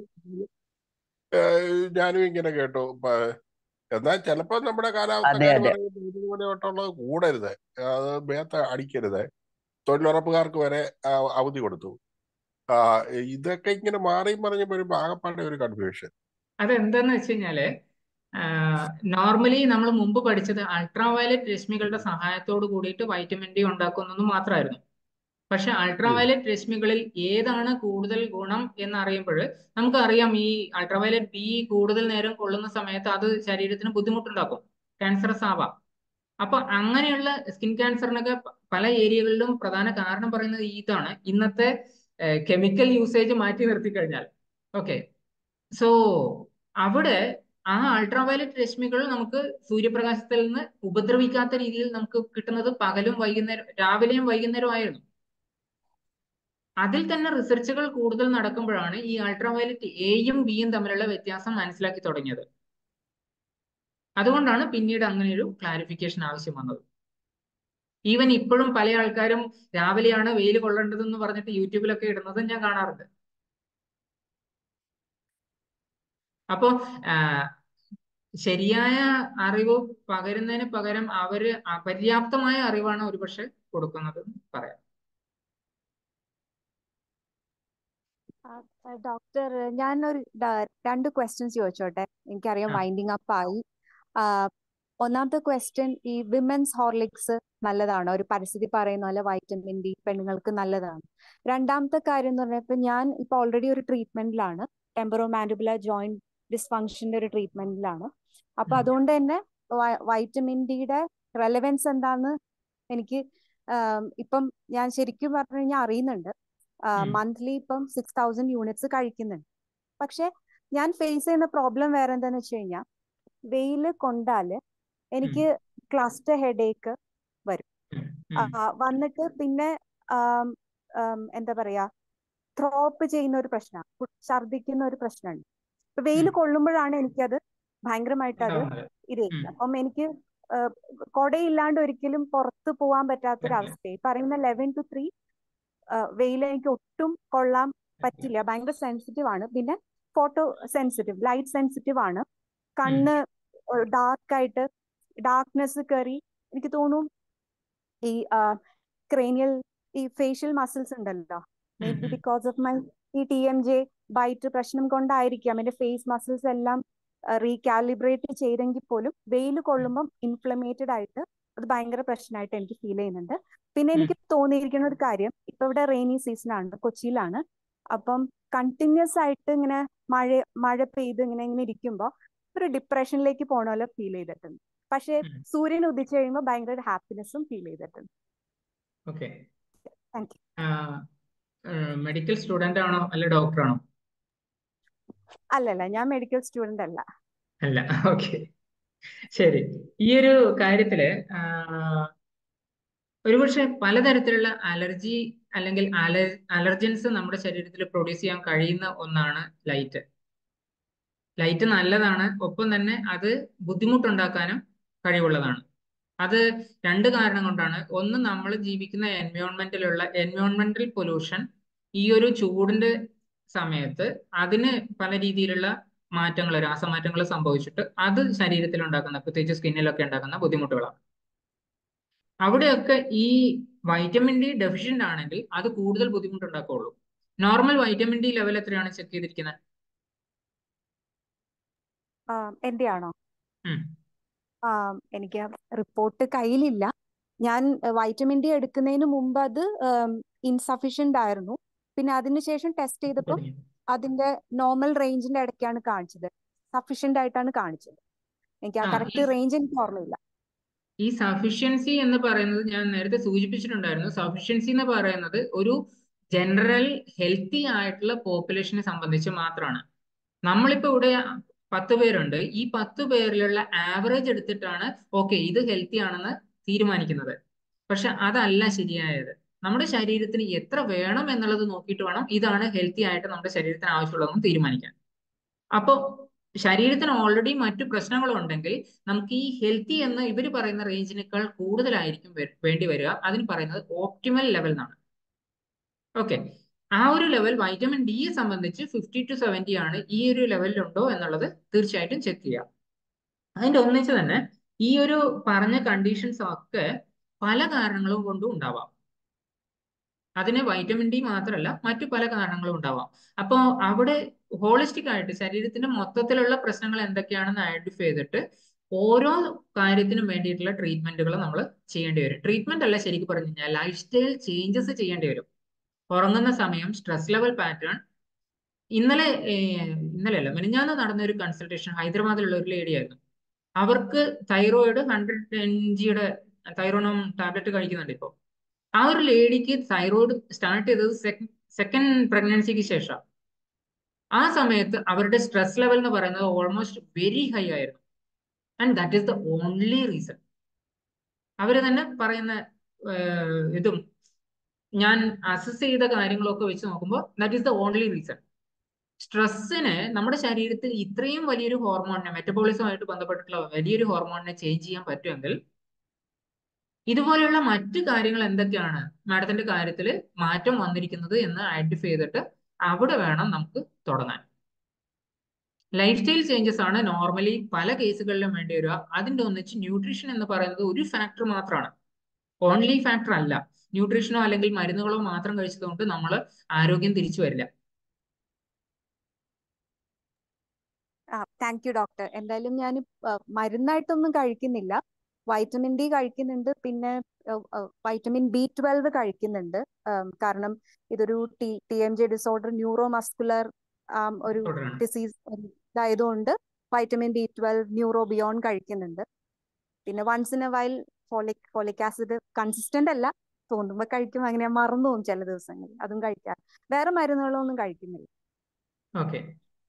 S6: ഞാനും ഇങ്ങനെ കേട്ടു. എന്നാൽ ചിലപ്പോ നമ്മുടെ കാലാവസ്ഥക്കാർ പറയുന്നത് 1 മണി തൊട്ടുള്ളത് കൂടരുത്, അത് മേത്ത് അടിക്കരുത്, തൊഴിലുറപ്പുകാർക്ക് വരെ അവധി കൊടുത്തു. ഇതൊക്കെ ഇങ്ങനെ മാറിയും പറഞ്ഞപ്പോ ഒരു ആകപ്പാടെ ഒരു കൺഫ്യൂഷൻ.
S2: അതെന്താന്ന് വെച്ച് കഴിഞ്ഞാല് നോർമലി നമ്മൾ മുമ്പ് പഠിച്ചത് അൾട്രാവയലറ്റ് രശ്മികളുടെ സഹായത്തോട് കൂടിയിട്ട് വൈറ്റമിൻ ഡി ഉണ്ടാക്കുന്നതെന്ന് മാത്രമായിരുന്നു. പക്ഷെ അൾട്രാവയലറ്റ് രശ്മികളിൽ ഏതാണ് കൂടുതൽ ഗുണം എന്നറിയുമ്പോൾ നമുക്കറിയാം ഈ അൾട്രാവയലറ്റ് ബി കൂടുതൽ നേരം കൊള്ളുന്ന സമയത്ത് അത് ശരീരത്തിന് ബുദ്ധിമുട്ടുണ്ടാക്കും, ക്യാൻസറസ് ആവാം. അപ്പൊ അങ്ങനെയുള്ള സ്കിൻ ക്യാൻസറിനൊക്കെ പല ഏരിയകളിലും പ്രധാന കാരണം പറയുന്നത് ഇതാണ്, ഇന്നത്തെ കെമിക്കൽ യൂസേജ് മാറ്റി നിർത്തി കഴിഞ്ഞാൽ. ഓക്കെ, സോ അവിടെ ആ അൾട്രാവയലറ്റ് രശ്മികൾ നമുക്ക് സൂര്യപ്രകാശത്തിൽ നിന്ന് ഉപദ്രവിക്കാത്ത രീതിയിൽ നമുക്ക് കിട്ടുന്നത് പകലും വൈകുന്നേരം, രാവിലെയും വൈകുന്നേരവും ആയിരുന്നു. അതിൽ തന്നെ റിസർച്ചുകൾ കൂടുതൽ നടക്കുമ്പോഴാണ് ഈ അൾട്രാവയലറ്റ് എയും ബിയും തമ്മിലുള്ള വ്യത്യാസം മനസ്സിലാക്കി തുടങ്ങിയത്. അതുകൊണ്ടാണ് പിന്നീട് അങ്ങനെ ഒരു ക്ലാരിഫിക്കേഷൻ ആവശ്യം വന്നത്. ഈവൻ ഇപ്പോഴും പല ആൾക്കാരും രാവിലെയാണ് വെയിൽ കൊള്ളേണ്ടതെന്ന് പറഞ്ഞിട്ട് യൂട്യൂബിലൊക്കെ ഇടുന്നത് ഞാൻ കാണാറുണ്ട്. അപ്പോ ശരിയായ അറിവ് പകരുന്നതിന് പകരം അവര് അപര്യാപ്തമായ അറിവാണ് ഒരുപക്ഷെ കൊടുക്കുന്നത് പറയാം.
S7: ഡോക്ടർ, ഞാനൊരു 2 ക്വസ്റ്റ്യൻസ് ചോദിച്ചോട്ടെ? എനിക്കറിയാം വൈൻഡിങ് അപ്പ് ആയി. ഒന്നാമത്തെ ക്വസ്റ്റ്യൻ, ഈ വിമൻസ് ഹോർലിക്സ് നല്ലതാണോ? ഒരു പരിസ്ഥിതി പറയുന്ന പോലെ വൈറ്റമിൻ ഡി പെണ്ണുങ്ങൾക്ക് നല്ലതാണ്. രണ്ടാമത്തെ കാര്യം എന്ന് പറഞ്ഞാൽ, ഞാൻ ഇപ്പൊ ഓൾറെഡി ഒരു ട്രീറ്റ്മെന്റിലാണ്, ടെമ്പറോ മാൻഡിബുലർ ജോയിന്റ് ഡിസ്ഫങ്ഷന്റെ ഒരു ട്രീറ്റ്മെന്റിലാണ്. അപ്പൊ അതുകൊണ്ട് തന്നെ വൈറ്റമിൻ ഡിയുടെ റെലവൻസ് എന്താന്ന് എനിക്ക് ഇപ്പം ഞാൻ ശരിക്കും പറഞ്ഞു കഴിഞ്ഞാൽ അറിയുന്നുണ്ട്. മന്ത്ലി ഇപ്പം 6000 യൂണിറ്റ്സ് കഴിക്കുന്നുണ്ട്. പക്ഷെ ഞാൻ ഫേസ് ചെയ്യുന്ന പ്രോബ്ലം വേറെ എന്താന്ന് വെച്ച് കഴിഞ്ഞാൽ, വെയില് കൊണ്ടാല് എനിക്ക് ക്ലസ്റ്റർ ഹെഡേക്ക് വരും. വന്നിട്ട് പിന്നെ എന്താ പറയാ, ത്രോപ്പ് ചെയ്യുന്ന ഒരു പ്രശ്നമാണ്, ഛർദിക്കുന്ന ഒരു പ്രശ്നമുണ്ട്. ഇപ്പൊ വെയിൽ കൊള്ളുമ്പോഴാണ് എനിക്കത് ഭയങ്കരമായിട്ട് അത് ഇരിക്കുന്നത്. അപ്പം എനിക്ക് കൊടയില്ലാണ്ട് ഒരിക്കലും പുറത്ത് പോകാൻ പറ്റാത്തൊരവസ്ഥ. പറയുന്ന 11 to 3 വെയിൽ എനിക്ക് ഒട്ടും കൊള്ളാൻ പറ്റില്ല. ഭയങ്കര സെൻസിറ്റീവ് ആണ്. പിന്നെ ഫോട്ടോ സെൻസിറ്റീവ്, ലൈറ്റ് സെൻസിറ്റീവ് ആണ്. കണ്ണ് ഡാർക്കായിട്ട് ഡാർക്ക്നെസ് കയറി എനിക്ക് തോന്നും ഈ ക്രേനിയൽ ഈ ഫേഷ്യൽ മസിൽസ് ഉണ്ടല്ലോ, maybe because of my ഈ TMJ ബൈറ്റ് പ്രശ്നം കൊണ്ടായിരിക്കാം എന്റെ ഫേസ് മസിൽസ് എല്ലാം റീകാലിബ്രേറ്റ് ചെയ്തെങ്കിൽ പോലും വെയിൽ കൊള്ളുമ്പം ഇൻഫ്ലമേറ്റഡ് ആയിട്ട് അത് ഭയങ്കര പ്രശ്നമായിട്ട് എനിക്ക് ഫീൽ ചെയ്യുന്നുണ്ട്. പിന്നെ എനിക്ക് തോന്നിയിരിക്കുന്ന ഒരു കാര്യം, ഇപ്പൊ ഇവിടെ റെയിനി സീസൺ ആണ്, കൊച്ചിയിലാണ്. അപ്പം കണ്ടിന്യൂസ് ആയിട്ട് ഇങ്ങനെ മഴ പെയ്ത് ഇങ്ങനെ ഇരിക്കുമ്പോൾ ഒരു ഡിപ്രഷനിലേക്ക് പോണ പോലെ ഫീൽ ചെയ്തിട്ടുണ്ട്. പക്ഷെ സൂര്യൻ ഉദിച്ചു കഴിയുമ്പോൾ ഭയങ്കര ഹാപ്പിനെസ്സും ഫീൽ ചെയ്തിട്ടുണ്ട്.
S2: Okay,
S7: thank you.
S2: Medical student ആണോ അല്ല ഡോക്ടർ ആണോ?
S7: അല്ലല്ല, ഞാൻ മെഡിക്കൽ സ്റ്റുഡന്റ് അല്ല.
S2: അല്ല, ഓക്കെ, ശരി. ഈ ഒരു കാര്യത്തില് ഒരുപക്ഷെ പലതരത്തിലുള്ള അലർജി അല്ലെങ്കിൽ അലർജൻസ് നമ്മുടെ ശരീരത്തിൽ പ്രൊഡ്യൂസ് ചെയ്യാൻ കഴിയുന്ന ഒന്നാണ് ലൈറ്റ്. ലൈറ്റ് നല്ലതാണ്, ഒപ്പം തന്നെ അത് ബുദ്ധിമുട്ടുണ്ടാക്കാനും കഴിവുള്ളതാണ്. അത് 2 കാരണം കൊണ്ടാണ്. ഒന്ന്, നമ്മൾ ജീവിക്കുന്ന എൻവയോൺമെന്റൽ പൊല്യൂഷൻ ഈ ഒരു ചൂടിന്റെ സമയത്ത് അതിന് പല രീതിയിലുള്ള മാറ്റങ്ങൾ, രാസമാറ്റങ്ങൾ സംഭവിച്ചിട്ട് അത് ശരീരത്തിൽ ഉണ്ടാക്കുന്ന, പ്രത്യേകിച്ച് സ്കിന്നിലൊക്കെ ഉണ്ടാക്കുന്ന ബുദ്ധിമുട്ടുകളാണ്. അവിടെയൊക്കെ ഈ വൈറ്റമിൻ ഡി ഡെഫിഷ്യന്റ് ആണെങ്കിൽ അത് കൂടുതൽ ബുദ്ധിമുട്ടുണ്ടാക്കുള്ളൂ. നോർമൽ വൈറ്റമിൻ ഡി ലെവൽ എത്രയാണ് ചെക്ക് ചെയ്തിരിക്കുന്നത്?
S7: എന്റെ ആണോ? എനിക്ക് റിപ്പോർട്ട് കയ്യിലില്ല. ഞാൻ വൈറ്റമിൻ ഡി എടുക്കുന്നതിന് മുമ്പ് അത് ഇൻസഫിഷ്യന്റ് ആയിരുന്നു. പിന്നെ അതിനുശേഷം ടെസ്റ്റ് ചെയ്തപ്പോൾ അതിന്റെ നോർമൽ റേഞ്ചിന്റെ ഇടയ്ക്കാണ് കാണിച്ചത്, സഫിഷ്യന്റ് ആയിട്ടാണ് കാണിച്ചത്. എനിക്ക് ആ കറക്റ്റ് റേഞ്ച് എനിക്ക് ഓർമ്മയില്ല.
S2: ഈ സഫിഷ്യൻസി എന്ന് പറയുന്നത് ഞാൻ നേരത്തെ സൂചിപ്പിച്ചിട്ടുണ്ടായിരുന്നു. സഫിഷ്യൻസി എന്ന് പറയുന്നത് ഒരു ജനറൽ ഹെൽത്തി ആയിട്ടുള്ള പോപ്പുലേഷനെ സംബന്ധിച്ച് മാത്രമാണ്. നമ്മളിപ്പോ ഇവിടെ 10 പേരുണ്ട്. ഈ 10 പേരിലുള്ള ആവറേജ് എടുത്തിട്ടാണ് ഓക്കെ ഇത് ഹെൽത്തി ആണെന്ന് തീരുമാനിക്കുന്നത്. പക്ഷെ അതല്ല ശരിയായത്. നമ്മുടെ ശരീരത്തിന് എത്ര വേണം എന്നുള്ളത് നോക്കിയിട്ട് വേണം ഇതാണ് ഹെൽത്തി ആയിട്ട് നമ്മുടെ ശരീരത്തിന് ആവശ്യമുള്ളതെന്ന് തീരുമാനിക്കാൻ. അപ്പോൾ ശരീരത്തിന് ഓൾറെഡി മറ്റു പ്രശ്നങ്ങളുണ്ടെങ്കിൽ നമുക്ക് ഈ ഹെൽത്തി എന്ന് ഇവർ പറയുന്ന റേഞ്ചിനേക്കാൾ കൂടുതലായിരിക്കും വേണ്ടി വരിക. അതിന് പറയുന്നത് ഓപ്റ്റിമൽ ലെവൽ എന്നാണ്. ഓക്കെ, ആ ഒരു ലെവൽ വൈറ്റമിൻ ഡിയെ സംബന്ധിച്ച് 50 to 70 ആണ്. ഈ ഒരു ലെവലിലുണ്ടോ എന്നുള്ളത് തീർച്ചയായിട്ടും ചെക്ക് ചെയ്യാം. അതിന്റെ ഒന്നിച്ച് തന്നെ ഈ ഒരു പറഞ്ഞ കണ്ടീഷൻസ് ഒക്കെ പല കാരണങ്ങളും കൊണ്ടും ഉണ്ടാവാം. അതിന് വൈറ്റമിൻ ഡി മാത്രമല്ല മറ്റു പല കാരണങ്ങളും ഉണ്ടാവാം. അപ്പോൾ അവിടെ ഹോളിസ്റ്റിക് ആയിട്ട് ശരീരത്തിന്റെ മൊത്തത്തിലുള്ള പ്രശ്നങ്ങൾ എന്തൊക്കെയാണെന്ന് ഐഡന്റിഫൈ ചെയ്തിട്ട് ഓരോ കാര്യത്തിനും വേണ്ടിയിട്ടുള്ള ട്രീറ്റ്മെന്റുകൾ നമ്മൾ ചെയ്യേണ്ടി വരും. ട്രീറ്റ്മെന്റ് അല്ല, ശരിക്കും പറഞ്ഞു കഴിഞ്ഞാൽ ലൈഫ് സ്റ്റൈൽ ചേഞ്ചസ് ചെയ്യേണ്ടി വരും. ഉറങ്ങുന്ന സമയം, സ്ട്രെസ് ലെവൽ പാറ്റേൺ. ഇന്നലെയല്ല മിനിഞ്ഞാന്ന് നടന്ന ഒരു കൺസൾട്ടേഷൻ ഹൈദരാബാദിലുള്ള ഒരു ലേഡി ആയിരുന്നു. അവർക്ക് തൈറോയിഡ് 100 mg തൈറോണോം ടാബ്ലറ്റ് കഴിക്കുന്നുണ്ട് ഇപ്പോൾ. ആ ഒരു ലേഡിക്ക് തൈറോയിഡ് സ്റ്റാർട്ട് ചെയ്തത് സെക്കൻഡ് പ്രഗ്നൻസിക്ക് ശേഷം. ആ സമയത്ത് അവരുടെ സ്ട്രെസ് ലെവൽ എന്ന് പറയുന്നത് ഓൾമോസ്റ്റ് വെരി ഹൈ ആയിരുന്നു. And that is the only reason. അവര് തന്നെ പറയുന്ന ഇതും ഞാൻ അസസ് ചെയ്ത കാര്യങ്ങളൊക്കെ വെച്ച് നോക്കുമ്പോൾ that is the only reason. സ്ട്രെസ്സിന് നമ്മുടെ ശരീരത്തിൽ ഇത്രയും വലിയൊരു ഹോർമോണിനെ, മെറ്റബോളിസമായിട്ട് ബന്ധപ്പെട്ടിട്ടുള്ള വലിയൊരു ഹോർമോണിനെ ചേഞ്ച് ചെയ്യാൻ പറ്റുമെങ്കിൽ ഇതുപോലെയുള്ള മറ്റു കാര്യങ്ങൾ എന്തൊക്കെയാണ് മാഡത്തിന്റെ കാര്യത്തിൽ മാറ്റം വന്നിരിക്കുന്നത് എന്ന് ഐഡന്റിഫൈ ചെയ്തിട്ട് അവിടെ വേണം നമുക്ക് തുടങ്ങാൻ. ലൈഫ് സ്റ്റൈൽ ചേഞ്ചസ് ആണ് നോർമലി പല കേസുകളിലും വേണ്ടി വരിക. അതിന്റെ ഒന്നിച്ച് ന്യൂട്രീഷൻ എന്ന് പറയുന്നത് ഒരു ഫാക്ടർ മാത്രമാണ്, ഓൺലി ഫാക്ടർ അല്ല. ന്യൂട്രീഷനോ അല്ലെങ്കിൽ മരുന്നുകളോ മാത്രം കഴിച്ചതുകൊണ്ട് നമ്മൾ ആരോഗ്യം തിരിച്ചു വരില്ല.
S7: Thank you doctor. എന്തായാലും ഞാൻ മരുന്നായിട്ടൊന്നും കഴിക്കുന്നില്ല. വൈറ്റമിൻ ഡി കഴിക്കുന്നുണ്ട്, പിന്നെ വൈറ്റമിൻ B12 കഴിക്കുന്നുണ്ട്. കാരണം ഇതൊരു TMJ ഡിസോർഡർ, ന്യൂറോ മസ്കുലർ ഒരു ഡിസീസ് ഇതായതുകൊണ്ട് വൈറ്റമിൻ B12, ന്യൂറോ ബിയോൺ കഴിക്കുന്നുണ്ട്. പിന്നെ once in a while folic acid consistent അല്ല, തോന്നുമ്പോ കഴിക്കും, അങ്ങനെ മറന്നു പോകും ചില ദിവസങ്ങളിൽ, അതും കഴിക്കാം. വേറെ മരുന്നുകളൊന്നും കഴിക്കുന്നില്ല.
S2: ഓക്കെ,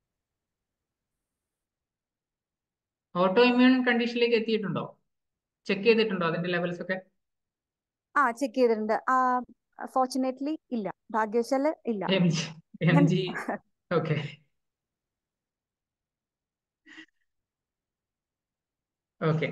S2: ഓട്ടോ ഇമ്മ്യൂൺ കണ്ടീഷനിലേക്ക് എത്തിയിട്ടുണ്ടോ? ചെക്ക് ചെയ്തിട്ടുണ്ടോ അതിന്റെ ലെവൽസ് ഒക്കെ?
S7: ചെക്ക് ചെയ്തിട്ടുണ്ട്. ഫോർച്ചുനേറ്റ്ലി ഇല്ല, ഭാഗ്യവശാല് ഇല്ല.
S2: MG okay. ഓക്കെ,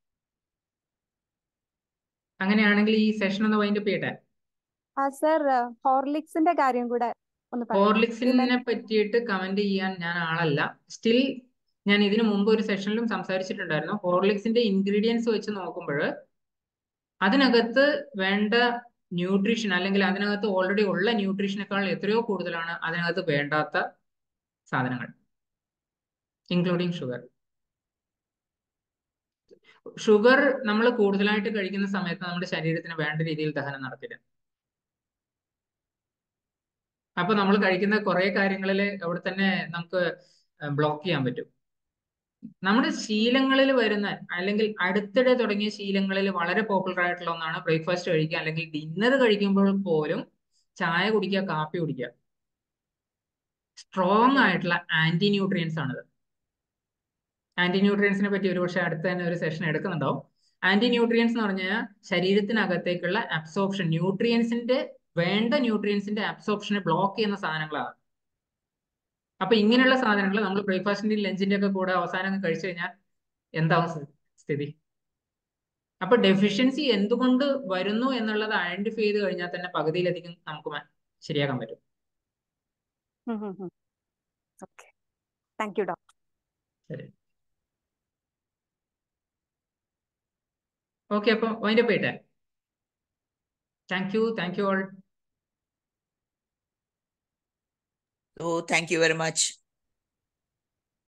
S2: അങ്ങനെയാണെങ്കിൽ ഈ സെഷൻ ഒന്ന് വൈൻഡ് അപ്പ് ചെയ്യട്ടെ.
S7: സർ, ഹോർലിക്സിന്റെ കാര്യം കൂടെ ഒന്ന് പറയാമോ?
S2: ഹോർലിക്സിനെ പറ്റിയിട്ട് കമന്റ് ചെയ്യാൻ ഞാൻ ആളല്ല. സ്റ്റിൽ ഞാൻ ഇതിനു മുമ്പ് ഒരു സെഷനിലും സംസാരിച്ചിട്ടുണ്ടായിരുന്നു. ഹോർലിക്സിന്റെ ഇൻഗ്രീഡിയൻസ് വെച്ച് നോക്കുമ്പോൾ അതിനകത്ത് വേണ്ട ന്യൂട്രീഷൻ അല്ലെങ്കിൽ അതിനകത്ത് ഓൾറെഡി ഉള്ള ന്യൂട്രീഷനേക്കാൾ എത്രയോ കൂടുതലാണ് അതിനകത്ത് വേണ്ടാത്ത സാധനങ്ങൾ, ഇൻക്ലൂഡിങ് ഷുഗർ. ഷുഗർ നമ്മൾ കൂടുതലായിട്ട് കഴിക്കുന്ന സമയത്ത് നമ്മുടെ ശരീരത്തിന് വേണ്ട രീതിയിൽ ദഹനം നടക്കില്ല. അപ്പൊ നമ്മൾ കഴിക്കുന്ന കുറെ കാര്യങ്ങളിൽ അവിടെ തന്നെ നമുക്ക് ബ്ലോക്ക് ചെയ്യാൻ പറ്റും. നമ്മുടെ ശീലങ്ങളിൽ വരുന്ന അല്ലെങ്കിൽ അടുത്തിടെ തുടങ്ങിയ ശീലങ്ങളിൽ വളരെ പോപ്പുലർ ആയിട്ടുള്ള ഒന്നാണ് ബ്രേക്ക്ഫാസ്റ്റ് കഴിക്കുക അല്ലെങ്കിൽ ഡിന്നർ കഴിക്കുമ്പോൾ പോലും ചായ കുടിക്കുക, കാപ്പി കുടിക്കുക. സ്ട്രോങ് ആയിട്ടുള്ള ആന്റി ന്യൂട്രിയൻസ് ആണിത്. ആന്റി ന്യൂട്രിയൻസിനെ പറ്റി ഒരുപക്ഷെ അടുത്ത് തന്നെ ഒരു സെഷൻ എടുക്കുന്നുണ്ടാവും. ആന്റി ന്യൂട്രിയൻസ് എന്ന് പറഞ്ഞാൽ ശരീരത്തിനകത്തേക്കുള്ള അബ്സോർപ്ഷൻ, വേണ്ട ന്യൂട്രിയൻസിന്റെ അബ്സോർപ്ഷനെ ബ്ലോക്ക് ചെയ്യുന്ന സാധനങ്ങളാണ്. അപ്പൊ ഇങ്ങനെയുള്ള സാധനങ്ങൾ നമ്മൾ ബ്രേക്ക്ഫാസ്റ്റിന്റെയും ലഞ്ചിന്റെ ഒക്കെ കൂടെ അവസാനം കഴിച്ചു കഴിഞ്ഞാൽ എന്താവും സ്ഥിതി? അപ്പൊ ഡെഫിഷ്യൻസി എന്തുകൊണ്ട് വരുന്നു എന്നുള്ളത് ഐഡന്റിഫൈ ചെയ്ത് കഴിഞ്ഞാൽ തന്നെ പകുതിയിലധികം നമുക്ക് ശരിയാക്കാൻ പറ്റും.
S7: Thank you doctor.
S2: ശരി, ഓക്കെ, അപ്പൊ വൈൻഡ് അപ്പ് ചെയ്യട്ടെ. Thank you all.
S8: Oh, thank you very much.